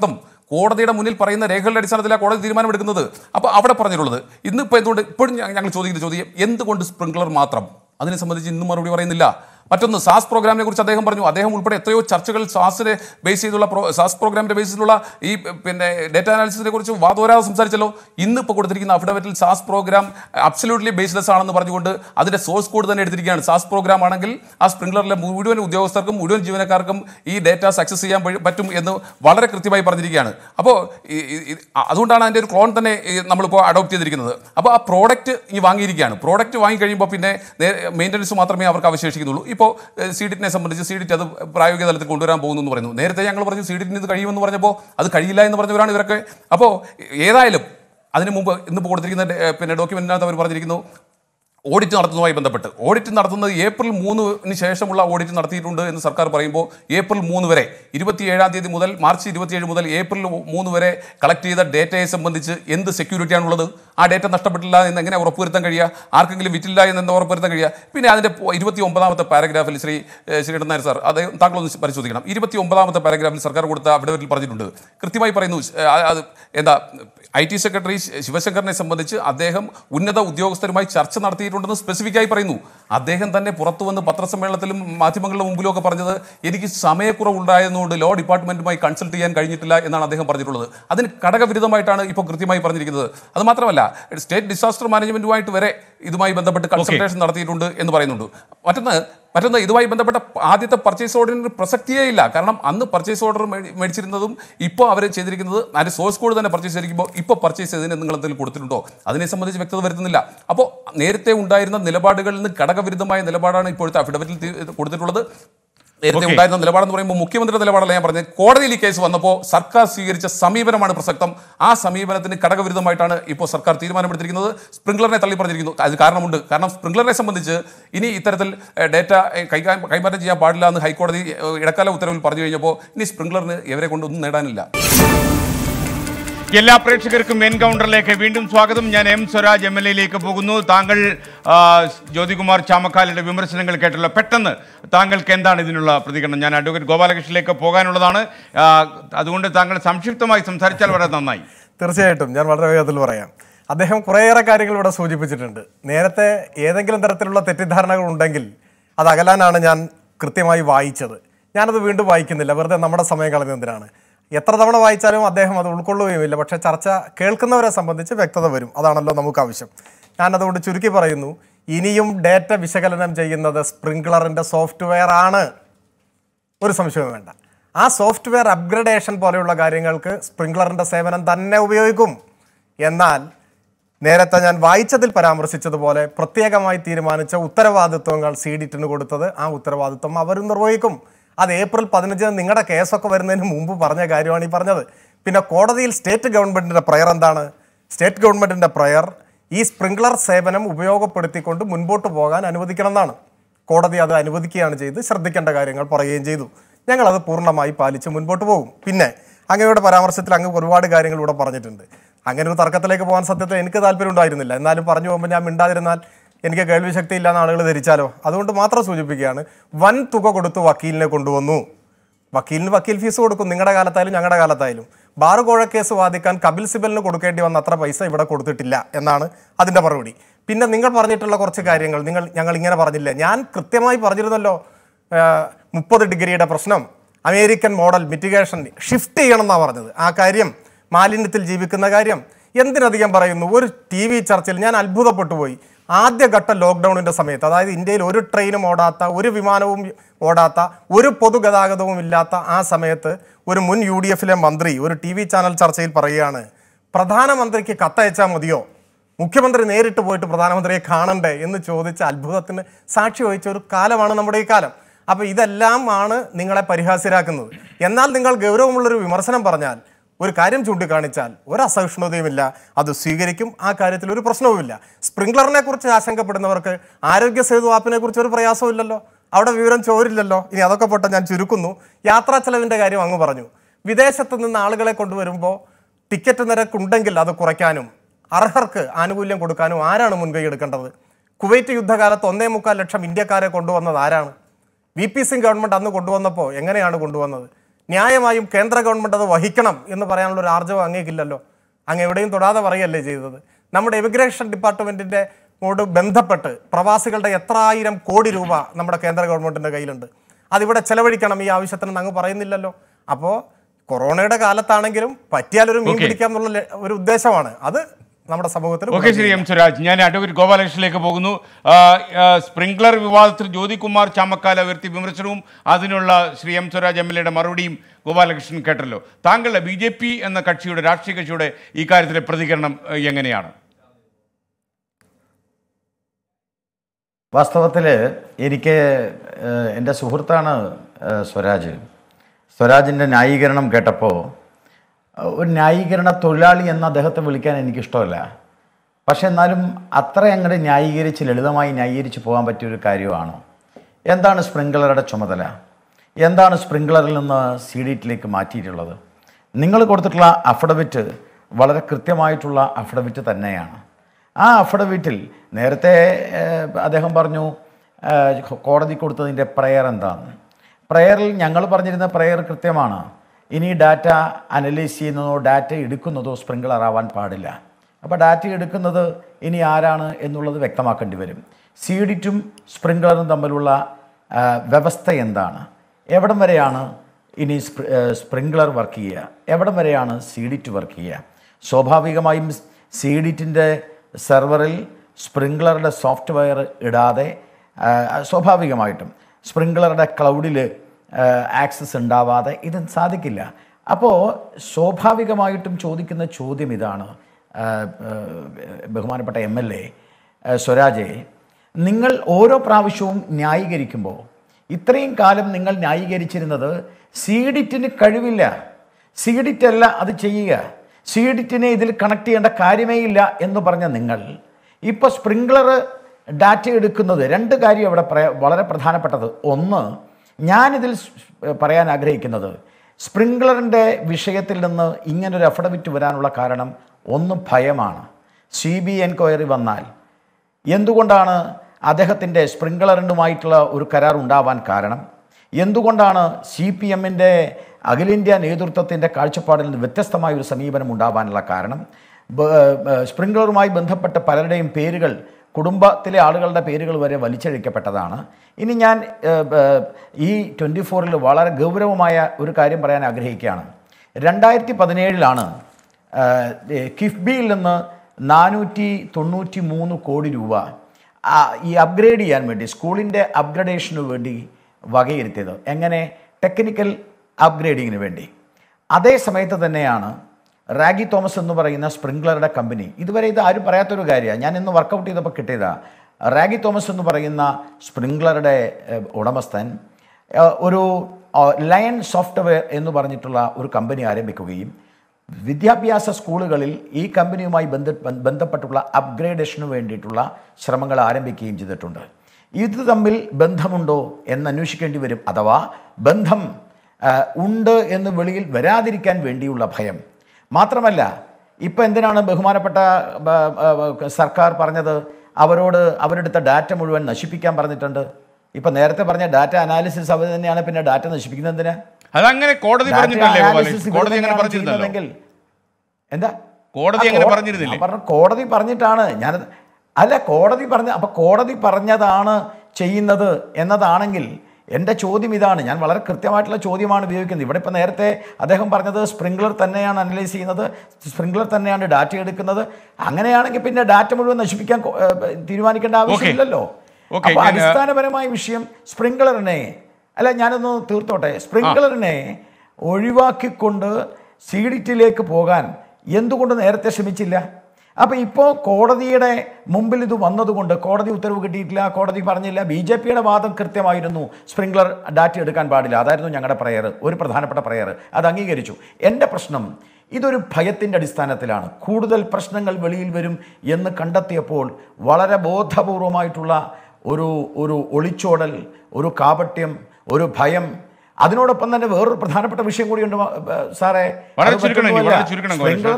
കോടതിയുടെ മുന്നിൽ പറയുന്ന രേഖകളുടെ അടിസ്ഥാനത്തിലാണ് കോടതി തീരുമാനമെടുക്കുന്നത്. അപ്പോൾ അവിടെ പറഞ്ഞിട്ടുള്ളത് ഇന്നിപ്പോൾ എന്തുകൊണ്ട് ഇപ്പോഴും ഞങ്ങൾ ചോദിക്കുന്ന ചോദ്യം എന്തുകൊണ്ട് സ്പ്രിംഗ്ലർ മാത്രം, അതിനെ സംബന്ധിച്ച് ഇന്നും മറുപടി പറയുന്നില്ല. മറ്റൊന്ന് സാസ് പ്രോഗ്രാമിനെ കുറിച്ച് അദ്ദേഹം പറഞ്ഞു. അദ്ദേഹം ഉൾപ്പെടെ എത്രയോ ചർച്ചകൾ സാസിനെ ബേസ് ചെയ്തുള്ള സാസ് പ്രോഗ്രാമിന്റെ ബേസിലുള്ള ഈ ഡേറ്റ അനാലിസിസിനെ കുറിച്ച് വാദോരാതെ സംസാരിച്ചല്ലോ. ഇന്നിപ്പോൾ കൊടുത്തിരിക്കുന്ന അഫിഡവിറ്റിൽ സാസ് പ്രോഗ്രാം അബ്സല്യൂട്ട്ലി ബേസ്ലെസ് ആണെന്ന് പറഞ്ഞുകൊണ്ട് അതിന്റെ സോഴ്സ് കോഡ് തന്നെ എടുത്തിരിക്കുകയാണ്. സാസ് പ്രോഗ്രാം ആണെങ്കിൽ ആ സ്പ്രിംഗ്ലറിലെ മുഴുവൻ ഉദ്യോഗസ്ഥർക്കും മുഴുവൻ ജീവനക്കാർക്കും ഈ ഡേറ്റാസ് ആക്സസ് ചെയ്യാൻ പറ്റും എന്ന് വളരെ കൃത്യമായി പറഞ്ഞിരിക്കുകയാണ്. അപ്പോൾ അതുകൊണ്ടാണ് അതിൻ്റെ ഒരു ക്ലോൺ തന്നെ നമ്മളിപ്പോൾ അഡോപ്റ്റ് ചെയ്തിരിക്കുന്നത്. അപ്പോൾ ആ പ്രോഡക്റ്റ് ഈ വാങ്ങിയിരിക്കുകയാണ്. പ്രോഡക്റ്റ് വാങ്ങി കഴിയുമ്പോൾ പിന്നെ മെയിൻ്റനൻസ് മാത്രമേ അവർക്ക് അവശേഷിക്കുന്നുള്ളൂ. ഇപ്പോൾ സീഡിറ്റിനെ സംബന്ധിച്ച് സീഡിറ്റ് അത് പ്രായോഗിക തലത്തിൽ കൊണ്ടുവരാൻ പോകുന്നു എന്ന് പറയുന്നു. നേരത്തെ ഞങ്ങൾ പറഞ്ഞു സീഡിറ്റിന് ഇത് കഴിയുമെന്ന് പറഞ്ഞപ്പോൾ അത് കഴിയില്ല എന്ന് പറഞ്ഞവരാണ് ഇവരൊക്കെ. അപ്പോൾ ഏതായാലും അതിന് മുമ്പ് ഇന്നിപ്പോൾ കൊടുത്തിരിക്കുന്ന ഡോക്യുമെന്റിനകത്ത് അവർ പറഞ്ഞിരിക്കുന്നു ഓഡിറ്റ് നടത്തുന്നതുമായി ബന്ധപ്പെട്ട്. ഓഡിറ്റ് നടത്തുന്നത് ഏപ്രിൽ 3 ശേഷമുള്ള ഓഡിറ്റ് നടത്തിയിട്ടുണ്ട് എന്ന് സർക്കാർ പറയുമ്പോൾ ഏപ്രിൽ 3 വരെ 27-ാം തീയതി മുതൽ മാർച്ച് 27 മുതൽ ഏപ്രിൽ 3 വരെ കളക്ട് ചെയ്ത ഡേറ്റയെ സംബന്ധിച്ച് എന്ത് സെക്യൂരിറ്റിയാണുള്ളത്? ആ ഡേറ്റ നഷ്ടപ്പെട്ടില്ല എന്ന് എങ്ങനെ ഉറപ്പുവരുത്താൻ കഴിയുക? ആർക്കെങ്കിലും വിറ്റില്ല എന്ന് ഉറപ്പുവരുത്താൻ കഴിയുക? പിന്നെ അതിൻ്റെ 29ാമത്തെ പാരഗ്രാഫിൽ ശ്രീ നായർ സാർ അത് താങ്കളൊന്ന് പരിശോധിക്കണം. 29ാമത്തെ പാരഗ്രാഫിൽ സർക്കാർ കൊടുത്ത അഫിഡവിറ്റിൽ പറഞ്ഞിട്ടുണ്ട്, കൃത്യമായി പറയുന്നു. എന്താ IT സെക്രട്ടറി ശിവശങ്കറിനെ സംബന്ധിച്ച് അദ്ദേഹം ഉന്നത ഉദ്യോഗസ്ഥരുമായി ചർച്ച നടത്തിയിട്ടുണ്ടെന്ന് സ്പെസിഫിക്കായി പറയുന്നു. അദ്ദേഹം തന്നെ പുറത്തു വന്ന് പത്രസമ്മേളനത്തിലും മാധ്യമങ്ങളുടെ മുമ്പിലും ഒക്കെ പറഞ്ഞത് എനിക്ക് സമയക്കുറവുണ്ടായതുകൊണ്ട് ലോ ഡിപ്പാർട്ട്മെന്റുമായി കൺസൾട്ട് ചെയ്യാൻ കഴിഞ്ഞിട്ടില്ല എന്നാണ് അദ്ദേഹം പറഞ്ഞിട്ടുള്ളത്. അതിന് ഘടകവിരുദ്ധമായിട്ടാണ് ഇപ്പോൾ കൃത്യമായി പറഞ്ഞിരിക്കുന്നത്. അത് മാത്രമല്ല സ്റ്റേറ്റ് ഡിസാസ്റ്റർ മാനേജ്മെന്റുമായിട്ട് വരെ ഇതുമായി ബന്ധപ്പെട്ട് കൺസൾട്ടേഷൻ നടത്തിയിട്ടുണ്ട് എന്ന് പറയുന്നുണ്ട്. മറ്റൊന്ന് ഇതുമായി ബന്ധപ്പെട്ട ആദ്യത്തെ പർച്ചേസ് ഓർഡറിന് പ്രസക്തിയേ ഇല്ല. കാരണം അന്ന് പർച്ചേസ് ഓർഡർ മേടിച്ചിരുന്നതും ഇപ്പോൾ അവർ ചെയ്തിരിക്കുന്നത് അതിൻ്റെ സോഴ്സ് കോഡ് തന്നെ പർച്ചേസ് ചെയ്തിരിക്കുമ്പോൾ ഇപ്പോൾ പർച്ചേസ് ചെയ്തതിന് നിങ്ങൾ എന്തെങ്കിലും കൊടുത്തിട്ടുണ്ടോ അതിനെ സംബന്ധിച്ച് വ്യക്തത വരുത്തുന്നില്ല. അപ്പോൾ നേരത്തെ ഉണ്ടായിരുന്ന നിലപാടുകളിൽ നിന്ന് ഘടകവിരുദ്ധമായ നിലപാടാണ് ഇപ്പോഴത്തെ അഫിഡവിറ്റിൽ കൊടുത്തിട്ടുള്ളത്. നേരത്തെ ഉണ്ടായിരുന്ന നിലപാടെന്ന് പറയുമ്പോൾ മുഖ്യമന്ത്രിയുടെ നിലപാടല്ല ഞാൻ പറഞ്ഞത്. കോടതിയിൽ ഈ കേസ് വന്നപ്പോൾ സർക്കാർ സ്വീകരിച്ച സമീപനമാണ് പ്രസക്തം. ആ സമീപനത്തിന് ഘടകവിരുദ്ധമായിട്ടാണ് ഇപ്പോൾ സർക്കാർ തീരുമാനമെടുത്തിരിക്കുന്നത്. സ്പ്രിംഗ്ലറിനെ തള്ളി പറഞ്ഞിരിക്കുന്നു. അത് കാരണമുണ്ട്. കാരണം സ്പ്രിംഗ്ലറിനെ സംബന്ധിച്ച് ഇനി ഇത്തരത്തിൽ ഡേറ്റ കൈമാറ്റം ചെയ്യാൻ പാടില്ല എന്ന് ഹൈക്കോടതി ഇടക്കാല ഉത്തരവിൽ പറഞ്ഞു കഴിഞ്ഞപ്പോൾ ഇനി സ്പ്രിംഗ്ലറിന് ഇവരെ കൊണ്ടൊന്നും നേടാനില്ല.
എല്ലാ പ്രേക്ഷകർക്കും എൻകൗണ്ടറിലേക്ക് വീണ്ടും സ്വാഗതം. ഞാൻ M. സ്വരാജ് MLA പോകുന്നു. താങ്കൾ ജ്യോതികുമാർ ചാമക്കാലയുടെ വിമർശനങ്ങൾ കേട്ടല്ലോ. പെട്ടെന്ന് താങ്കൾക്ക് എന്താണ് ഇതിനുള്ള പ്രതികരണം? ഞാൻ അഡ്വക്കേറ്റ് ഗോപാലകൃഷ്ണനിലേക്ക് പോകാനുള്ളതാണ്. അതുകൊണ്ട് താങ്കൾ സംക്ഷിപ്തമായി സംസാരിച്ചാൽ വളരെ നന്നായി.
തീർച്ചയായിട്ടും ഞാൻ വളരെ വേഗത്തിൽ പറയാം. അദ്ദേഹം കുറേയേറെ കാര്യങ്ങൾ ഇവിടെ സൂചിപ്പിച്ചിട്ടുണ്ട്. നേരത്തെ ഏതെങ്കിലും തരത്തിലുള്ള തെറ്റിദ്ധാരണകൾ ഉണ്ടെങ്കിൽ അത് അകലാനാണ് ഞാൻ കൃത്യമായി വായിച്ചത്. ഞാനത് വീണ്ടും വായിക്കുന്നില്ല, വെറുതെ നമ്മുടെ സമയം കളയുന്നതിനാണ്. എത്ര തവണ വായിച്ചാലും അദ്ദേഹം അത് ഉൾക്കൊള്ളുകയുമില്ല. പക്ഷേ ചർച്ച കേൾക്കുന്നവരെ സംബന്ധിച്ച് വ്യക്തത വരും. അതാണല്ലോ നമുക്ക് ആവശ്യം. ഞാനതുകൊണ്ട് ചുരുക്കി പറയുന്നു, ഇനിയും ഡേറ്റ വിശകലനം ചെയ്യുന്നത് സ്പ്രിംഗ്ലറിൻ്റെ സോഫ്റ്റ്വെയർ ആണ്, ഒരു സംശയവും വേണ്ട. ആ സോഫ്റ്റ്വെയർ അപ്ഗ്രഡേഷൻ പോലെയുള്ള കാര്യങ്ങൾക്ക് സ്പ്രിംഗ്ലറിൻ്റെ സേവനം തന്നെ ഉപയോഗിക്കും. എന്നാൽ നേരത്തെ ഞാൻ വായിച്ചതിൽ പരാമർശിച്ചതുപോലെ പ്രത്യേകമായി തീരുമാനിച്ച ഉത്തരവാദിത്വങ്ങൾ സീഡിറ്റിന് കൊടുത്തത് ആ ഉത്തരവാദിത്വം അവർ നിർവഹിക്കും. അത് ഏപ്രിൽ 15 നിങ്ങളുടെ കേസൊക്കെ വരുന്നതിന് മുമ്പ് പറഞ്ഞ കാര്യമാണ് ഈ പറഞ്ഞത്. പിന്നെ കോടതിയിൽ സ്റ്റേറ്റ് ഗവൺമെൻറ്റിൻ്റെ പ്രയർ എന്താണ്? സ്റ്റേറ്റ് ഗവൺമെൻറ്റിൻ്റെ പ്രയർ ഈ സ്പ്രിംഗ്ലർ സേവനം ഉപയോഗപ്പെടുത്തിക്കൊണ്ട് മുൻപോട്ട് പോകാൻ അനുവദിക്കണം എന്നാണ്. കോടതി അത് അനുവദിക്കുകയാണ് ചെയ്ത്, ശ്രദ്ധിക്കേണ്ട കാര്യങ്ങൾ പറയുകയും ചെയ്തു. ഞങ്ങളത് പൂർണ്ണമായി പാലിച്ച് മുൻപോട്ട് പോകും. പിന്നെ അങ്ങയുടെ പരാമർശത്തിൽ അങ്ങ് ഒരുപാട് കാര്യങ്ങൾ ഇവിടെ പറഞ്ഞിട്ടുണ്ട്. അങ്ങനെ ഒരു തർക്കത്തിലേക്ക് പോകാൻ സത്യത്തിൽ എനിക്ക് താല്പര്യം ഉണ്ടായിരുന്നില്ല. എന്നാലും പറഞ്ഞു പോകുമ്പോൾ ഞാൻ മിണ്ടാതിരുന്നാൽ എനിക്ക് കേൾവി ശക്തി ഇല്ലാന്ന് ആളുകൾ ധരിച്ചാലോ, അതുകൊണ്ട് മാത്രം സൂചിപ്പിക്കുകയാണ്. വൻ തുക കൊടുത്ത് വക്കീലിനെ കൊണ്ടുവന്നു. വക്കീലിന് വക്കീൽ ഫീസ് കൊടുക്കും, നിങ്ങളുടെ കാലത്തായാലും ഞങ്ങളുടെ കാലത്തായാലും. ബാർ കോഴ കേസ് വാദിക്കാൻ കപിൽ സിബലിന് കൊടുക്കേണ്ടി വന്ന അത്ര പൈസ ഇവിടെ കൊടുത്തിട്ടില്ല എന്നാണ് അതിൻ്റെ മറുപടി. പിന്നെ നിങ്ങൾ പറഞ്ഞിട്ടുള്ള കുറച്ച് കാര്യങ്ങൾ ഞങ്ങൾ ഇങ്ങനെ പറഞ്ഞില്ല. ഞാൻ കൃത്യമായി പറഞ്ഞിരുന്നല്ലോ, 30 ഡിഗ്രിയുടെ പ്രശ്നം അമേരിക്കൻ മോഡൽ മിറ്റിഗേഷൻ ഷിഫ്റ്റ് ചെയ്യണം എന്നാണ് പറഞ്ഞത്. ആ കാര്യം മാലിന്യത്തിൽ ജീവിക്കുന്ന കാര്യം എന്തിനധികം പറയുന്നു. ഒരു TV ചർച്ചയിൽ ഞാൻ അത്ഭുതപ്പെട്ടു പോയി. ആദ്യഘട്ട ലോക്ക്ഡൗണിൻ്റെ സമയത്ത്, അതായത് ഇന്ത്യയിൽ ഒരു ട്രെയിനും ഓടാത്ത, ഒരു വിമാനവും ഓടാത്ത, ഒരു പൊതുഗതാഗതവും ഇല്ലാത്ത ആ സമയത്ത് ഒരു മുൻ UDF മന്ത്രി ഒരു TV ചാനൽ ചർച്ചയിൽ പറയുകയാണ്, പ്രധാനമന്ത്രിക്ക് കത്തയച്ചാൽ മതിയോ, മുഖ്യമന്ത്രി നേരിട്ട് പോയിട്ട് പ്രധാനമന്ത്രിയെ കാണണ്ടേ എന്ന് ചോദിച്ച അത്ഭുതത്തിന് സാക്ഷി വഹിച്ച ഒരു കാലമാണ് നമ്മുടെ ഈ കാലം. അപ്പോൾ ഇതെല്ലാം ആണ് നിങ്ങളെ പരിഹാസ്യരാക്കുന്നത്. എന്നാൽ നിങ്ങൾ ഗൗരവമുള്ളൊരു വിമർശനം പറഞ്ഞാൽ, ഒരു കാര്യം ചൂണ്ടിക്കാണിച്ചാൽ ഒരു അസഹിഷ്ണുതയുമില്ല, അത് സ്വീകരിക്കും. ആ കാര്യത്തിൽ ഒരു പ്രശ്നവുമില്ല. സ്പ്രിംഗ്ലറിനെ കുറിച്ച് ആശങ്കപ്പെടുന്നവർക്ക് ആരോഗ്യ സേതു ആപ്പിനെ കുറിച്ച് ഒരു പ്രയാസവും ഇല്ലല്ലോ, അവിടെ വിവരം ചോരില്ലല്ലോ. ഇനി അതൊക്കെ പോട്ടെ, ഞാൻ ചുരുക്കുന്നു. യാത്രാ ചെലവിൻ്റെ കാര്യം അങ്ങ് പറഞ്ഞു. വിദേശത്ത് നിന്ന് ആളുകളെ കൊണ്ടുവരുമ്പോൾ ടിക്കറ്റ് നിരക്കുണ്ടെങ്കിൽ അത് കുറയ്ക്കാനും അർഹർക്ക് ആനുകൂല്യം കൊടുക്കാനും ആരാണ് മുൻകൈ എടുക്കേണ്ടത്? കുവൈറ്റ് യുദ്ധകാലത്ത് 1.25 ലക്ഷം ഇന്ത്യക്കാരെ കൊണ്ടുവന്നത് ആരാണ്? VP സിംഗ് ഗവൺമെൻറ് അന്ന് കൊണ്ടുവന്നപ്പോൾ എങ്ങനെയാണ് കൊണ്ടുവന്നത്? ന്യായമായും കേന്ദ്ര ഗവൺമെൻറ് അത് വഹിക്കണം എന്ന് പറയാനുള്ള ഒരു ആർജവം അങ്ങേക്കില്ലല്ലോ. അങ്ങ് എവിടെയും തൊടാതെ പറയല്ലേ ചെയ്തത്. നമ്മുടെ ഇമിഗ്രേഷൻ ഡിപ്പാർട്ട്മെൻറ്റിൻ്റെ ോട് ബന്ധപ്പെട്ട് പ്രവാസികളുടെ എത്ര ആയിരം കോടി രൂപ നമ്മുടെ കേന്ദ്ര ഗവൺമെൻറ്റിൻ്റെ കയ്യിലുണ്ട്. അതിവിടെ ചെലവഴിക്കണം ഈ ആവശ്യത്തിന് അങ്ങ് പറയുന്നില്ലല്ലോ. അപ്പോൾ കൊറോണയുടെ കാലത്താണെങ്കിലും പറ്റിയാലൊരു മീൻ പിടിക്കാം എന്നുള്ള ഒരു ഉദ്ദേശമാണ് അത് നമ്മുടെ സമൂഹത്തിൽ.
ഓക്കെ, ശ്രീ എം സ്വരാജ്, ഞാൻ അഡ്വക്കേറ്റ് ഗോപാലകൃഷ്ണനിലേക്ക് പോകുന്നു. സ്പ്രിംഗ്ലർ വിവാദത്തിൽ ജ്യോതികുമാർ ചാമക്കാല ഉയർത്തി വിമർശനവും അതിനുള്ള ശ്രീ എം സ്വരാജ് MLA യുടെ മറുപടിയും ഗോപാലകൃഷ്ണൻ കേട്ടല്ലോ. താങ്കളുടെ BJP എന്ന കക്ഷിയുടെ രാഷ്ട്രീയ കക്ഷിയുടെ ഈ കാര്യത്തിലെ പ്രതികരണം എങ്ങനെയാണ്?
വാസ്തവത്തിൽ എനിക്ക് എൻ്റെ സുഹൃത്താണ് സ്വരാജിൻ്റെ ന്യായീകരണം കേട്ടപ്പോൾ ഒരു ന്യായീകരണ തൊഴിലാളി എന്ന് അദ്ദേഹത്തെ വിളിക്കാൻ എനിക്കിഷ്ടമല്ല. പക്ഷെ എന്നാലും അത്ര അങ്ങോട്ട് ലളിതമായി ന്യായീകരിച്ച് പോകാൻ പറ്റിയൊരു കാര്യമാണ്. എന്താണ് സ്പ്രിംഗ്ലറുടെ ചുമതല? എന്താണ് സ്പ്രിംഗ്ലറിൽ നിന്ന് CDTയിലേക്ക് മാറ്റിയിട്ടുള്ളത്? നിങ്ങൾ കൊടുത്തിട്ടുള്ള അഫിഡവിറ്റ് വളരെ കൃത്യമായിട്ടുള്ള അഫിഡവിറ്റ് തന്നെയാണ്. ആ അഫിഡവിറ്റിൽ നേരത്തെ അദ്ദേഹം പറഞ്ഞു കോടതി കൊടുത്തതിൻ്റെ പ്രയർ എന്താണ്. പ്രയറിൽ ഞങ്ങൾ പറഞ്ഞിരുന്ന പ്രയർ കൃത്യമാണ്. ഇനി ഡാറ്റ അനലൈസ് ചെയ്യുന്നതോ ഡാറ്റ എടുക്കുന്നതോ സ്പ്രിംഗ്ലർ ആവാൻ പാടില്ല. അപ്പോൾ ഡാറ്റ എടുക്കുന്നത് ഇനി ആരാണ് എന്നുള്ളത് വ്യക്തമാക്കേണ്ടി വരും. CDTയും സ്പ്രിംഗ്ലറും തമ്മിലുള്ള വ്യവസ്ഥ എന്താണ്? എവിടം വരെയാണ് ഇനി സ്പ്രിംഗ്ലർ വർക്ക് ചെയ്യുക? എവിടം വരെയാണ് CDT വർക്ക് ചെയ്യുക? സ്വാഭാവികമായും CDTൻ്റെ സെർവറിൽ സ്പ്രിംഗ്ലറുടെ സോഫ്റ്റ്വെയർ ഇടാതെ സ്വാഭാവികമായിട്ടും സ്പ്രിംഗ്ലറുടെ ക്ലൗഡിൽ ആക്സസ് ഉണ്ടാവാതെ ഇത് സാധിക്കില്ല. അപ്പോൾ സ്വാഭാവികമായിട്ടും ചോദിക്കുന്ന ചോദ്യം ഇതാണ്, ബഹുമാനപ്പെട്ട MLA സ്വരാജെ, നിങ്ങൾ ഓരോ പ്രാവശ്യവും ന്യായീകരിക്കുമ്പോൾ ഇത്രയും കാലം നിങ്ങൾ ന്യായീകരിച്ചിരുന്നത് CDTന് കഴിവില്ല, CDT അല്ല അത് ചെയ്യുക, CDTനെ ഇതിൽ കണക്ട് ചെയ്യേണ്ട കാര്യമേ ഇല്ല എന്ന് പറഞ്ഞ നിങ്ങൾ ഇപ്പോൾ സ്പ്രിംഗ്ലർ ഡാറ്റ എടുക്കുന്നത് രണ്ട് കാര്യം അവിടെ വളരെ പ്രധാനപ്പെട്ടത്. ഒന്ന്, ഞാനിതിൽ പറയാൻ ആഗ്രഹിക്കുന്നത് സ്പ്രിംഗ്ലറിൻ്റെ വിഷയത്തിൽ നിന്ന് ഇങ്ങനൊരു അഫിഡവിറ്റ് വരാനുള്ള കാരണം ഒന്ന് ഭയമാണ്. CBI എൻക്വയറി വന്നാൽ എന്തുകൊണ്ടാണ് അദ്ദേഹത്തിൻ്റെ സ്പ്രിംഗ്ലറിനുമായിട്ടുള്ള ഒരു കരാർ ഉണ്ടാവാൻ കാരണം? എന്തുകൊണ്ടാണ് CPMൻ്റെ അഖിലേന്ത്യാ നേതൃത്വത്തിൻ്റെ കാഴ്ചപ്പാടിൽ നിന്ന് വ്യത്യസ്തമായ ഒരു സമീപനം ഉണ്ടാവാനുള്ള കാരണം? സ്പ്രിംഗ്ലറുമായി ബന്ധപ്പെട്ട പലരുടെയും പേരുകൾ, കുടുംബത്തിലെ ആളുകളുടെ പേരുകൾ വരെ വലിച്ചഴിക്കപ്പെട്ടതാണ്. ഇനി ഞാൻ ഈ 24-ൽ വളരെ ഗൗരവമായ ഒരു കാര്യം പറയാൻ ആഗ്രഹിക്കുകയാണ്. 2017 കിഫ്ബിയിൽ നിന്ന് 493 കോടി രൂപ ഈ അപ്ഗ്രേഡ് ചെയ്യാൻ വേണ്ടി, സ്കൂളിൻ്റെ അപ്ഗ്രഡേഷന് വേണ്ടി വകയിരുത്തിയത്. എങ്ങനെ? ടെക്നിക്കൽ അപ്ഗ്രേഡിങ്ങിന് വേണ്ടി. അതേ സമയത്ത് തന്നെയാണ് റാഗി തോമസ് എന്ന് പറയുന്ന സ്പ്രിംഗ്ലറുടെ കമ്പനി, ഇതുവരെ ഇത് ആരും പറയാത്തൊരു കാര്യമാണ്, ഞാൻ ഇന്ന് വർക്കൗട്ട് ചെയ്തപ്പോൾ കിട്ടിയതാണ്. റാഗി തോമസ് എന്ന് പറയുന്ന സ്പ്രിംഗ്ലറുടെ ഉടമസ്ഥൻ ഒരു ലയൺ സോഫ്റ്റ്വെയർ എന്ന് പറഞ്ഞിട്ടുള്ള ഒരു കമ്പനി ആരംഭിക്കുകയും വിദ്യാഭ്യാസ സ്കൂളുകളിൽ ഈ കമ്പനിയുമായി ബന്ധപ്പെട്ടുള്ള അപ്ഗ്രേഡേഷന് വേണ്ടിയിട്ടുള്ള ശ്രമങ്ങൾ ആരംഭിക്കുകയും ചെയ്തിട്ടുണ്ട്. ഇത് തമ്മിൽ ബന്ധമുണ്ടോ എന്ന് അന്വേഷിക്കേണ്ടി വരും. അഥവാ ബന്ധം ഉണ്ട് എന്ന് വെളിയിൽ വരാതിരിക്കാൻ വേണ്ടിയുള്ള ഭയം മാത്രമല്ല. ഇപ്പം എന്തിനാണ് ബഹുമാനപ്പെട്ട സർക്കാർ പറഞ്ഞത് അവരെടുത്ത ഡാറ്റ മുഴുവൻ നശിപ്പിക്കാൻ പറഞ്ഞിട്ടുണ്ട്? ഇപ്പം നേരത്തെ പറഞ്ഞ ഡാറ്റ അനാലിസിസ് അവർ തന്നെയാണ് പിന്നെ ഡാറ്റ നശിപ്പിക്കുന്നത് എന്തിനാ?
അതങ്ങനെ കോടതി
എന്താ
കോടതി
പറഞ്ഞിട്ടാണ് ഞാൻ അല്ല കോടതി പറഞ്ഞ അപ്പം കോടതി പറഞ്ഞതാണ് ചെയ്യുന്നത് എന്നതാണെങ്കിൽ എൻ്റെ ചോദ്യം ഇതാണ്. ഞാൻ വളരെ കൃത്യമായിട്ടുള്ള ചോദ്യമാണ് ഉപയോഗിക്കുന്നത്. ഇവിടെ ഇപ്പോൾ നേരത്തെ അദ്ദേഹം പറഞ്ഞത് സ്പ്രിംഗ്ലർ തന്നെയാണ് അനലൈസ് ചെയ്യുന്നത്, സ്പ്രിംഗ്ലർ തന്നെയാണ് ഡാറ്റ എടുക്കുന്നത്. അങ്ങനെയാണെങ്കിൽ പിന്നെ ഡാറ്റ മുഴുവൻ നശിപ്പിക്കാൻ തീരുമാനിക്കേണ്ട ആവശ്യമില്ലല്ലോ. അപ്പോൾ അടിസ്ഥാനപരമായ വിഷയം സ്പ്രിംഗ്ലറിനെ അല്ല, ഞാനൊന്ന് തീർത്തോട്ടെ, സ്പ്രിംഗ്ലറിനെ ഒഴിവാക്കിക്കൊണ്ട് CDTയിലേക്ക് പോകാൻ എന്തുകൊണ്ട് നേരത്തെ ശ്രമിച്ചില്ല? അപ്പോൾ ഇപ്പോൾ കോടതിയുടെ മുമ്പിൽ ഇത് വന്നതുകൊണ്ട് കോടതി ഉത്തരവ് കിട്ടിയിട്ടില്ല, കോടതി പറഞ്ഞില്ല. BJPയുടെ വാദം കൃത്യമായിരുന്നു, സ്പ്രിംഗ്ലർ ഡാറ്റ എടുക്കാൻ പാടില്ല, അതായിരുന്നു ഞങ്ങളുടെ പ്രയർ, ഒരു പ്രധാനപ്പെട്ട പ്രയർ, അത് അംഗീകരിച്ചു. എൻ്റെ പ്രശ്നം ഇതൊരു ഭയത്തിൻ്റെ അടിസ്ഥാനത്തിലാണ്. കൂടുതൽ പ്രശ്നങ്ങൾ വെളിയിൽ വരും എന്ന് കണ്ടെത്തിയപ്പോൾ വളരെ ബോധപൂർവമായിട്ടുള്ള ഒരു ഒളിച്ചോടൽ, ഒരു കാപട്യം, ഒരു ഭയം, അതിനോടൊപ്പം തന്നെ വേറൊരു പ്രധാനപ്പെട്ട വിഷയം കൂടിയുണ്ട് സാറേ.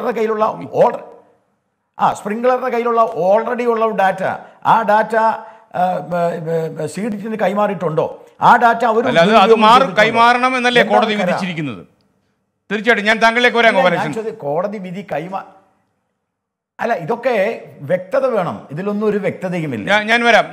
സ്പ്രിംഗ്ലറുടെ കയ്യിലുള്ള ഓൾറെഡി ഉള്ള ഡാറ്റ, ആ ഡാറ്റ സീഡിറ്റിന് കൈമാറിയിട്ടുണ്ടോ? ആ ഡാറ്റ അവർ
കൈമാറണം എന്നല്ലേ കോടതി വിധിച്ചിരിക്കുന്നത്? തീർച്ചയായിട്ടും ഞാൻ താങ്കളിലേക്ക് വരാം ഗോപാലകൃഷ്ണൻ.
കോടതി വിധി അല്ല, ഇതൊക്കെ വ്യക്തത വേണം. ഇതിലൊന്നും ഒരു വ്യക്തതയുമില്ല.
ഞാൻ വരാം.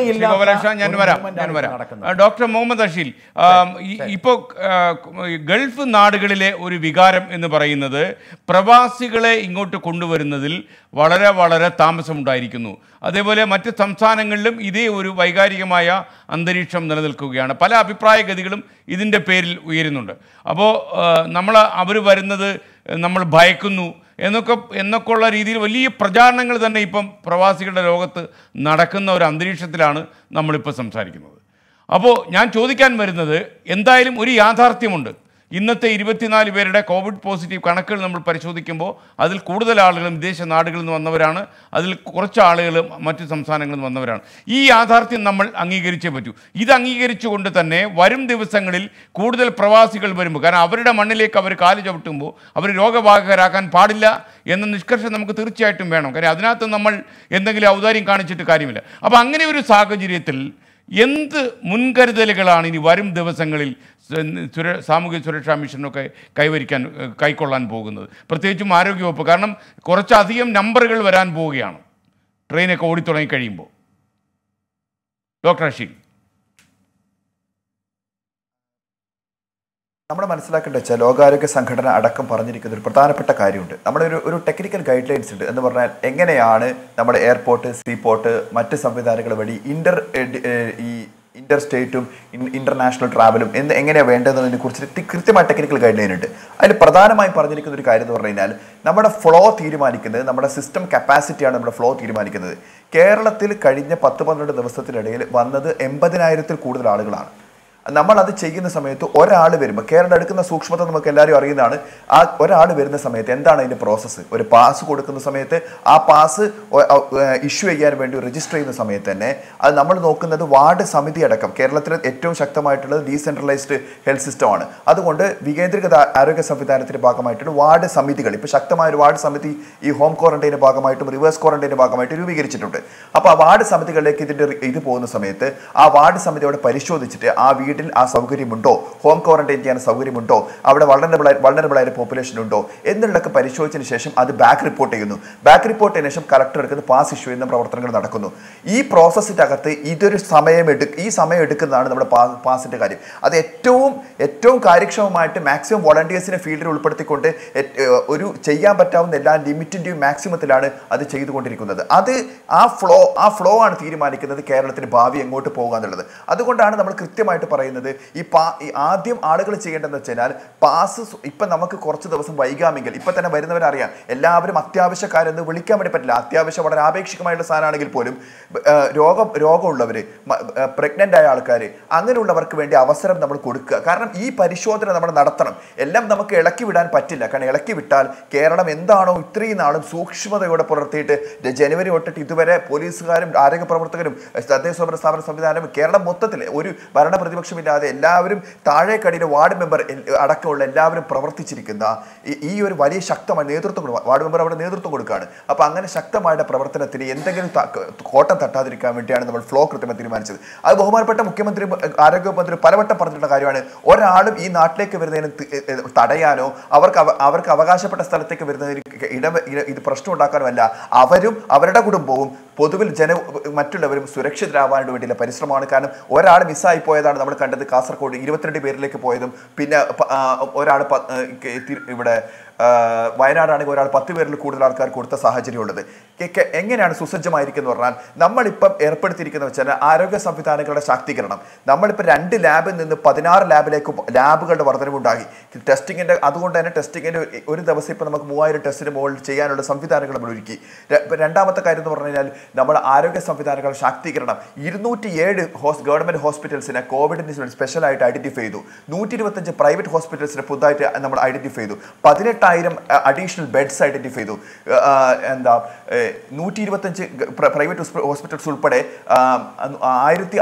ഡോക്ടർ മുഹമ്മദ് അഷീൽ, ഇപ്പോൾ ഗൾഫ് നാടുകളിലെ ഒരു വികാരം എന്ന് പറയുന്നത് പ്രവാസികളെ ഇങ്ങോട്ട് കൊണ്ടുവരുന്നതിൽ വളരെ വളരെ താമസമുണ്ടായിരിക്കുന്നു. അതേപോലെ മറ്റ് സംസ്ഥാനങ്ങളിലും ഇതേ ഒരു വൈകാരികമായ അന്തരീക്ഷം നിലനിൽക്കുകയാണ്. പല അഭിപ്രായ ഗതികളും ഇതിൻ്റെ പേരിൽ ഉയരുന്നുണ്ട്. അപ്പോൾ അവർ വരുന്നത് നമ്മൾ ഭയക്കുന്നു എന്നൊക്കെ ഉള്ള രീതിയിൽ വലിയ പ്രചാരണങ്ങൾ തന്നെ ഇപ്പം പ്രവാസികളുടെ ലോകത്ത് നടക്കുന്ന ഒരു അന്തരീക്ഷത്തിലാണ് നമ്മളിപ്പോൾ സംസാരിക്കുന്നത്. അപ്പോൾ ഞാൻ ചോദിക്കാൻ വരുന്നത്, എന്തായാലും ഒരു യാഥാർത്ഥ്യമുണ്ട്. ഇന്നത്തെ 24 പേരുടെ കോവിഡ് പോസിറ്റീവ് കണക്കുകൾ നമ്മൾ പരിശോധിക്കുമ്പോൾ അതിൽ കൂടുതൽ ആളുകളും വിദേശ നാടുകളിൽ നിന്ന് വന്നവരാണ്, അതിൽ കുറച്ച് ആളുകളും മറ്റ് സംസ്ഥാനങ്ങളിൽ നിന്ന് വന്നവരാണ്. ഈ യാഥാർത്ഥ്യം നമ്മൾ അംഗീകരിച്ചേ പറ്റൂ. ഇത് അംഗീകരിച്ചുകൊണ്ട് തന്നെ വരും ദിവസങ്ങളിൽ കൂടുതൽ പ്രവാസികൾ വരുമ്പോൾ, കാരണം അവരുടെ മണ്ണിലേക്ക് അവർ കാല് ചവിട്ടുമ്പോൾ അവർ രോഗവാഹകരാക്കാൻ പാടില്ല എന്ന നിഷ്കർഷം നമുക്ക് തീർച്ചയായിട്ടും വേണം. കാര്യം അതിനകത്ത് നമ്മൾ എന്തെങ്കിലും ഔദാര്യം കാണിച്ചിട്ട് കാര്യമില്ല. അപ്പോൾ അങ്ങനെ ഒരു സാഹചര്യത്തിൽ എന്ത് മുൻകരുതലുകളാണ് ഇനി വരും ദിവസങ്ങളിൽ സാമൂഹ്യ സുരക്ഷാ മിഷനൊക്കെ കൈക്കൊള്ളാൻ പോകുന്നത്, പ്രത്യേകിച്ചും ആരോഗ്യവകുപ്പ്? കാരണം കുറച്ചധികം നമ്പറുകൾ വരാൻ പോവുകയാണ് ട്രെയിനൊക്കെ ഓടിത്തുടങ്ങി കഴിയുമ്പോൾ. ഡോക്ടർ അഷീൽ,
നമ്മൾ മനസ്സിലാക്കേണ്ട വെച്ചാൽ ലോകാരോഗ്യ സംഘടന അടക്കം പറഞ്ഞിരിക്കുന്ന ഒരു പ്രധാനപ്പെട്ട കാര്യമുണ്ട്. നമ്മുടെ ഒരു ടെക്നിക്കൽ ഗൈഡ് ലൈൻസ് ഉണ്ട്. എന്ന് പറഞ്ഞാൽ എങ്ങനെയാണ് നമ്മുടെ എയർപോർട്ട്, സീപോർട്ട്, മറ്റ് സംവിധാനങ്ങൾ വഴി ഇന്റർ സ്റ്റേറ്റും ഇന്റർനാഷണൽ ട്രാവലും എങ്ങനെയാണ് വേണ്ടതെന്നതിനെ കുറിച്ച് കൃത്യമായ ടെക്നിക്കൽ ഗൈഡ് ലൈൻ ഉണ്ട്. അതിൽ പ്രധാനമായും പറഞ്ഞിരിക്കുന്ന ഒരു കാര്യം എന്ന് പറഞ്ഞു കഴിഞ്ഞാൽ നമ്മുടെ ഫ്ലോ തീരുമാനിക്കുന്നത്, നമ്മുടെ സിസ്റ്റം കപ്പാസിറ്റിയാണ് നമ്മുടെ ഫ്ലോ തീരുമാനിക്കുന്നത്. കേരളത്തിൽ കഴിഞ്ഞ 10-12 ദിവസത്തിനിടയിൽ വന്നത് 80,000-ൽ കൂടുതൽ ആളുകളാണ്. നമ്മളത് ചെയ്യുന്ന സമയത്ത് ഒരാൾ വരുമ്പോൾ, കേരളം എടുക്കുന്ന സൂക്ഷ്മത നമുക്ക് എല്ലാവരും അറിയുന്നതാണ്. ആ ഒരാൾ വരുന്ന സമയത്ത് എന്താണ് അതിൻ്റെ പ്രോസസ്സ്? ഒരു പാസ് കൊടുക്കുന്ന സമയത്ത് ആ പാസ് ഇഷ്യൂ ചെയ്യാൻ വേണ്ടി രജിസ്റ്റർ ചെയ്യുന്ന സമയത്ത് തന്നെ അത് നമ്മൾ നോക്കുന്നത് വാർഡ് സമിതി അടക്കം. കേരളത്തിൽ ഏറ്റവും ശക്തമായിട്ടുള്ളത് ഡീസെൻട്രലൈസ്ഡ് ഹെൽത്ത് സിസ്റ്റമാണ്. അതുകൊണ്ട് വികേന്ദ്രീകൃത ആരോഗ്യ സംവിധാനത്തിൻ്റെ ഭാഗമായിട്ടുള്ള വാർഡ് സമിതികൾ, ഇപ്പോൾ ശക്തമായ ഒരു വാർഡ് സമിതി ഈ ഹോം ക്വാറന്റൈൻ്റെ ഭാഗമായിട്ടും റിവേഴ്സ് ക്വാറന്റൈൻ്റെ ഭാഗമായിട്ട് രൂപീകരിച്ചിട്ടുണ്ട്. അപ്പോൾ ആ വാർഡ് സമിതികളിലേക്ക് ഇത് പോകുന്ന സമയത്ത് ആ വാർഡ് സമിതിയോടെ പരിശോധിച്ചിട്ട് ആ വീട്ടിൽ ആ സൗകര്യമുണ്ടോ, ഹോം ക്വാറന്റൈൻ ചെയ്യാൻ സൗകര്യമുണ്ടോ, അവിടെ വൾണറബിൾ ആയ പോപ്പുലേഷൻ ഉണ്ടോ എന്നുള്ളതൊക്കെ പരിശോധിച്ചതിന് ശേഷം അത് ബാക്ക് റിപ്പോർട്ട് ചെയ്യുന്നു. ബാക്ക് റിപ്പോർട്ടിന് ശേഷം കളക്ടർ എടുക്കുന്ന പാസ് ഇഷ്യൂ ചെയ്യുന്ന പ്രവർത്തനങ്ങൾ നടക്കുന്നു. ഈ പ്രോസസ്സിൻ്റെ അകത്ത് ഈ സമയം എടുക്കുന്നതാണ് നമ്മുടെ പാസിൻ്റെ കാര്യം. അത് ഏറ്റവും കാര്യക്ഷമമായിട്ട് മാക്സിമം വോളണ്ടിയേഴ്സിനെ ഫീൽഡിൽ ഉൾപ്പെടുത്തിക്കൊണ്ട് ഒരു ചെയ്യാൻ പറ്റാവുന്ന എല്ലാ ലിമിറ്റിൻ്റെയും മാക്സിമത്തിലാണ് അത് ചെയ്തുകൊണ്ടിരിക്കുന്നത്. അത് ആ ഫ്ലോ ആണ് തീരുമാനിക്കുന്നത് കേരളത്തിന് ഭാവി എങ്ങോട്ട് പോകുക എന്നുള്ളത്. അതുകൊണ്ടാണ് നമ്മൾ കൃത്യമായിട്ട് പറയുന്നത്, ഈ ആദ്യം ആളുകൾ ചെയ്യേണ്ടതെന്ന് വെച്ചാൽ പാസ് ഇപ്പം നമുക്ക് കുറച്ച് ദിവസം വൈകാമെങ്കിൽ, ഇപ്പം തന്നെ വരുന്നവരറിയാം എല്ലാവരും അത്യാവശ്യക്കാരെന്ന് വിളിക്കാൻ വേണ്ടി പറ്റില്ല. അത്യാവശ്യം വളരെ ആപേക്ഷികമായിട്ടുള്ള സാധനമാണെങ്കിൽ പോലും രോഗമുള്ളവർ, പ്രഗ്നൻ്റ് ആയ ആൾക്കാർ, അങ്ങനെയുള്ളവർക്ക് വേണ്ടി അവസരം നമ്മൾ കൊടുക്കുക. കാരണം ഈ പരിശോധന നമ്മൾ നടത്തണം. എല്ലാം നമുക്ക് ഇളക്കി വിടാൻ പറ്റില്ല. കാരണം ഇളക്കി വിട്ടാൽ കേരളം എന്താണോ ഇത്രയും നാളും സൂക്ഷ്മതയോടെ പുലർത്തിയിട്ട് ജനുവരി തൊട്ടിട്ട് ഇതുവരെ പോലീസുകാരും ആരോഗ്യ പ്രവർത്തകരും തദ്ദേശ സ്വയംഭരണ സ്ഥാപന സംവിധാനവും കേരളം മൊത്തത്തിൽ ഒരു ഭരണപ്രതിപക്ഷമില്ലാതെ എല്ലാവരും താഴേക്കടിയിലെ വാർഡ് മെമ്പർ അടക്കമുള്ള എല്ലാവരും പ്രവർത്തിച്ചിരിക്കുന്ന ഈ ഒരു വലിയ ശക്തമായ നേതൃത്വം വാർഡ് മെമ്പർ അവിടെ നേതൃത്വം കൊടുക്കുകയാണ്. അപ്പോൾ അങ്ങനെ ശക്തമായ പ്രവർത്തനത്തിന് എന്തെങ്കിലും കോട്ടം തട്ടാതിരിക്കാൻ വേണ്ടിയാണ് നമ്മൾ ഫ്ലോ കൃത്യമായി തീരുമാനിച്ചത്. അത് ബഹുമാനപ്പെട്ട മുഖ്യമന്ത്രി, ആരോഗ്യമന്ത്രി പലവട്ടം പറഞ്ഞിട്ടുള്ള കാര്യമാണ്. ഒരാളും ഈ നാട്ടിലേക്ക് വരുന്നതിന് തടയാനോ അവർക്ക് അവകാശപ്പെട്ട സ്ഥലത്തേക്ക് വരുന്നതിന് ഇത് പ്രശ്നം ഉണ്ടാക്കാനുമല്ല, അവരും അവരുടെ കുടുംബവും പൊതുവിൽ മറ്റുള്ളവരും സുരക്ഷിതരാവാൻ വേണ്ടിയുള്ള പരിശ്രമമാണ്. കാരണം ഒരാൾ മിസ്സായി പോയതാണ് നമ്മൾ കണ്ടത്. കാസർഗോഡ് 22 പേരിലേക്ക് പോയതും, പിന്നെ ഒരാൾ ഇവിടെ വയനാടാണെങ്കിൽ ഒരാൾ 10 പേരിൽ കൂടുതൽ ആൾക്കാർ കൊടുത്ത സാഹചര്യമുള്ളത്. എങ്ങനെയാണ് സുസജ്ജമായിരിക്കുന്നത് പറഞ്ഞാൽ നമ്മളിപ്പം ഏർപ്പെടുത്തിയിരിക്കുന്ന വെച്ചാൽ ആരോഗ്യ സംവിധാനങ്ങളുടെ ശാക്തീകരണം. നമ്മളിപ്പോൾ 2 ലാബിൽ നിന്ന് 16 ലാബുകളുടെ വർധനവുണ്ടാക്കി ടെസ്റ്റിങ്ങിൻ്റെ. അതുകൊണ്ട് തന്നെ ടെസ്റ്റിങ്ങിൻ്റെ ഒരു ദിവസം ഇപ്പോൾ നമുക്ക് 3000 ടെസ്റ്റിന് മുകളിൽ ചെയ്യാനുള്ള സംവിധാനങ്ങൾ നമ്മൾ ഒരുക്കി. രണ്ടാമത്തെ കാര്യം എന്ന് പറഞ്ഞു കഴിഞ്ഞാൽ നമ്മുടെ ആരോഗ്യ സംവിധാനങ്ങളുടെ ശാക്തീകരണം. 207 ഗവൺമെൻറ് ഹോസ്പിറ്റൽസിനെ കോവിഡിന് സ്പെഷ്യലായിട്ട് ഐഡന്റിഫൈ ചെയ്തു. 125 പ്രൈവറ്റ് ഹോസ്പിറ്റൽസിനെ പുതുതായിട്ട് നമ്മൾ ഐഡന്റിഫൈ ചെയ്തു. 18,000 അഡീഷണൽ ബെഡ്സ് ഐഡന്റിഫൈ ചെയ്തു. 125 പ്രൈവറ്റ് ഹോസ്പിറ്റൽസ് ഉൾപ്പെടെ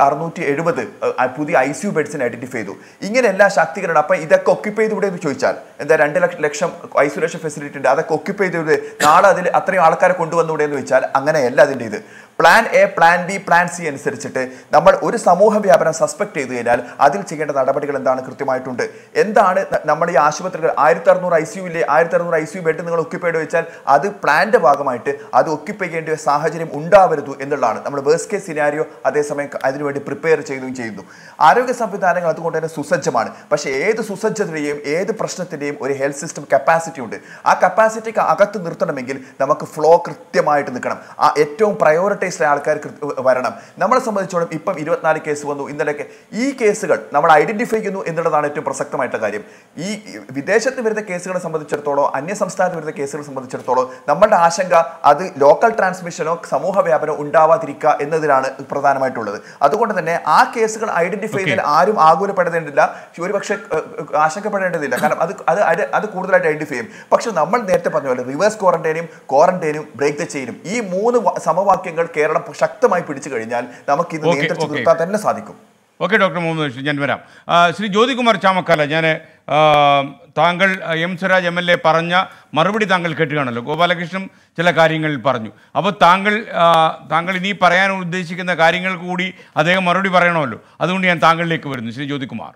1670 പുതിയ ICU ബെഡ്സിനെ ഐഡന്റിഫൈ ചെയ്തു. ഇങ്ങനെ എല്ലാ ശാക്തീകരണം. അപ്പം ഇതൊക്കെ ഒക്യുപ്പൈ ചെയ്തുകൂടെ എന്ന് ചോദിച്ചാൽ എന്താ 2 ലക്ഷം ഐസൊലേഷൻ ഫെസിലിറ്റി ഉണ്ട്, അതൊക്കെ ഒക്യുപ്പൈ ചെയ്ത് നാളെ അതിൽ അത്രയും ആൾക്കാരെ കൊണ്ടുവന്നൂടെ എന്ന് വെച്ചാൽ അങ്ങനെയല്ല അതിൻ്റെ ഇത്. Plan A, plan B, plan C അനുസരിച്ചിട്ട് നമ്മൾ ഒരു സമൂഹ വ്യാപനം സസ്പെക്ട് ചെയ്ത് കഴിഞ്ഞാൽ അതിൽ ചെയ്യേണ്ട നടപടികൾ എന്താണ് കൃത്യമായിട്ടുണ്ട്. എന്താണ് നമ്മൾ ഈ ആശുപത്രികൾ 1600 ICU ഇല്ലേ, 1600 ICU ബെഡ് നിങ്ങൾ ഒക്യുപ്പൈഡ് വെച്ചാൽ അത് പ്ലാന്റെ ഭാഗമായിട്ട് അത് ഒക്യുപ്പൈ ചെയ്യേണ്ട ഒരു സാഹചര്യം ഉണ്ടാവരുത് എന്നുള്ളതാണ് നമ്മൾ വേഴ്സ്റ്റ് കേസ് സിനാരിയോ അതേസമയം അതിനുവേണ്ടി പ്രിപ്പയർ ചെയ്യുന്നു. ആരോഗ്യ സംവിധാനങ്ങൾ അതുകൊണ്ട് തന്നെ സുസജ്ജമാണ്. പക്ഷേ ഏത് സുസജ്ജതയുടെയും ഏത് പ്രശ്നത്തിൻ്റെയും ഒരു ഹെൽത്ത് സിസ്റ്റം കപ്പാസിറ്റി ഉണ്ട്. ആ കപ്പാസിറ്റിക്ക് അകത്ത് നിർത്തണമെങ്കിൽ നമുക്ക് ഫ്ലോ കൃത്യമായിട്ട് നിൽക്കണം. ആ ഏറ്റവും പ്രയോറിറ്റൈസ്ഡ് ആൾക്കാർ വരണം. നമ്മളെ സംബന്ധിച്ചോളം ഇപ്പം 24 കേസ് വന്നു ഇന്നലെയൊക്കെ. ഈ കേസുകൾ നമ്മൾ ഐഡന്റിഫൈ ചെയ്യുന്നു എന്നുള്ളതാണ് ഏറ്റവും പ്രസക്തമായിട്ടുള്ള കാര്യം. ഈ വിദേശത്ത് വരുന്ന കേസുകളെ സംബന്ധിച്ചിടത്തോളം അന്യ സംസ്ഥാനത്ത് വരുന്ന കേസുകളെ സംബന്ധിച്ചിടത്തോളം നമ്മളുടെ ആശങ്ക അത് ലോക്കൽ ട്രാൻസ്മിഷനോ സമൂഹ വ്യാപനമോ ഉണ്ടാവാതിരിക്കുക എന്നതിലാണ് പ്രധാനമായിട്ടുള്ളത്. അതുകൊണ്ട് തന്നെ ആ കേസുകൾ ഐഡന്റിഫൈ ചെയ്താൽ ആരും ആകുലപ്പെടേണ്ടതില്ല, ഒരുപക്ഷെ ആശങ്കപ്പെടേണ്ടതില്ല. കാരണം അത് കൂടുതലായിട്ട് ഐഡന്റിഫൈ ചെയ്യും. പക്ഷെ നമ്മൾ നേരത്തെ പറഞ്ഞ പോലെ റിവേഴ്സ് ക്വാറന്റൈനും ബ്രേക്ക് ദ ചെയിനും ഈ 3 സമവാക്യങ്ങൾ കേരളം ശക്തമായി പിടിച്ചു കഴിഞ്ഞാൽ നമുക്ക് ഇത് നിയന്ത്രിച്ചു നിർത്താൻ തന്നെ സാധിക്കും.
ഓക്കെ ഡോക്ടർ മുഹമ്മദ് ഞാൻ വരാം. ശ്രീ ജ്യോതികുമാർ ചാമക്കാല, ഞാൻ താങ്കൾ എം സ്വരാജ് MLA പറഞ്ഞ മറുപടി താങ്കൾ കേട്ടുകയാണല്ലോ. ഗോപാലകൃഷ്ണൻ ചില കാര്യങ്ങൾ പറഞ്ഞു. അപ്പോൾ താങ്കൾ ഇനി പറയാൻ ഉദ്ദേശിക്കുന്ന കാര്യങ്ങൾ കൂടി അദ്ദേഹം മറുപടി പറയണമല്ലോ. അതുകൊണ്ട് ഞാൻ താങ്കളിലേക്ക് വരുന്നു. ശ്രീ ജ്യോതികുമാർ.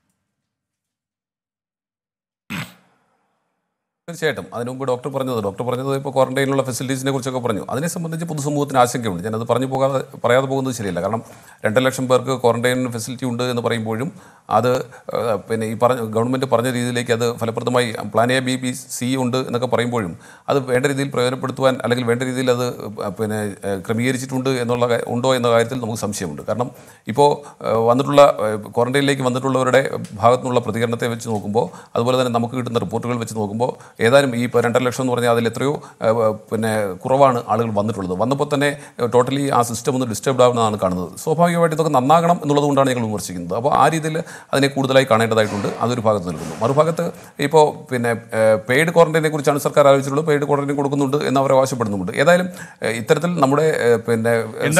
തീർച്ചയായിട്ടും അതിനു മുമ്പ് ഡോക്ടർ പറഞ്ഞത് ഇപ്പോൾ ക്വാറന്റൈനിലുള്ള ഫെസിലിറ്റീസിനെ കുറിച്ചൊക്കെ പറഞ്ഞു. അതിനെ സംബന്ധിച്ച് പൊതുസമൂഹത്തിന് ആശങ്കയുണ്ട്. ഞാനത് പറയാതെ പോകുന്നത് ശരിയല്ല. കാരണം 2 ലക്ഷം പേർക്ക് ക്വാറന്റൈൻ ഫെസിലിറ്റി ഉണ്ട് എന്ന് പറയുമ്പോഴും അത് പിന്നെ ഈ ഗവൺമെൻറ് പറഞ്ഞ രീതിയിലേക്ക് അത് ഫലപ്രദമായി പ്ലാൻ എ, ബി, സി ഉണ്ട് എന്നൊക്കെ പറയുമ്പോഴും അത് വേണ്ട രീതിയിൽ പ്രയോജനപ്പെടുത്തുവാൻ അല്ലെങ്കിൽ വേണ്ട രീതിയിൽ അത് പിന്നെ ക്രമീകരിച്ചിട്ടുണ്ട് ഉണ്ടോ എന്ന കാര്യത്തിൽ നമുക്ക് സംശയമുണ്ട്. കാരണം ഇപ്പോൾ വന്നിട്ടുള്ള ക്വാറന്റൈനിലേക്ക് വന്നിട്ടുള്ളവരുടെ ഭാഗത്തുനിന്നുള്ള പ്രതികരണത്തെ വെച്ച് നോക്കുമ്പോൾ, അതുപോലെ തന്നെ നമുക്ക് കിട്ടുന്ന റിപ്പോർട്ടുകൾ വെച്ച് നോക്കുമ്പോൾ ഏതായാലും ഈ 2.5 ലക്ഷം എന്ന് പറഞ്ഞാൽ അതിൽ എത്രയോ പിന്നെ കുറവാണ് ആളുകൾ വന്നിട്ടുള്ളത്. വന്നപ്പോൾ തന്നെ ടോട്ടലി ആ സിസ്റ്റം ഒന്ന് ഡിസ്റ്റർബ്ഡ് ആവുന്നതാണ് കാണുന്നത്. സ്വാഭാവികമായിട്ട് ഇതൊക്കെ നന്നാകണം എന്നുള്ളതുകൊണ്ടാണ് ഞങ്ങൾ വിമർശിക്കുന്നത്. അപ്പോൾ ആ രീതിയിൽ അതിനെ കൂടുതലായി കാണേണ്ടതായിട്ടുണ്ട്. അതൊരു ഭാഗത്ത് നിൽക്കുന്നു. മറുഭാഗത്ത് ഇപ്പോൾ പിന്നെ പെയ്ഡ് ക്വാറന്റൈനെ കുറിച്ചാണ് സർക്കാർ ആലോചിച്ചിട്ടുള്ളത്. പെയ്ഡ് ക്വാറന്റൈൻ കൊടുക്കുന്നുണ്ട് എന്ന് അവർ ആവശ്യപ്പെടുന്നുണ്ട്. ഏതായാലും ഇത്തരത്തിൽ നമ്മുടെ പിന്നെ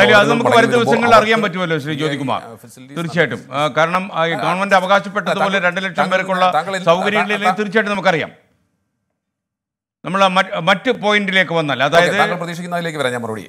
അറിയാൻ പറ്റുമല്ലോ ശ്രീ ജ്യോതികുമാർ. തീർച്ചയായിട്ടും. കാരണം ഗവൺമെന്റ് അവകാശപ്പെട്ടതുപോലെ 2 ലക്ഷം പേർക്കുള്ള സൗകര്യങ്ങളിലേക്ക് തീർച്ചയായിട്ടും നമുക്കറിയാം. നമ്മൾ മറ്റ് പോയിന്റിലേക്ക് വന്നാൽ, അതായത്
പ്രതീക്ഷിക്കുന്നതിലേക്ക് വരാം. ഞാൻ മറുപടി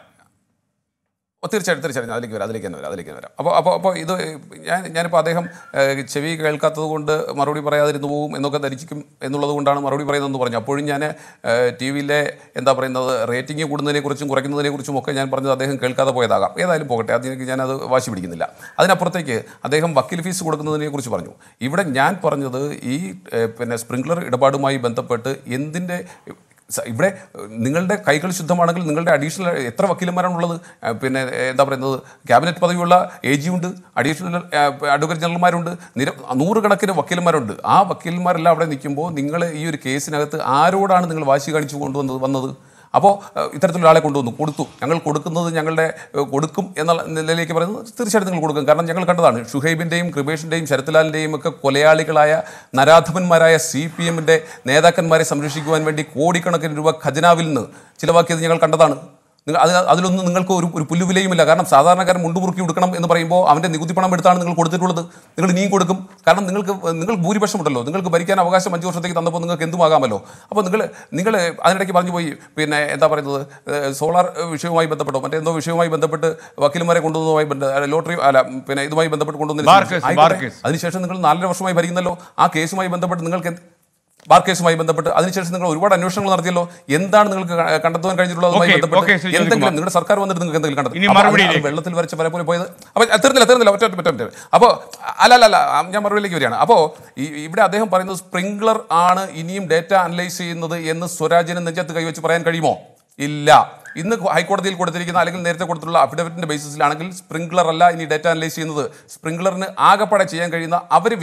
തീർച്ചയായിട്ടും അതിലേക്ക് വരാം. അപ്പോൾ ഇത് ഞാനിപ്പോൾ അദ്ദേഹം ചെവി കേൾക്കാത്തത് കൊണ്ട് മറുപടി പറയാതിരുന്നു പോകും എന്നൊക്കെ ധരിക്കും എന്നുള്ളത് കൊണ്ടാണ് മറുപടി പറയുന്നതെന്ന് പറഞ്ഞു. അപ്പോഴും ഞാൻ TV-യിലെ എന്താ പറയുന്നത് റേറ്റിംഗ് കൂടുന്നതിനെക്കുറിച്ചും കുറയ്ക്കുന്നതിനെക്കുറിച്ചും ഒക്കെ ഞാൻ പറഞ്ഞത് അദ്ദേഹം കേൾക്കാതെ പോയതാകാം. ഏതായാലും പോകട്ടെ, അതിലേക്ക് ഞാനത് വാശി പിടിക്കുന്നില്ല. അതിനപ്പുറത്തേക്ക് അദ്ദേഹം വക്കീൽ ഫീസ് കൊടുക്കുന്നതിനെക്കുറിച്ച് പറഞ്ഞു. ഇവിടെ ഞാൻ പറഞ്ഞത് ഈ പിന്നെ സ്പ്രിംഗ്ലർ ഇടപാടുമായി ബന്ധപ്പെട്ട് എന്തിൻ്റെ ഇവിടെ നിങ്ങളുടെ കൈകൾ ശുദ്ധമാണെങ്കിൽ നിങ്ങളുടെ അഡീഷണൽ എത്ര വക്കീലന്മാരാണുള്ളത്? പിന്നെ എന്താ പറയുന്നത് ക്യാബിനറ്റ് പദവിയുള്ള AG ഉണ്ട്, അഡീഷണൽ അഡ്വക്കേറ്റ് ജനറൽമാരുണ്ട്, 100 കണക്കിന് വക്കീലന്മാരുണ്ട്. ആ വക്കീലന്മാരെല്ലാം അവിടെ നിൽക്കുമ്പോൾ നിങ്ങൾ ഈ ഒരു കേസിനകത്ത് ആരോടാണ് നിങ്ങൾ വാശി കാണിച്ചു വന്നത്? അപ്പോൾ ഇത്തരത്തിലുള്ള ആളെ കൊടുത്തു. ഞങ്ങൾ കൊടുക്കുന്നത് ഞങ്ങളുടെ കൊടുക്കും എന്നുള്ള നിലയിലേക്ക് പറയുന്നത് തീർച്ചയായിട്ടും നിങ്ങൾ കൊടുക്കും. കാരണം ഞങ്ങൾ കണ്ടതാണ് ഷുഹൈബിൻ്റെയും കൃപേഷിൻ്റെയും ശരത്ലാലിൻ്റെയും ഒക്കെ കൊലയാളികളായ നരാധപന്മാരായ CPM-ന്റെ നേതാക്കന്മാരെ സംരക്ഷിക്കുവാൻ വേണ്ടി കോടിക്കണക്കിന് രൂപ ഖജനാവിൽ നിന്ന് ചിലവാക്കിയത് ഞങ്ങൾ കണ്ടതാണ്. അതിലൊന്നും നിങ്ങൾക്ക് ഒരു പുല്ലുവിലയുമില്ല. കാരണം സാധാരണക്കാരൻ മുണ്ടുമുറുക്കി കൊടുക്കണം എന്ന് പറയുമ്പോൾ അവൻ്റെ നികുതി പണം എടുത്താണ് നിങ്ങൾ കൊടുത്തിട്ടുള്ളത്. നിങ്ങൾ ഇനിയും കൊടുക്കും. കാരണം നിങ്ങൾ ഭൂരിപക്ഷം ഉണ്ടല്ലോ. നിങ്ങൾക്ക് ഭരിക്കാൻ അവകാശം 5 വർഷത്തേക്ക് തന്നപ്പോൾ നിങ്ങൾക്ക് എന്തുമാകാമല്ലോ. അപ്പോൾ നിങ്ങൾ അതിനിടയ്ക്ക് പറഞ്ഞു പോയി പിന്നെ എന്താ പറയുന്നത് സോളാർ വിഷയവുമായി ബന്ധപ്പെട്ടോ മറ്റെന്തോ വിഷയവുമായി ബന്ധപ്പെട്ട് വക്കീലന്മാരെ കൊണ്ടുവന്നതുമായി ലോട്ടറി പിന്നെ ഇതുമായി ബന്ധപ്പെട്ട് കൊണ്ടുവന്നില്ല. അതിനുശേഷം നിങ്ങൾ 4.5 വർഷമായി ഭരിക്കുന്നല്ലോ. ആ കേസുമായി ബന്ധപ്പെട്ട് നിങ്ങൾക്ക് ബാർ കേസുമായി ബന്ധപ്പെട്ട് അതിനുശേഷം നിങ്ങൾ ഒരുപാട് അന്വേഷണങ്ങൾ നടത്തിയല്ലോ. എന്താണ് നിങ്ങൾക്ക് കണ്ടെത്താൻ കഴിഞ്ഞിട്ടുള്ളതുമായി ബന്ധപ്പെട്ട് എന്തെങ്കിലും നിങ്ങളുടെ സർക്കാർ വന്നിട്ട് നിങ്ങൾക്ക് എന്തെങ്കിലും കണ്ടെത്തും? വെള്ളത്തിൽ വരച്ച പലപ്പോഴും പോയത്. അപ്പോൾ തീർന്നില്ല ഒറ്റ. അപ്പോൾ അല്ല ഞാൻ മറുപടിയിലേക്ക് വരികയാണ്. അപ്പോൾ ഇവിടെ അദ്ദേഹം പറയുന്നത് സ്പ്രിംഗ്ലർ ആണ് ഇനിയും ഡേറ്റ അനലൈസ് ചെയ്യുന്നത് എന്ന് സ്വരാജിന് നെഞ്ചത്ത് കൈവച്ച് പറയാൻ കഴിയുമോ? ഇല്ല. ഇന്ന് ഹൈക്കോടതിയിൽ കൊടുത്തിരിക്കുന്ന അല്ലെങ്കിൽ നേരത്തെ കൊടുത്തിട്ടുള്ള അഫിഡവിറ്റിന്റെ ബേസിസിലാണെങ്കിൽ സ്പ്രിംഗ്ലർ അല്ല ഇനി ഡേറ്റ അനലൈസ് ചെയ്യുന്നത്. സ്പ്രിംഗ്ലറിന് ആകെപ്പാടെ ചെയ്യാൻ കഴിയുന്ന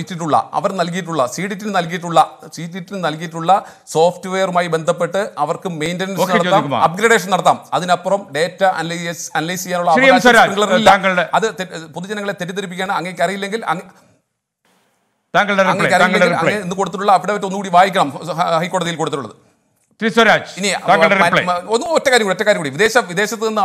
അവർ നൽകിയിട്ടുള്ള CDT നൽകിയിട്ടുള്ള സോഫ്റ്റ്വെയറുമായി ബന്ധപ്പെട്ട് അവർക്ക് മെയിൻ്റനൻസ് നടത്താം, അപ്ഗ്രേഡേഷൻ നടത്താം. അതിനപ്പുറം ഡേറ്റ അനലൈസ് ചെയ്യാനുള്ള അവകാശം അത് പൊതുജനങ്ങളെ തെറ്റിദ്ധരിപ്പിക്കുകയാണ്. അങ്ങേക്ക് അറിയില്ലെങ്കിൽ ഇന്ന് കൊടുത്തിട്ടുള്ള അഫിഡവിറ്റ് ഒന്നുകൂടി വായിക്കണം. ഹൈക്കോടതിയിൽ കൊടുത്തിട്ടുള്ളത് ഇനി ഒറ്റ കാര്യം കൂടി വിദേശത്ത് നിന്ന്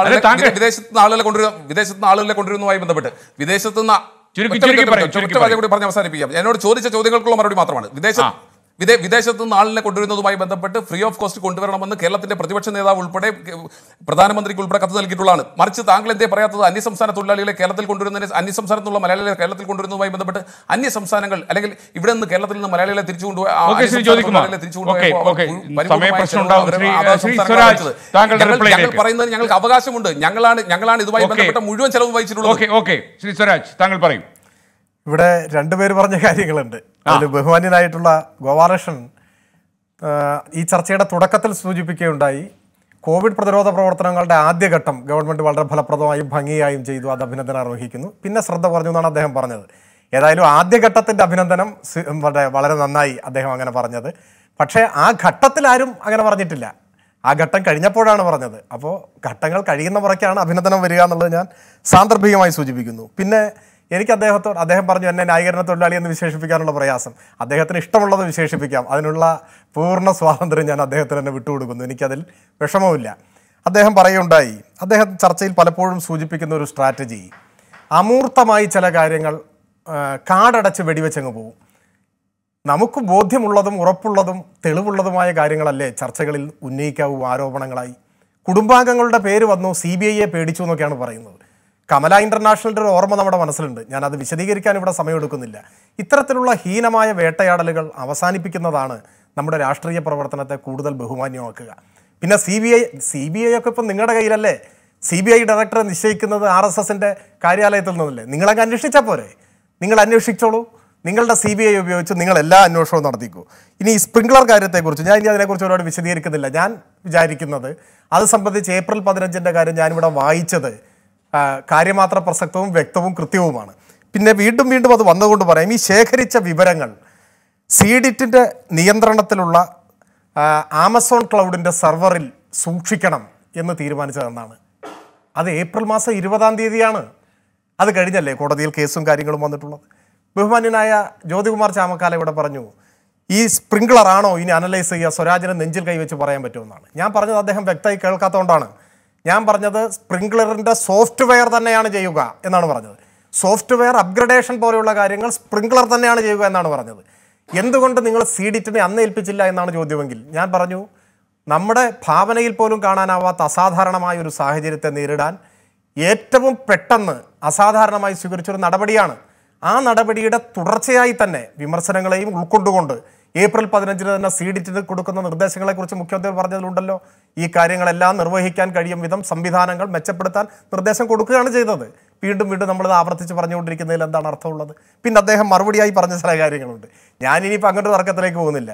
ആളുകളെ കൊണ്ടുവരുന്നതുമായി ബന്ധപ്പെട്ട് വിദേശത്ത് നിന്ന് കൂടി പറഞ്ഞ് അവസാനിപ്പിക്കാം. എന്നോട് ചോദിച്ച ചോദ്യങ്ങൾക്കുള്ള മറുപടി മാത്രമാണ്. വിദേശത്ത് നിന്ന് ആളിനെ കൊണ്ടുവരുന്നതുമായി ബന്ധപ്പെട്ട് ഫ്രീ ഓഫ് കോസ്റ്റ് കൊണ്ടുവരണമെന്ന് കേരളത്തിന്റെ പ്രതിപക്ഷ നേതാവ് ഉൾപ്പെടെ പ്രധാനമന്ത്രിക്ക് ഉൾപ്പെടെ കത്ത് നൽകിയിട്ടുള്ളതാണ്. മറിച്ച് താങ്കൾ എന്തേ പറയാത്തത്? അന്യസംസ്ഥാന തൊഴിലാളികളെ കേരളത്തിൽ കൊണ്ടുവരുന്നതിന്, അന്യസംസ്ഥാനത്തുള്ള മലയാളികളെ കേരളത്തിൽ കൊണ്ടുവരുന്നതുമായി ബന്ധപ്പെട്ട് അന്യ സംസ്ഥാനങ്ങൾ അല്ലെങ്കിൽ ഇവിടെ നിന്ന് കേരളത്തിൽ നിന്ന് മലയാളികളെ തിരിച്ചു പറയുന്നത് ഞങ്ങൾക്ക് അവകാശമുണ്ട്. ഞങ്ങളാണ് ഇതുമായി ബന്ധപ്പെട്ട മുഴുവൻ ചെലവ് വഹിച്ചിട്ടുള്ളത്.
ഇവിടെ രണ്ടുപേര് പറഞ്ഞ കാര്യങ്ങളുണ്ട്. അതിൽ ബഹുമാന്യനായിട്ടുള്ള ഗോപാലകൃഷ്ണൻ ഈ ചർച്ചയുടെ തുടക്കത്തിൽ സൂചിപ്പിക്കുകയുണ്ടായി, കോവിഡ് പ്രതിരോധ പ്രവർത്തനങ്ങളുടെ ആദ്യഘട്ടം ഗവൺമെൻറ് വളരെ ഫലപ്രദമായും ഭംഗിയായും ചെയ്തു, അത് അഭിനന്ദനം അർഹിക്കുന്നു. പിന്നെ ശ്രദ്ധ കുറഞ്ഞു എന്നാണ് അദ്ദേഹം പറഞ്ഞത്. ഏതായാലും ആദ്യഘട്ടത്തിൻ്റെ അഭിനന്ദനം വളരെ നന്നായി അദ്ദേഹം അങ്ങനെ പറഞ്ഞത്. പക്ഷേ ആ ഘട്ടത്തിൽ ആരും അങ്ങനെ പറഞ്ഞിട്ടില്ല. ആ ഘട്ടം കഴിഞ്ഞപ്പോഴാണ് പറഞ്ഞത്. അപ്പോൾ ഘട്ടങ്ങൾ കഴിയുന്ന മുറയ്ക്കാണ് അഭിനന്ദനം വരിക എന്നുള്ളത് ഞാൻ സാന്ദർഭികമായി സൂചിപ്പിക്കുന്നു. പിന്നെ എനിക്ക് അദ്ദേഹം പറഞ്ഞു എന്നെ ന്യായീകരണ തൊഴിലാളി എന്ന് വിശേഷിപ്പിക്കാനുള്ള പ്രയാസം. അദ്ദേഹത്തിന് ഇഷ്ടമുള്ളത് വിശേഷിപ്പിക്കാം, അതിനുള്ള പൂർണ്ണ സ്വാതന്ത്ര്യം ഞാൻ അദ്ദേഹത്തിന് തന്നെ വിട്ടുകൊടുക്കുന്നു. എനിക്കതിൽ വിഷമവുമില്ല. അദ്ദേഹം പറയുകയുണ്ടായി, അദ്ദേഹം ചർച്ചയിൽ പലപ്പോഴും സൂചിപ്പിക്കുന്ന ഒരു സ്ട്രാറ്റജി, അമൂർത്തമായി ചില കാര്യങ്ങൾ കാടടച്ച് വെടിവെച്ചങ്ങ് പോകും. നമുക്ക് ബോധ്യമുള്ളതും ഉറപ്പുള്ളതും തെളിവുള്ളതുമായ കാര്യങ്ങളല്ലേ ചർച്ചകളിൽ ഉന്നയിക്കാവൂ ആരോപണങ്ങളായി. കുടുംബാംഗങ്ങളുടെ പേര് വന്നു, CBIയെ പേടിച്ചു എന്നൊക്കെയാണ് പറയുന്നത്. കമല ഇൻ്റർനാഷണലിൻ്റെ ഒരു ഓർമ്മ നമ്മുടെ മനസ്സിലുണ്ട്. ഞാനത് വിശദീകരിക്കാൻ ഇവിടെ സമയമെടുക്കുന്നില്ല. ഇത്തരത്തിലുള്ള ഹീനമായ വേട്ടയാടലുകൾ അവസാനിപ്പിക്കുന്നതാണ് നമ്മുടെ രാഷ്ട്രീയ പ്രവർത്തനത്തെ കൂടുതൽ ബഹുമാന്യമാക്കുക. പിന്നെ CBI ഒക്കെ ഇപ്പം നിങ്ങളുടെ കയ്യിലല്ലേ. CBI ഡയറക്ടറെ നിശ്ചയിക്കുന്നത് RSSൻ്റെ കാര്യാലയത്തിൽ നിന്നല്ലേ. നിങ്ങളങ്ങ് അന്വേഷിച്ചാൽ പോരെ? നിങ്ങൾ അന്വേഷിച്ചോളൂ. നിങ്ങളുടെ CBI ഉപയോഗിച്ച് നിങ്ങൾ എല്ലാ അന്വേഷണവും നടത്തിക്കൂ. ഇനി ഈ സ്പ്രിംഗ്ലർ കാര്യത്തെക്കുറിച്ച് ഞാൻ ഇനി അതിനെക്കുറിച്ച് ഒരുപാട് വിശദീകരിക്കുന്നില്ല. ഞാൻ വിചാരിക്കുന്നത് അത് സംബന്ധിച്ച് ഏപ്രിൽ 15 കാര്യം ഞാനിവിടെ വായിച്ചത് കാര്യമാത്ര പ്രസക്തവും വ്യക്തവും കൃത്യവുമാണ്. പിന്നെ വീണ്ടും അത് വന്നുകൊണ്ട് പറയാം, ഈ ശേഖരിച്ച വിവരങ്ങൾ സീഡിറ്റിൻ്റെ നിയന്ത്രണത്തിലുള്ള ആമസോൺ ക്ലൗഡിൻ്റെ സെർവറിൽ സൂക്ഷിക്കണം എന്ന് തീരുമാനിച്ചതെന്നാണ്. അത് ഏപ്രിൽ മാസം 20 അത് കഴിഞ്ഞല്ലേ കോടതിയിൽ കേസും കാര്യങ്ങളും വന്നിട്ടുള്ളത്. ബഹുമാന്യനായ ജ്യോതികുമാർ ചാമക്കാല ഇവിടെ പറഞ്ഞു, ഈ സ്പ്രിംഗ്ലർ ആണോ ഇനി അനലൈസ് ചെയ്യുക, സ്വരാജിനെ നെഞ്ചിൽ കൈവച്ച് പറയാൻ പറ്റുമെന്നാണ്. ഞാൻ പറഞ്ഞത് അദ്ദേഹം വ്യക്തമായി കേൾക്കാത്തതുകൊണ്ടാണ്. ഞാൻ പറഞ്ഞത് സ്പ്രിംഗ്ലറിൻ്റെ സോഫ്റ്റ്വെയർ തന്നെയാണ് ചെയ്യുക എന്നാണ് പറഞ്ഞത്. സോഫ്റ്റ്വെയർ അപ്ഗ്രഡേഷൻ പോലെയുള്ള കാര്യങ്ങൾ സ്പ്രിംഗ്ലർ തന്നെയാണ് ചെയ്യുക എന്നാണ് പറഞ്ഞത്. എന്തുകൊണ്ട് നിങ്ങൾ സീഡിറ്റിനെ അന്ന് ഏൽപ്പിച്ചില്ല എന്നാണ് ചോദ്യമെങ്കിൽ ഞാൻ പറഞ്ഞു, നമ്മുടെ ഭാവനയിൽ പോലും കാണാനാവാത്ത അസാധാരണമായ ഒരു സാഹചര്യത്തെ നേരിടാൻ ഏറ്റവും പെട്ടെന്ന് അസാധാരണമായി സ്വീകരിച്ചൊരു നടപടിയാണ്. ആ നടപടിയുടെ തുടർച്ചയായി തന്നെ വിമർശനങ്ങളെയും ഉൾക്കൊണ്ടുകൊണ്ട് ഏപ്രിൽ 15 തന്നെ സീഡിറ്റിന് കൊടുക്കുന്ന നിർദ്ദേശങ്ങളെക്കുറിച്ച് മുഖ്യമന്ത്രി പറഞ്ഞതിലുണ്ടല്ലോ, ഈ കാര്യങ്ങളെല്ലാം നിർവഹിക്കാൻ കഴിയും വിധം സംവിധാനങ്ങൾ മെച്ചപ്പെടുത്താൻ നിർദ്ദേശം കൊടുക്കുകയാണ് ചെയ്തത്. വീണ്ടും നമ്മളിത് ആവർത്തിച്ച് പറഞ്ഞുകൊണ്ടിരിക്കുന്നതിൽ എന്താണ് അർത്ഥമുള്ളത്? പിന്നെ അദ്ദേഹം മറുപടിയായി പറഞ്ഞ ചില കാര്യങ്ങളുണ്ട്. ഞാനിനിയിപ്പോൾ അങ്ങോട്ട് തർക്കത്തിലേക്ക് പോകുന്നില്ല.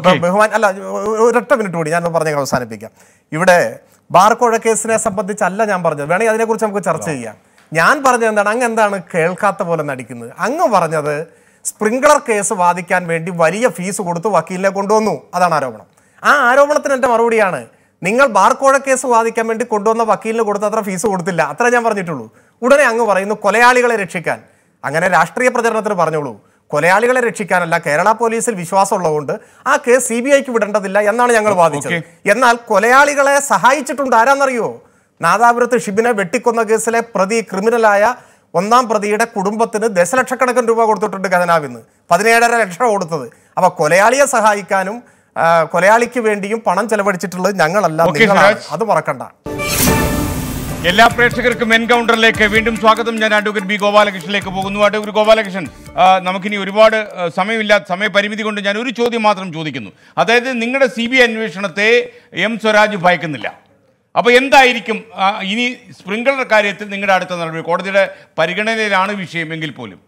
ഒരൊറ്റ മിനിറ്റ് കൂടി ഞാൻ പറഞ്ഞ് അവസാനിപ്പിക്കാം. ഇവിടെ ബാർക്കോഴ കേസിനെ സംബന്ധിച്ചല്ല ഞാൻ പറഞ്ഞത്, വേണമെങ്കിൽ അതിനെക്കുറിച്ച് നമുക്ക് ചർച്ച ചെയ്യാം. ഞാൻ പറഞ്ഞത് എന്താണ്, അങ്ങ് എന്താണ് കേൾക്കാത്ത പോലെ നടിക്കുന്നത്? അങ്ങ് പറഞ്ഞത് സ്പ്രിംഗ്ലർ കേസ് വാദിക്കാൻ വേണ്ടി വലിയ ഫീസ് കൊടുത്ത് വക്കീലിനെ കൊണ്ടുവന്നു, അതാണ് ആരോപണം. ആ ആരോപണത്തിന് എൻ്റെ മറുപടിയാണ്, നിങ്ങൾ ബാർക്കോഴ കേസ് വാദിക്കാൻ വേണ്ടി കൊണ്ടുവന്ന വക്കീലിന് കൊടുത്ത അത്ര ഫീസ് കൊടുത്തില്ല, അത്ര ഞാൻ പറഞ്ഞിട്ടുള്ളൂ. ഉടനെ അങ്ങ് പറയുന്നു കൊലയാളികളെ രക്ഷിക്കാൻ. അങ്ങനെ രാഷ്ട്രീയ പ്രചരണത്തിന് പറഞ്ഞോളൂ. കൊലയാളികളെ രക്ഷിക്കാനല്ല, കേരള പോലീസിൽ വിശ്വാസമുള്ളതുകൊണ്ട് ആ കേസ് CBIക്ക് വിടേണ്ടതില്ല എന്നാണ് ഞങ്ങൾ വാദിച്ചത്. എന്നാൽ കൊലയാളികളെ സഹായിച്ചിട്ടുണ്ട് ആരാന്നറിയോ? നാദാപുരത്ത് ഷിബിനെ വെട്ടിക്കൊന്ന കേസിലെ ക്രിമിനലായ 1ാം പ്രതിയുടെ കുടുംബത്തിന് ദശലക്ഷക്കണക്കിന് രൂപ കൊടുത്തിട്ടുണ്ട് ഖജനാവിന്ന്, 17.5 ലക്ഷം കൊടുത്തത്. അപ്പോൾ കൊലയാളിയെ സഹായിക്കാനും കൊലയാളിക്ക് വേണ്ടിയും പണം ചെലവഴിച്ചിട്ടുള്ളത് ഞങ്ങളല്ല, നിങ്ങളാണ്. അത് മറക്കണ്ട.
എല്ലാ പ്രേക്ഷകർക്കും എൻകൗണ്ടറിലേക്ക് വീണ്ടും സ്വാഗതം. ഞാൻ അഡ്വക്കേറ്റ് B. ഗോപാലകൃഷ്ണനിലേക്ക് പോകുന്നു. അഡ്വക്കേറ്റ് ഗോപാലകൃഷ്ണൻ, നമുക്കിനി ഒരുപാട് സമയപരിമിതി കൊണ്ട് ഞാൻ ഒരു ചോദ്യം മാത്രം ചോദിക്കുന്നു. അതായത് നിങ്ങളുടെ CBI അന്വേഷണത്തെ സ്വരാജ് ഭയക്കുന്നില്ല. അപ്പോൾ എന്തായിരിക്കും ഇനി സ്പ്രിംഗ്ലർ കാര്യത്തിൽ നിങ്ങളുടെ അടുത്ത നടപടി? കോടതിയുടെ പരിഗണനയിലാണ് വിഷയമെങ്കിൽ പോലും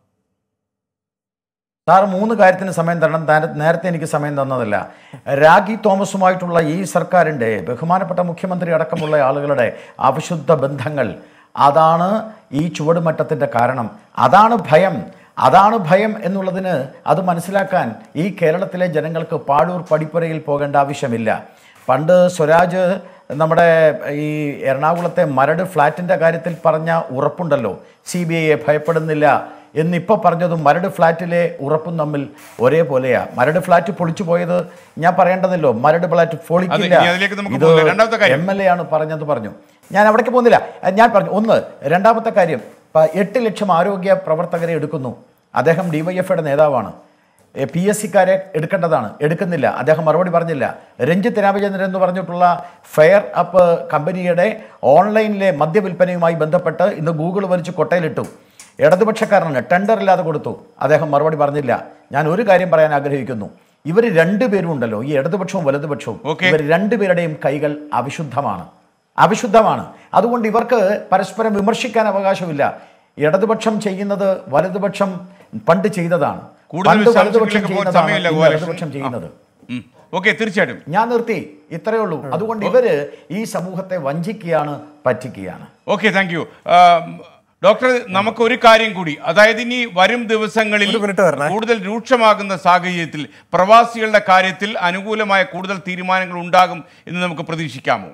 സാർ 3 കാര്യത്തിന് സമയം തരണം. നേരത്തെ എനിക്ക് സമയം തന്നതല്ല. രാഖി തോമസുമായിട്ടുള്ള ഈ സർക്കാരിൻ്റെ ബഹുമാനപ്പെട്ട മുഖ്യമന്ത്രി അടക്കമുള്ള ആളുകളുടെ അവിശുദ്ധ ബന്ധങ്ങൾ, അതാണ് ഈ ചുവടുമറ്റത്തിൻ്റെ കാരണം. അതാണ് ഭയം എന്നുള്ളതിന് അത് മനസ്സിലാക്കാൻ ഈ കേരളത്തിലെ ജനങ്ങൾക്ക് പാഴൂർ പടിപ്പുരയിൽ പോകേണ്ട ആവശ്യമില്ല. പണ്ട് സ്വരാജ് നമ്മുടെ ഈ എറണാകുളത്തെ മരട് ഫ്ലാറ്റിൻ്റെ കാര്യത്തിൽ പറഞ്ഞ ഉറപ്പുണ്ടല്ലോ, CBIയെ ഭയപ്പെടുന്നില്ല എന്നിപ്പോൾ പറഞ്ഞതും മരട് ഫ്ലാറ്റിലെ ഉറപ്പും തമ്മിൽ ഒരേപോലെയാണ്. മരട് ഫ്ലാറ്റ് പൊളിച്ചു പോയത് ഞാൻ പറയേണ്ടതല്ലോ, മരട് ഫ്ലാറ്റ് പൊളിക്കില്ല, ഇത് MLA ആണ് പറഞ്ഞു. ഞാൻ അവിടേക്ക് പോകുന്നില്ല. ഞാൻ പറഞ്ഞു ഒന്ന്. രണ്ടാമത്തെ കാര്യം, 8 ലക്ഷം ആരോഗ്യ പ്രവർത്തകരെ എടുക്കുന്നു. അദ്ദേഹം DYFയുടെ നേതാവാണ്. PSC-കാരെ എടുക്കേണ്ടതാണ്, എടുക്കുന്നില്ല. അദ്ദേഹം മറുപടി പറഞ്ഞില്ല. രഞ്ജിത്ത് രാമചന്ദ്രൻ എന്ന് പറഞ്ഞിട്ടുള്ള ഫെയർ അപ്പ് കമ്പനിയുടെ ഓൺലൈനിലെ മദ്യവിൽപ്പനയുമായി ബന്ധപ്പെട്ട് ഇന്ന് ഗൂഗിൾ വലിച്ച് കൊട്ടയിലിട്ടു. ഇടതുപക്ഷക്കാരനാണ്, ടെൻഡർ ഇല്ലാതെ കൊടുത്തു. അദ്ദേഹം മറുപടി പറഞ്ഞില്ല. ഞാൻ ഒരു കാര്യം പറയാൻ ആഗ്രഹിക്കുന്നു. ഇവർ രണ്ടുപേരും ഉണ്ടല്ലോ, ഈ ഇടതുപക്ഷവും വലതുപക്ഷവും, ഇവർ രണ്ടുപേരുടെയും കൈകൾ അവിശുദ്ധമാണ്. അതുകൊണ്ട് ഇവർക്ക് പരസ്പരം വിമർശിക്കാൻ അവകാശമില്ല. ഇടതുപക്ഷം ചെയ്യുന്നത് വലതുപക്ഷം പണ്ട് ചെയ്തതാണ്. വലതുപക്ഷം ചെയ്യുന്നത്.
തീർച്ചയായിട്ടും
ഞാൻ നിർത്തി, ഇത്രയേ ഉള്ളൂ. അതുകൊണ്ട് ഇവര് ഈ സമൂഹത്തെ വഞ്ചിക്കുകയാണ്, പറ്റിക്കുകയാണ്.
Okay, thank you doctor. നമുക്ക് ഒരു കാര്യം കൂടി, അതായത് ഇനി വരും ദിവസങ്ങളിൽ കൂടുതൽ രൂക്ഷമാകുന്ന സാഹചര്യത്തിൽ പ്രവാസികളുടെ കാര്യത്തിൽ അനുകൂലമായ കൂടുതൽ തീരുമാനങ്ങൾ ഉണ്ടാകും എന്ന് നമുക്ക് പ്രതീക്ഷിക്കാമോ?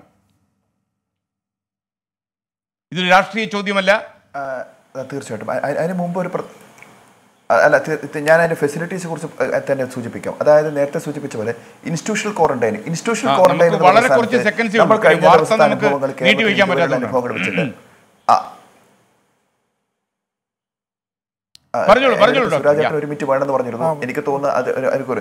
ഇതൊരു രാഷ്ട്രീയ ചോദ്യമല്ല.
തീർച്ചയായിട്ടും. അതിന് മുമ്പ് ഞാൻ അതിന്റെ ഫെസിലിറ്റീസ് കുറിച്ച് തന്നെ സൂചിപ്പിക്കാം. അതായത് നേരത്തെ സൂചിപ്പിച്ച പോലെ ഇൻസ്റ്റിറ്റ്യൂഷണൽ ക്വാറന്റൈൻ
വളരെ കുറച്ച് സെക്കൻഡ്സ്
അനുഭവങ്ങൾ വെച്ചിട്ട് സുരാജേട്ടൻ ഒരു മിനിറ്റ് വേണമെന്ന് പറഞ്ഞിരുന്നു. എനിക്ക് തോന്നുന്നു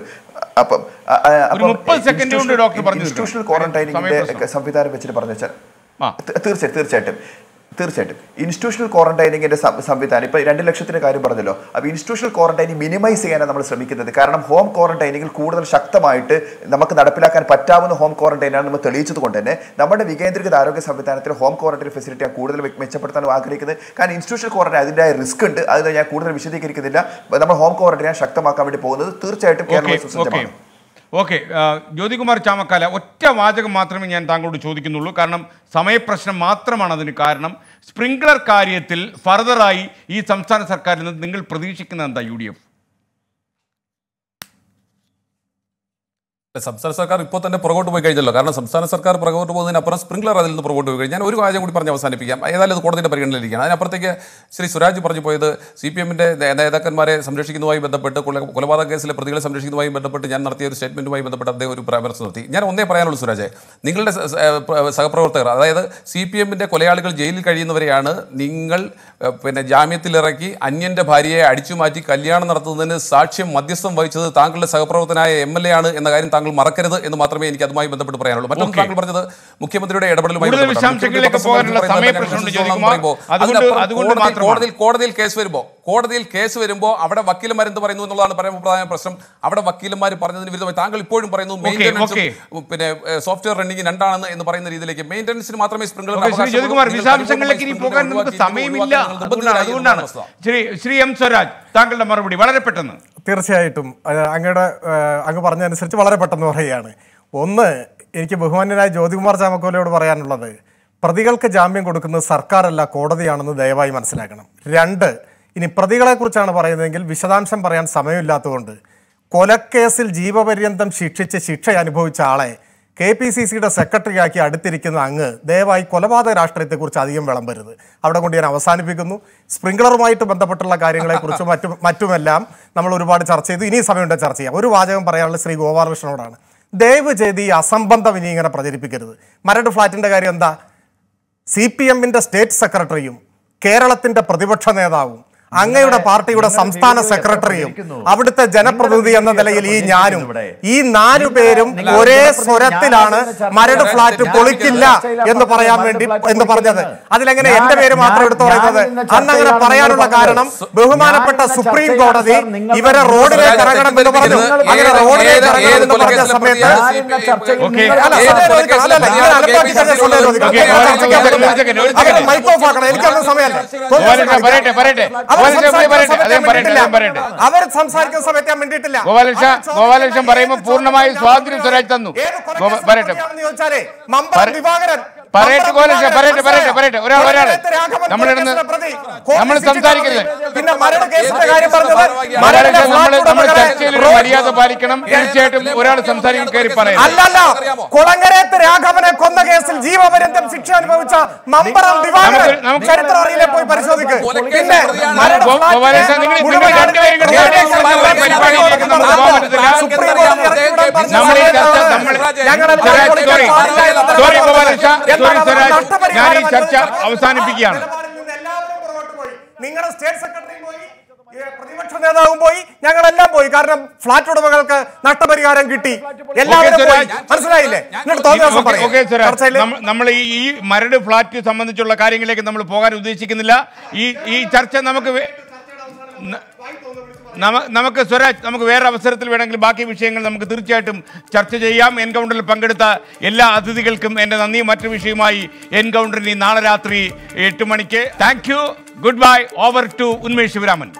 ഇൻസ്റ്റിറ്റ്യൂഷണൽ ക്വാറന്റൈനിങ്ങിന്റെ സംവിധാനം വെച്ചിട്ട് പറഞ്ഞു വെച്ചാൽ തീർച്ചയായിട്ടും ഇൻസ്റ്റിറ്റ്യൂഷണൽ ക്വാറന്റൈനിങ്ങിന്റെ സംവിധാനം ഇപ്പൊ 2 ലക്ഷത്തിന്റെ കാര്യം പറഞ്ഞല്ലോ. അപ്പൊ ഇൻസ്റ്റിറ്റ്യൂഷണൽ ക്വാറന്റൈനിങ് മിനിമൈസ് ചെയ്യാനാണ് നമ്മൾ ശ്രമിക്കുന്നത്. കാരണം ഹോം ക്വാറന്റൈനിങ്ങിൽ കൂടുതൽ ശക്തമായിട്ട് നമുക്ക് നടപ്പിലാക്കാൻ പറ്റാവുന്ന ഹോം ക്വാറന്റൈനാണ് നമ്മൾ തെളിയിച്ചത് കൊണ്ട് തന്നെ നമ്മുടെ വികേന്ദ്രീകൃത ആരോഗ്യ സംവിധാനത്തിൽ ഹോം ക്വാറന്റൈൻ ഫെസിലിറ്റി ഞാൻ കൂടുതൽ മെച്ചപ്പെടുത്താൻ ആഗ്രഹിക്കുന്നത്. കാരണം ഇൻസ്റ്റിറ്റ്യൂഷണൽ ക്വാറന്റൈൻ അതിൻ്റെതായ റിസ്ക് ഉണ്ട്, അത് ഞാൻ കൂടുതൽ വിശദീകരിക്കുന്നില്ല. നമ്മൾ ഹോം ക്വാറന്റൈൻ ശക്തമാക്കാൻ വേണ്ടി പോകുന്നത് തീർച്ചയായിട്ടും കേരള.
ഓക്കെ, ജ്യോതികുമാർ ചാമക്കാല, ഒറ്റ വാചകം മാത്രമേ ഞാൻ താങ്കളോട് ചോദിക്കുന്നുള്ളൂ. കാരണം സമയപ്രശ്നം മാത്രമാണ് അതിന് കാരണം. സ്പ്രിംഗ്ലർ കാര്യത്തിൽ ഫർദറായി ഈ സംസ്ഥാന സർക്കാരിൽ നിന്ന് നിങ്ങൾ പ്രതീക്ഷിക്കുന്നത് എന്താ? UDF
സംസ്ഥാന സർക്കാർ ഇപ്പോൾ തന്നെ പുറകോട്ട് പോയി കഴിഞ്ഞല്ലോ. കാരണം സംസ്ഥാന സർക്കാർ പുറകോട്ട് പോകുന്നതിനപ്പുറം സ്പ്രിംഗ്ലർ അതിൽ നിന്ന് പുറകോട്ട് പോയി കഴിഞ്ഞാൽ ഞാൻ ഒരു കാര്യം കൂടി പറഞ്ഞ് അവസാനിപ്പിക്കാം. ഏതായാലും അത് കോടതിയുടെ പരിഗണനയിലിരിക്കുകയാണ്. അതിനപ്പുറത്തേക്ക് ശ്രീ സുരാജ് പറഞ്ഞു പോയത് CPM-ന്റെ നേതാക്കന്മാരെ സംരക്ഷിക്കുന്നതുമായി ബന്ധപ്പെട്ട്, കൊലപാതക കേസിലെ പ്രതികളെ സംരക്ഷിക്കുന്നതുമായി ബന്ധപ്പെട്ട് ഞാൻ നടത്തിയ ഒരു സ്റ്റേറ്റ്മെന്റുമായി ബന്ധപ്പെട്ട് അദ്ദേഹം ഒരു പരാമർശം നടത്തി. ഞാൻ ഒന്നേ പറയാനുള്ളൂ സുരാജ്, നിങ്ങളുടെ സഹപ്രവർത്തകർ, അതായത് CPM-ന്റെ കൊലയാളികൾ ജയിലിൽ കഴിയുന്നവരെയാണ് നിങ്ങൾ ജാമ്യത്തിലിറക്കി അന്യന്റെ ഭാര്യയെ അടിച്ചുമാറ്റി കല്യാണം നടത്തുന്നതിന് സാക്ഷ്യം മധ്യസ്ഥം വഹിച്ചത് താങ്കളുടെ സഹപ്രവർത്തനായ MLA ആണ് എന്ന കാര്യം താങ്കൾ മറക്കരുത് എന്ന് മാത്രമേ എനിക്ക് അതുമായി ബന്ധപ്പെട്ട് പറയാനുള്ളൂ. മറ്റൊന്ന് താങ്കൾ പറഞ്ഞത് മുഖ്യമന്ത്രിയുടെ ഇടപെടലുമായി കോടതിയിൽ കേസ് വരുമ്പോൾ അവിടെ വക്കീലന്മാർ എന്ത് പറയുന്നു എന്നുള്ളതാണ് പ്രധാന പ്രശ്നം. അവിടെ വക്കീലന്മാർ പറഞ്ഞതിന് വിരുദ്ധമായി താങ്കൾ ഇപ്പോഴും പറയുന്നു മെയിൻ്റനൻസും സോഫ്റ്റ്വെയർ റണ്ണിംഗ് രണ്ടാണെന്ന് എന്ന് പറയുന്ന രീതിയിലേക്ക്. മെയിൻ്റനൻസിന് മാത്രമേ
അതുകൊണ്ടാണ്. ശ്രീ M. സ്വരാജ്, താങ്കളുടെ മറുപടി വളരെ പെട്ടെന്ന്.
തീർച്ചയായിട്ടും അങ്ങ് പറഞ്ഞതനുസരിച്ച് വളരെ പെട്ടെന്ന് പറയുകയാണ്. ഒന്ന്, എനിക്ക് ബഹുമാന്യനായ ജ്യോതികുമാർ ചാമക്കോലയോട് പറയാനുള്ളത്, പ്രതികൾക്ക് ജാമ്യം കൊടുക്കുന്നത് സർക്കാരല്ല കോടതിയാണെന്ന് ദയവായി മനസ്സിലാക്കണം. 2, ഇനി പ്രതികളെക്കുറിച്ചാണ് പറയുന്നതെങ്കിൽ വിശദാംശം പറയാൻ സമയമില്ലാത്തതുകൊണ്ട് കൊലക്കേസിൽ ജീവപര്യന്തം ശിക്ഷിച്ച് ശിക്ഷ അനുഭവിച്ച ആളെ KPCCയുടെ സെക്രട്ടറിയാക്കി അടുത്തിരിക്കുന്ന അങ്ങ് ദയവായി കൊലപാതക രാഷ്ട്രീയത്തെക്കുറിച്ച് അധികം വിളമ്പരുത്. അവിടെ കൊണ്ട് ഞാൻ അവസാനിപ്പിക്കുന്നു. സ്പ്രിംഗ്ലറുമായിട്ട് ബന്ധപ്പെട്ടുള്ള കാര്യങ്ങളെക്കുറിച്ചും മറ്റുമെല്ലാം നമ്മൾ ഒരുപാട് ചർച്ച ചെയ്തു. ഇനി സമയമുണ്ട് ചർച്ച ചെയ്യാം. ഒരു വാചകം പറയാനുള്ള ശ്രീ ഗോപാലകൃഷ്ണനോടാണ്. ദയവ് ചെയ്ത് ഈ അസംബന്ധം ഇനി ഇങ്ങനെ പ്രചരിപ്പിക്കരുത്. മരട് ഫ്ലാറ്റിൻ്റെ കാര്യം എന്താ? CPM-ന്റെ സ്റ്റേറ്റ് സെക്രട്ടറിയും കേരളത്തിൻ്റെ പ്രതിപക്ഷ നേതാവും അങ്ങയുടെ പാർട്ടിയുടെ സംസ്ഥാന സെക്രട്ടറിയും അവിടുത്തെ ജനപ്രതിനിധി എന്ന നിലയിൽ ഈ ഞാനും ഈ 4 പേരും ഒരേ സ്വരത്തിലാണ് മരട് ഫ്ലാറ്റ് പൊളിക്കില്ല എന്ന് പറയാൻ വേണ്ടി എന്ന് പറഞ്ഞത്. അതിലെങ്ങനെ എന്റെ പേര് മാത്രം എടുത്തു പറയുന്നത്? അന്നങ്ങനെ പറയാനുള്ള കാരണം ബഹുമാനപ്പെട്ട സുപ്രീം കോടതി ഇവരെ റോഡിലേക്ക് ഇറങ്ങണം എന്ന് പറഞ്ഞു. അങ്ങനെ റോഡിലേക്ക് ഇറങ്ങണം എന്ന് പറഞ്ഞ സമയത്ത് മൈക്ക് ഓഫ് ആക്കണം. എനിക്കൊന്നും സമയമല്ല. അവർ സംസാരിക്കുന്ന സമയത്ത് ഞാൻ മിണ്ടിയിട്ടില്ല.
ഗോപാലകൃഷ്ണൻ പറയുമ്പോൾ പൂർണ്ണമായി സ്വാതന്ത്ര്യം സ്വരാജ് തന്നു. പറയട്ടെ ഒരാൾ നമ്മൾ സംസാരിക്കരുത്. നമ്മൾ ചർച്ചയിൽ മര്യാദ പാലിക്കണം. തീർച്ചയായിട്ടും ഒരാൾ സംസാരിക്കാൻ കയറി പറയാം.
അല്ലല്ല, കുളങ്ങരത്ത് രാഘവനെ കൊന്ന കേസിൽ ജീവപര്യന്തം ശിക്ഷ അനുഭവിച്ച മമ്പറം ദിവാകരൻ ചരിത്ര അറിയിലെ പോയി പരിശോധിക്കുക. പിന്നെ
ഞാൻ ഈ ചർച്ച അവസാനിപ്പിക്കുകയാണ്.
നിങ്ങളുടെ സ്റ്റേറ്റ് സെക്രട്ടറി പോയി പ്രതിപക്ഷ നേതാവും പോയി, ഞങ്ങളെല്ലാം പോയി. കാരണം ഫ്ളാറ്റ് ഉടമകൾക്ക് നഷ്ടപരിഹാരം കിട്ടി. എല്ലാവരും പോയി. മനസ്സിലായില്ലേ?
നമ്മൾ ഈ മരട് ഫ്ളാറ്റ് സംബന്ധിച്ചുള്ള കാര്യങ്ങളിലേക്ക് നമ്മൾ പോകാൻ ഉദ്ദേശിക്കുന്നില്ല. ഈ ചർച്ച നമുക്ക് സ്വരാജ്, നമുക്ക് വേറെ അവസരത്തിൽ വേണമെങ്കിൽ ബാക്കി വിഷയങ്ങൾ നമുക്ക് തീർച്ചയായിട്ടും ചർച്ച ചെയ്യാം. എൻകൗണ്ടറിൽ പങ്കെടുത്ത എല്ലാ അതിഥികൾക്കും എൻ്റെ നന്ദി. മറ്റു വിഷയമായി എൻകൗണ്ടറിന് നാളെ രാത്രി 8 മണിക്ക്. Thank you. Good bye. Over to Unmesh Sivaraman.